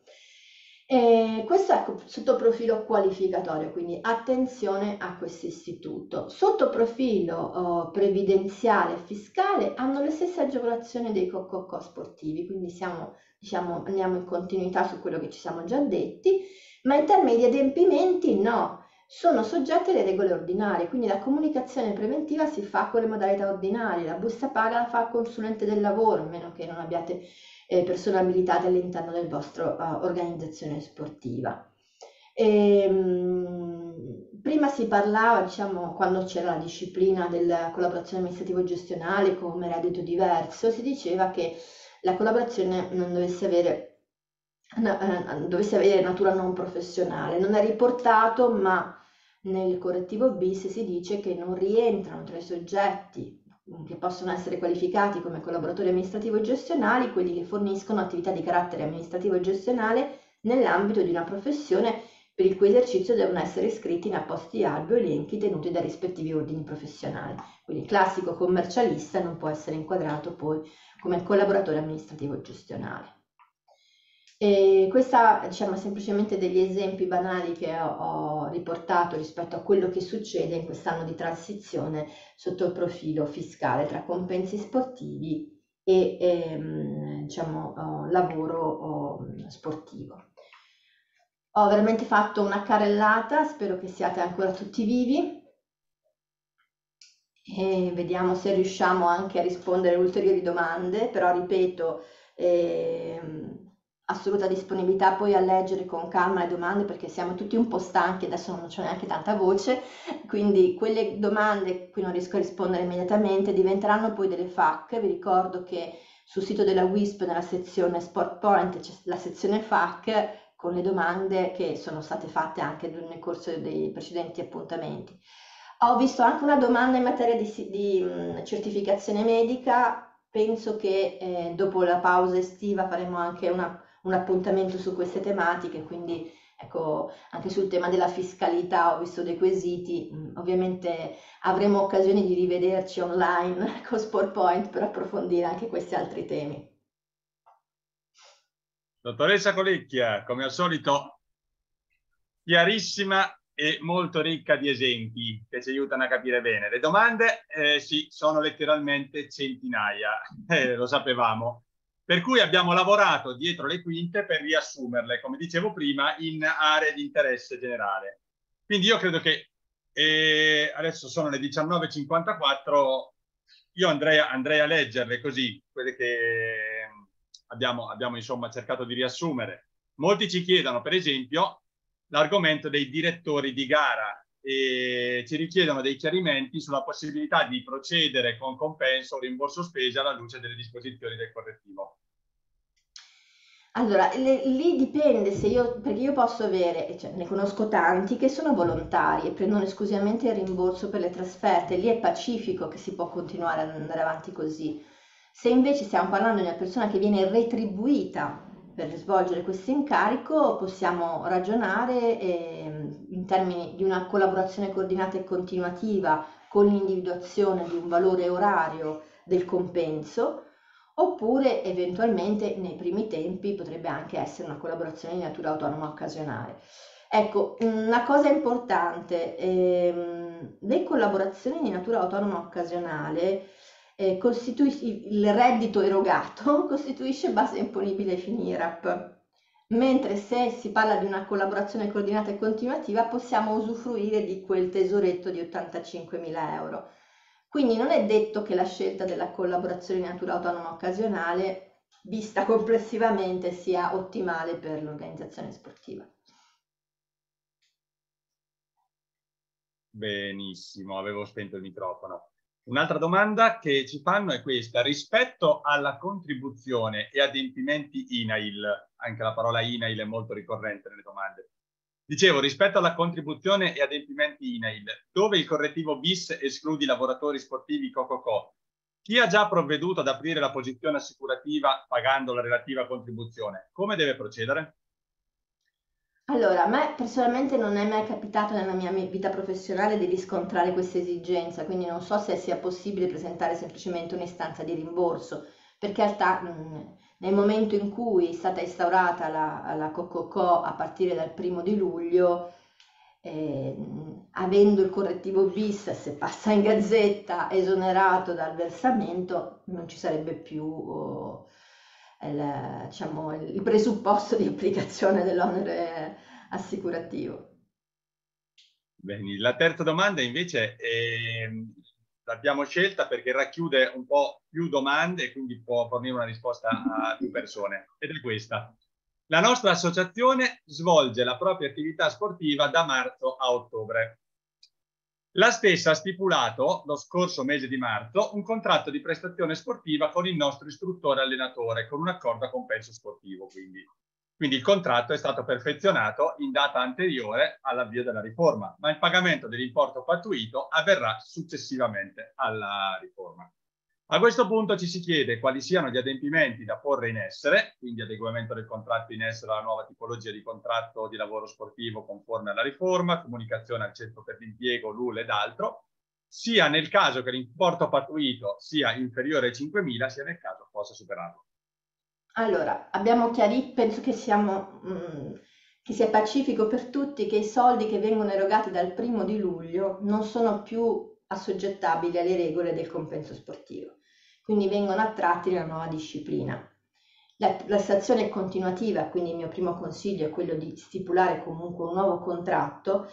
E questo è sotto profilo qualificatorio, quindi attenzione a questo istituto. Sotto profilo oh, previdenziale e fiscale hanno le stesse agevolazioni dei co-co-co sportivi, quindi siamo, diciamo, andiamo in continuità su quello che ci siamo già detti, ma in termini di adempimenti no, sono soggetti alle regole ordinarie, quindi la comunicazione preventiva si fa con le modalità ordinarie, la busta paga la fa il consulente del lavoro, a meno che non abbiate eh, persone abilitate all'interno del vostro uh, organizzazione sportiva. E, mh, prima si parlava, diciamo, quando c'era la disciplina della collaborazione amministrativo-gestionale come reddito diverso, si diceva che la collaborazione non dovesse avere dovesse avere natura non professionale. Non è riportato, ma nel correttivo bis si dice che non rientrano tra i soggetti che possono essere qualificati come collaboratori amministrativo gestionali quelli che forniscono attività di carattere amministrativo gestionale nell'ambito di una professione per il cui esercizio devono essere iscritti in appositi albi o elenchi tenuti dai rispettivi ordini professionali. Quindi il classico commercialista non può essere inquadrato poi come collaboratore amministrativo gestionale. E questa, diciamo, semplicemente degli esempi banali che ho, ho riportato rispetto a quello che succede in quest'anno di transizione sotto il profilo fiscale tra compensi sportivi e ehm, diciamo, oh, lavoro oh, sportivo. Ho veramente fatto una carrellata, spero che siate ancora tutti vivi e vediamo se riusciamo anche a rispondere a ulteriori domande, però ripeto, ehm, assoluta disponibilità poi a leggere con calma le domande, perché siamo tutti un po' stanchi, adesso non c'è neanche tanta voce, quindi quelle domande a cui non riesco a rispondere immediatamente diventeranno poi delle F A Q. Vi ricordo che sul sito della W I S P nella sezione Sport Point c'è la sezione F A Q con le domande che sono state fatte anche nel corso dei precedenti appuntamenti. Ho visto anche una domanda in materia di, di mh, certificazione medica. Penso che eh, dopo la pausa estiva faremo anche una, un appuntamento su queste tematiche, quindi ecco, anche sul tema della fiscalità ho visto dei quesiti. Mh, ovviamente avremo occasione di rivederci online con Sport Point per approfondire anche questi altri temi. Dottoressa Colecchia, come al solito, chiarissima e molto ricca di esempi che ci aiutano a capire bene. Le domande, eh, sì, sono letteralmente centinaia, eh, lo sapevamo. Per cui abbiamo lavorato dietro le quinte per riassumerle, come dicevo prima, in aree di interesse generale. Quindi io credo che eh, adesso sono le diciannove e cinquantaquattro, io andrei, andrei a leggerle così, quelle che abbiamo, abbiamo insomma cercato di riassumere. Molti ci chiedono, per esempio, l'argomento dei direttori di gara e ci richiedono dei chiarimenti sulla possibilità di procedere con compenso o rimborso spese alla luce delle disposizioni del correttivo. Allora, le- lì dipende se io, perché io posso avere, cioè, ne conosco tanti che sono volontari e prendono esclusivamente il rimborso per le trasferte, lì è pacifico che si può continuare ad andare avanti così. Se invece stiamo parlando di una persona che viene retribuita per svolgere questo incarico, possiamo ragionare ehm, in termini di una collaborazione coordinata e continuativa con l'individuazione di un valore orario del compenso, oppure eventualmente nei primi tempi potrebbe anche essere una collaborazione di natura autonoma occasionale. Ecco, una cosa importante, ehm, le collaborazioni di natura autonoma occasionale eh, costituisce il reddito erogato costituisce base imponibile ai fini I R A P, mentre se si parla di una collaborazione coordinata e continuativa possiamo usufruire di quel tesoretto di ottantacinquemila euro. Quindi non è detto che la scelta della collaborazione di natura autonoma occasionale, vista complessivamente, sia ottimale per l'organizzazione sportiva. Benissimo, avevo spento il microfono. Un'altra domanda che ci fanno è questa: rispetto alla contribuzione e adempimenti I N A I L, anche la parola I N A I L è molto ricorrente nelle domande. Dicevo, rispetto alla contribuzione e adempimenti I N A I L, dove il correttivo bis escludi lavoratori sportivi co-co-co, chi ha già provveduto ad aprire la posizione assicurativa pagando la relativa contribuzione, come deve procedere? Allora, a me personalmente non è mai capitato nella mia vita professionale di riscontrare questa esigenza, quindi non so se sia possibile presentare semplicemente un'istanza di rimborso, perché in realtà mh, nel momento in cui è stata instaurata la, la co-co-co a partire dal primo di luglio, eh, avendo il correttivo bis, se passa in gazzetta, esonerato dal versamento, non ci sarebbe più... Oh, il, diciamo, il presupposto di applicazione dell'onere assicurativo. Bene, la terza domanda invece è, l'abbiamo scelta perché racchiude un po' più domande e quindi può fornire una risposta a più persone, ed è questa. La nostra associazione svolge la propria attività sportiva da marzo a ottobre. La stessa ha stipulato, lo scorso mese di marzo, un contratto di prestazione sportiva con il nostro istruttore allenatore, con un accordo a compenso sportivo. Quindi. quindi il contratto è stato perfezionato in data anteriore all'avvio della riforma, ma il pagamento dell'importo pattuito avverrà successivamente alla riforma. A questo punto ci si chiede quali siano gli adempimenti da porre in essere, quindi adeguamento del contratto in essere alla nuova tipologia di contratto di lavoro sportivo conforme alla riforma, comunicazione al centro per l'impiego, l'U L ed altro, sia nel caso che l'importo pattuito sia inferiore ai cinquemila, sia nel caso possa superarlo. Allora, abbiamo chiarito, penso che, siamo, mh, che sia pacifico per tutti che i soldi che vengono erogati dal primo di luglio non sono più assoggettabili alle regole del compenso sportivo, quindi vengono attratti nella nuova disciplina. La, la stazione è continuativa, quindi il mio primo consiglio è quello di stipulare comunque un nuovo contratto.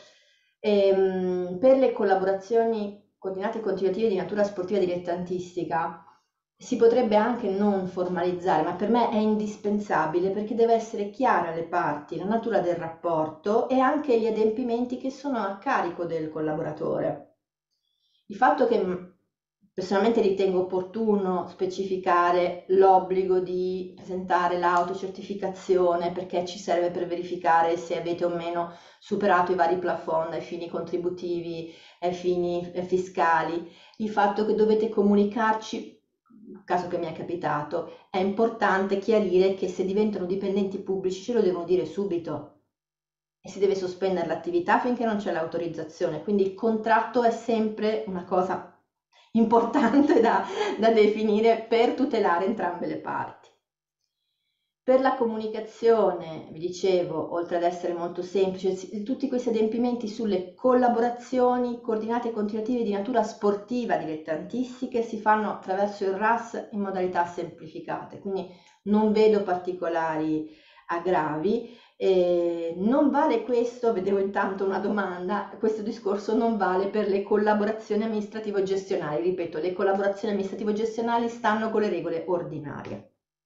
Ehm, per le collaborazioni coordinate e continuative di natura sportiva dilettantistica si potrebbe anche non formalizzare, ma per me è indispensabile perché deve essere chiara alle parti la natura del rapporto e anche gli adempimenti che sono a carico del collaboratore. Il fatto che personalmente ritengo opportuno specificare l'obbligo di presentare l'autocertificazione perché ci serve per verificare se avete o meno superato i vari plafond ai fini contributivi, ai fini fiscali, il fatto che dovete comunicarci, caso che mi è capitato, è importante chiarire che se diventano dipendenti pubblici ce lo devono dire subito e si deve sospendere l'attività finché non c'è l'autorizzazione, quindi il contratto è sempre una cosa importante da, da definire per tutelare entrambe le parti. Per la comunicazione, vi dicevo, oltre ad essere molto semplice, tutti questi adempimenti sulle collaborazioni coordinate e continuative di natura sportiva dilettantistiche si fanno attraverso il R A S in modalità semplificate, quindi non vedo particolari aggravi. Eh, non vale questo, vedevo intanto una domanda, questo discorso non vale per le collaborazioni amministrativo-gestionali, ripeto, le collaborazioni amministrativo-gestionali stanno con le regole ordinarie.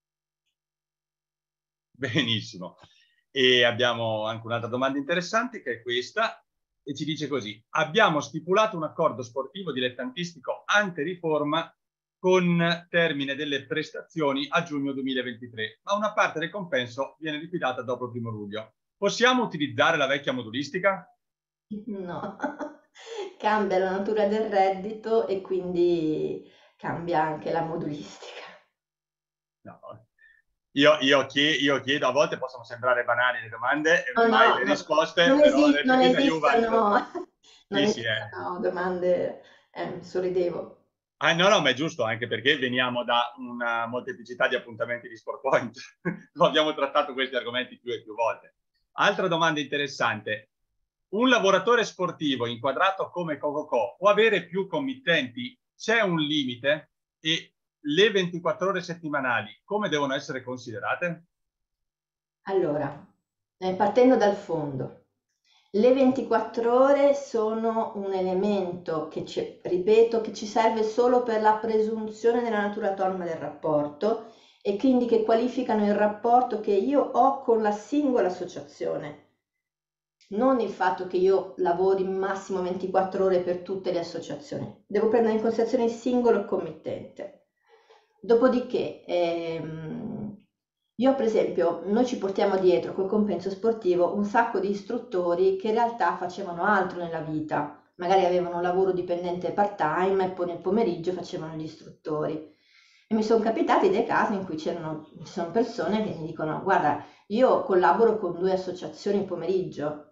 Benissimo. E abbiamo anche un'altra domanda interessante che è questa e ci dice così: abbiamo stipulato un accordo sportivo dilettantistico ante riforma con termine delle prestazioni a giugno duemilaventitré, ma una parte del compenso viene liquidata dopo il primo luglio. Possiamo utilizzare la vecchia modulistica? No, cambia la natura del reddito e quindi cambia anche la modulistica. No. Io, io, chiedo, io chiedo, a volte possono sembrare banali le domande e No, mai no, le no, risposte, non, però esi- non perché aiutano. esistono, non Sì, sì, eh. esistono domande, eh, sorridevo. Ah, no, no, ma è giusto, anche perché veniamo da una molteplicità di appuntamenti di Sport Point. Abbiamo trattato questi argomenti più e più volte. Altra domanda interessante. Un lavoratore sportivo inquadrato come Cococò può avere più committenti? C'è un limite? E le ventiquattro ore settimanali come devono essere considerate? Allora, eh, partendo dal fondo, le ventiquattro ore sono un elemento che, ci, ripeto, che ci serve solo per la presunzione della natura autonoma del rapporto e quindi che qualificano il rapporto che io ho con la singola associazione, non il fatto che io lavori massimo ventiquattro ore per tutte le associazioni. Devo prendere in considerazione il singolo committente. Dopodiché, ehm, io per esempio, noi ci portiamo dietro col compenso sportivo un sacco di istruttori che in realtà facevano altro nella vita, magari avevano un lavoro dipendente part-time e poi nel pomeriggio facevano gli istruttori. E mi sono capitati dei casi in cui c'erano, ci sono persone che mi dicono: guarda, io collaboro con due associazioni il pomeriggio.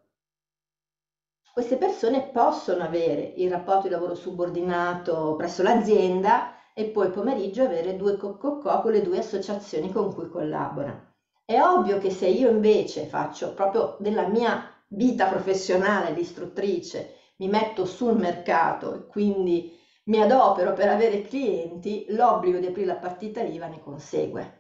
Queste persone possono avere il rapporto di lavoro subordinato presso l'azienda e poi il pomeriggio avere due coccocò con le due associazioni con cui collabora. È ovvio che se io invece faccio proprio della mia vita professionale l'istruttrice, mi metto sul mercato e quindi mi adopero per avere clienti, l'obbligo di aprire la partita I V A ne consegue.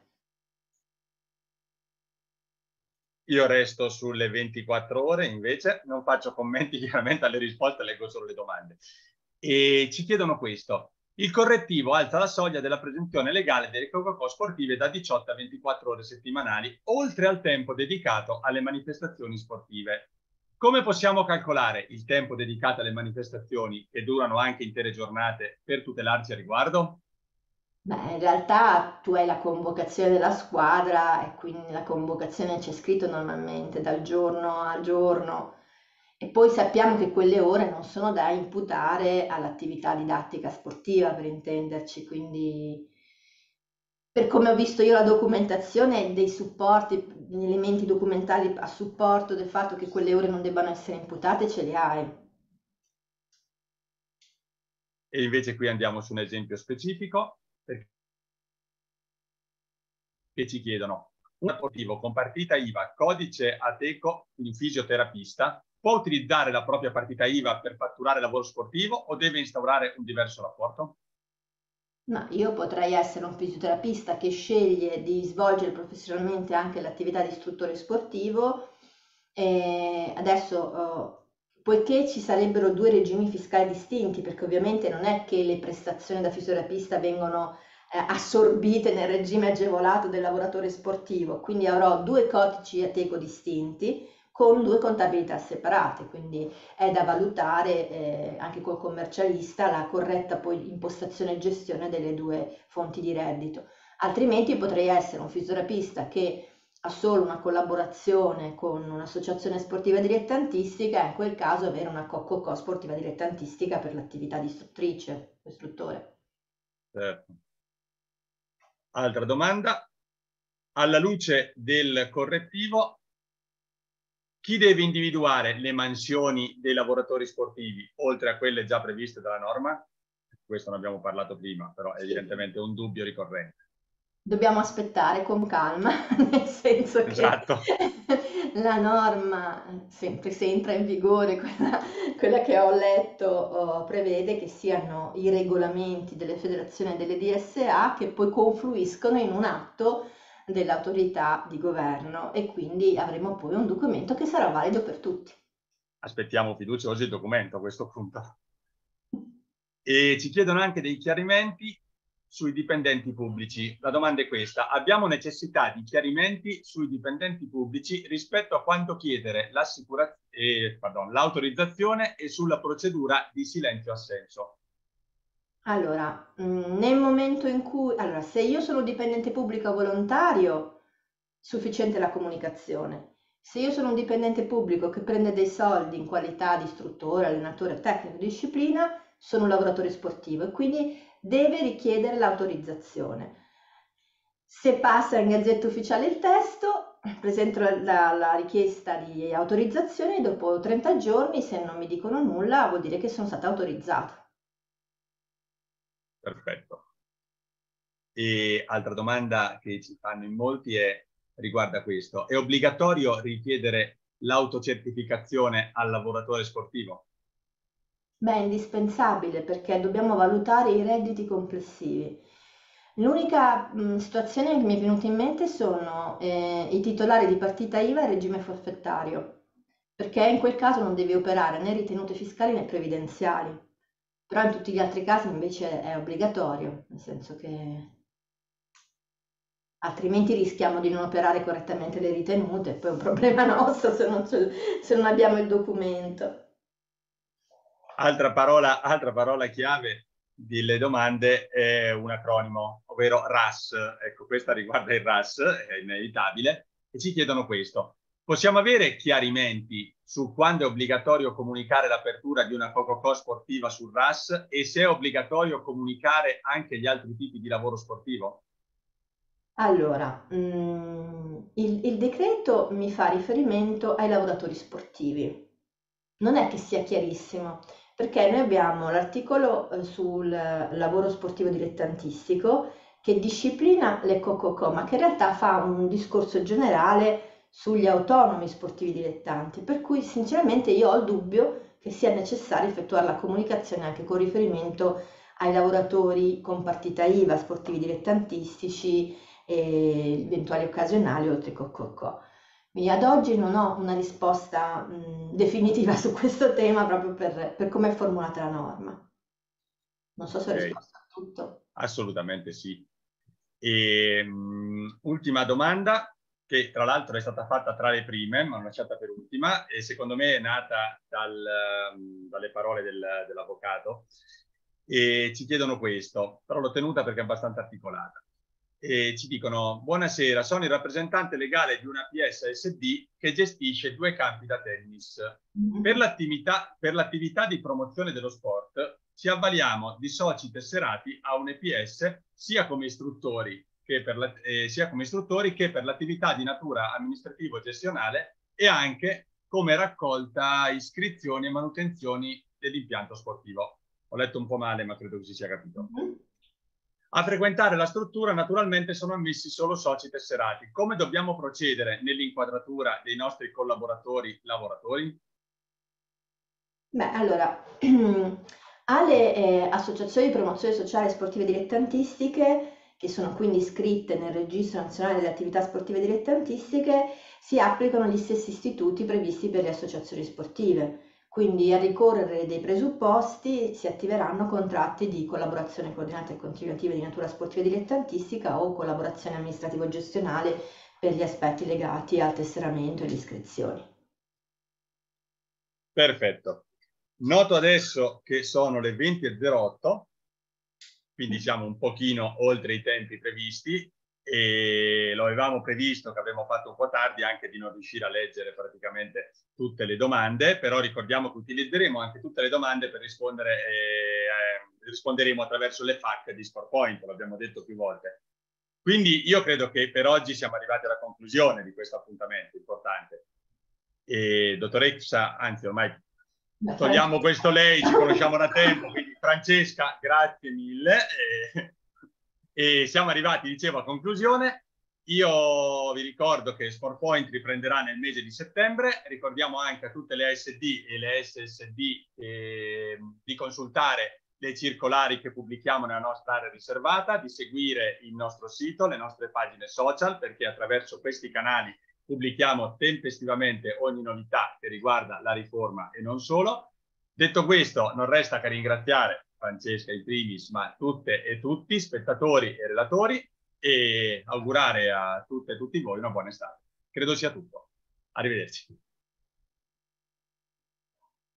Io resto sulle ventiquattro ore, invece non faccio commenti chiaramente alle risposte, leggo solo le domande. E ci chiedono questo: il correttivo alza la soglia della presunzione legale delle Cococò sportive da diciotto a ventiquattro ore settimanali, oltre al tempo dedicato alle manifestazioni sportive. Come possiamo calcolare il tempo dedicato alle manifestazioni, che durano anche intere giornate, per tutelarci a riguardo? Beh, in realtà tu hai la convocazione della squadra e quindi nella convocazione c'è scritto normalmente dal giorno al giorno e poi sappiamo che quelle ore non sono da imputare all'attività didattica sportiva, per intenderci, quindi per come ho visto io la documentazione, dei supporti, gli elementi documentali a supporto del fatto che quelle ore non debbano essere imputate, ce li hai. E invece qui andiamo su un esempio specifico, perché ci chiedono: un sportivo con partita I V A, codice Ateco, quindi un fisioterapista, può utilizzare la propria partita I V A per fatturare lavoro sportivo o deve instaurare un diverso rapporto? Ma io potrei essere un fisioterapista che sceglie di svolgere professionalmente anche l'attività di istruttore sportivo. E adesso, eh, poiché ci sarebbero due regimi fiscali distinti, perché ovviamente non è che le prestazioni da fisioterapista vengono eh, assorbite nel regime agevolato del lavoratore sportivo, quindi avrò due codici Ateco distinti con due contabilità separate, quindi è da valutare eh, anche col commercialista la corretta poi impostazione e gestione delle due fonti di reddito. Altrimenti potrei essere un fisioterapista che ha solo una collaborazione con un'associazione sportiva dilettantistica e in quel caso avere una Cococò sportiva dilettantistica per l'attività di istruttrice, istruttore. Certo. Altra domanda: alla luce del correttivo, chi deve individuare le mansioni dei lavoratori sportivi, oltre a quelle già previste dalla norma? Questo ne abbiamo parlato prima, però è evidentemente un dubbio ricorrente. Dobbiamo aspettare con calma, nel senso che Esatto. la norma, sempre se entra in vigore, quella, quella che ho letto, oh, prevede che siano i regolamenti delle federazioni e delle D S A che poi confluiscono in un atto dell'autorità di governo e quindi avremo poi un documento che sarà valido per tutti. Aspettiamo fiduciosi il documento a questo punto. E ci chiedono anche dei chiarimenti sui dipendenti pubblici. La domanda è questa: abbiamo necessità di chiarimenti sui dipendenti pubblici rispetto a quanto chiedere eh, l'autorizzazione e sulla procedura di silenzio-assenso. Allora, mh, nel momento in cui, allora, se io sono dipendente pubblico volontario, sufficiente la comunicazione. Se io sono un dipendente pubblico che prende dei soldi in qualità di istruttore, allenatore, tecnico, disciplina, sono un lavoratore sportivo e quindi deve richiedere l'autorizzazione. Se passa in Gazzetta Ufficiale il testo, presento la, la richiesta di autorizzazione e dopo trenta giorni, se non mi dicono nulla, vuol dire che sono stata autorizzata. Perfetto. E altra domanda che ci fanno in molti è, riguarda questo: è obbligatorio richiedere l'autocertificazione al lavoratore sportivo? Beh, è indispensabile perché dobbiamo valutare i redditi complessivi. L'unica mh, situazione che mi è venuta in mente sono eh, i titolari di partita I V A e regime forfettario, perché in quel caso non devi operare né ritenute fiscali né previdenziali, però in tutti gli altri casi invece è obbligatorio, nel senso che altrimenti rischiamo di non operare correttamente le ritenute, e poi è un problema nostro se non, se non abbiamo il documento. Altra parola, altra parola chiave delle domande è un acronimo, ovvero R A S. Ecco, questa riguarda il R A S, è inevitabile, e ci chiedono questo: possiamo avere chiarimenti su quando è obbligatorio comunicare l'apertura di una Coco-Co sportiva sul R A S e se è obbligatorio comunicare anche gli altri tipi di lavoro sportivo? Allora, mm, il, il decreto mi fa riferimento ai lavoratori sportivi. Non è che sia chiarissimo, perché noi abbiamo l'articolo eh, sul lavoro sportivo dilettantistico che disciplina le Coco-Co, ma che in realtà fa un discorso generale sugli autonomi sportivi dilettanti, per cui sinceramente io ho il dubbio che sia necessario effettuare la comunicazione anche con riferimento ai lavoratori con partita I V A, sportivi dilettantistici e eventuali occasionali oltre ai Coco-Co. Quindi ad oggi non ho una risposta mh, definitiva su questo tema proprio per, per come è formulata la norma. Non so se ho Ok, risposto a tutto. assolutamente sì. E, um, ultima domanda, che tra l'altro è stata fatta tra le prime, ma l'ho lasciata per ultima, e secondo me è nata dal, um, dalle parole del, dell'avvocato. E ci chiedono questo, però l'ho tenuta perché è abbastanza articolata. E ci dicono: buonasera, sono il rappresentante legale di una P S S D che gestisce due campi da tennis. Per l'attività, per l'attività di promozione dello sport ci avvaliamo di soci tesserati a un E P S sia come istruttori che per la, eh, sia come istruttori che per l'attività di natura amministrativo-gestionale e anche come raccolta, iscrizioni e manutenzioni dell'impianto sportivo. Ho letto un po' male, ma credo che si sia capito. Mm-hmm. A frequentare la struttura naturalmente sono ammessi solo soci tesserati. Come dobbiamo procedere nell'inquadratura dei nostri collaboratori lavoratori? Beh, allora, alle eh, associazioni di promozione sociale sportive dilettantistiche, che sono quindi iscritte nel Registro Nazionale delle Attività Sportive Dilettantistiche, si applicano gli stessi istituti previsti per le associazioni sportive. Quindi a ricorrere dei presupposti si attiveranno contratti di collaborazione coordinata e continuativa di natura sportiva dilettantistica o collaborazione amministrativo-gestionale per gli aspetti legati al tesseramento e alle iscrizioni. Perfetto. Noto adesso che sono le venti e zero otto, quindi siamo un pochino oltre i tempi previsti e lo avevamo previsto che avremmo fatto un po' tardi anche di non riuscire a leggere praticamente tutte le domande, però ricordiamo che utilizzeremo anche tutte le domande per rispondere, eh, risponderemo attraverso le F A Q di SportPoint, l'abbiamo detto più volte. Quindi io credo che per oggi siamo arrivati alla conclusione di questo appuntamento importante. E dottoressa, anzi ormai togliamo questo lei, ci conosciamo da tempo, quindi Francesca, grazie mille. E E siamo arrivati, dicevo, a conclusione. Io vi ricordo che SportPoint riprenderà nel mese di settembre. Ricordiamo anche a tutte le A S D e le S S D eh, di consultare le circolari che pubblichiamo nella nostra area riservata, di seguire il nostro sito, le nostre pagine social, perché attraverso questi canali pubblichiamo tempestivamente ogni novità che riguarda la riforma e non solo. Detto questo, non resta che ringraziare Francesca in primis, ma tutte e tutti, spettatori e relatori, e augurare a tutte e tutti voi una buona estate. Credo sia tutto. Arrivederci.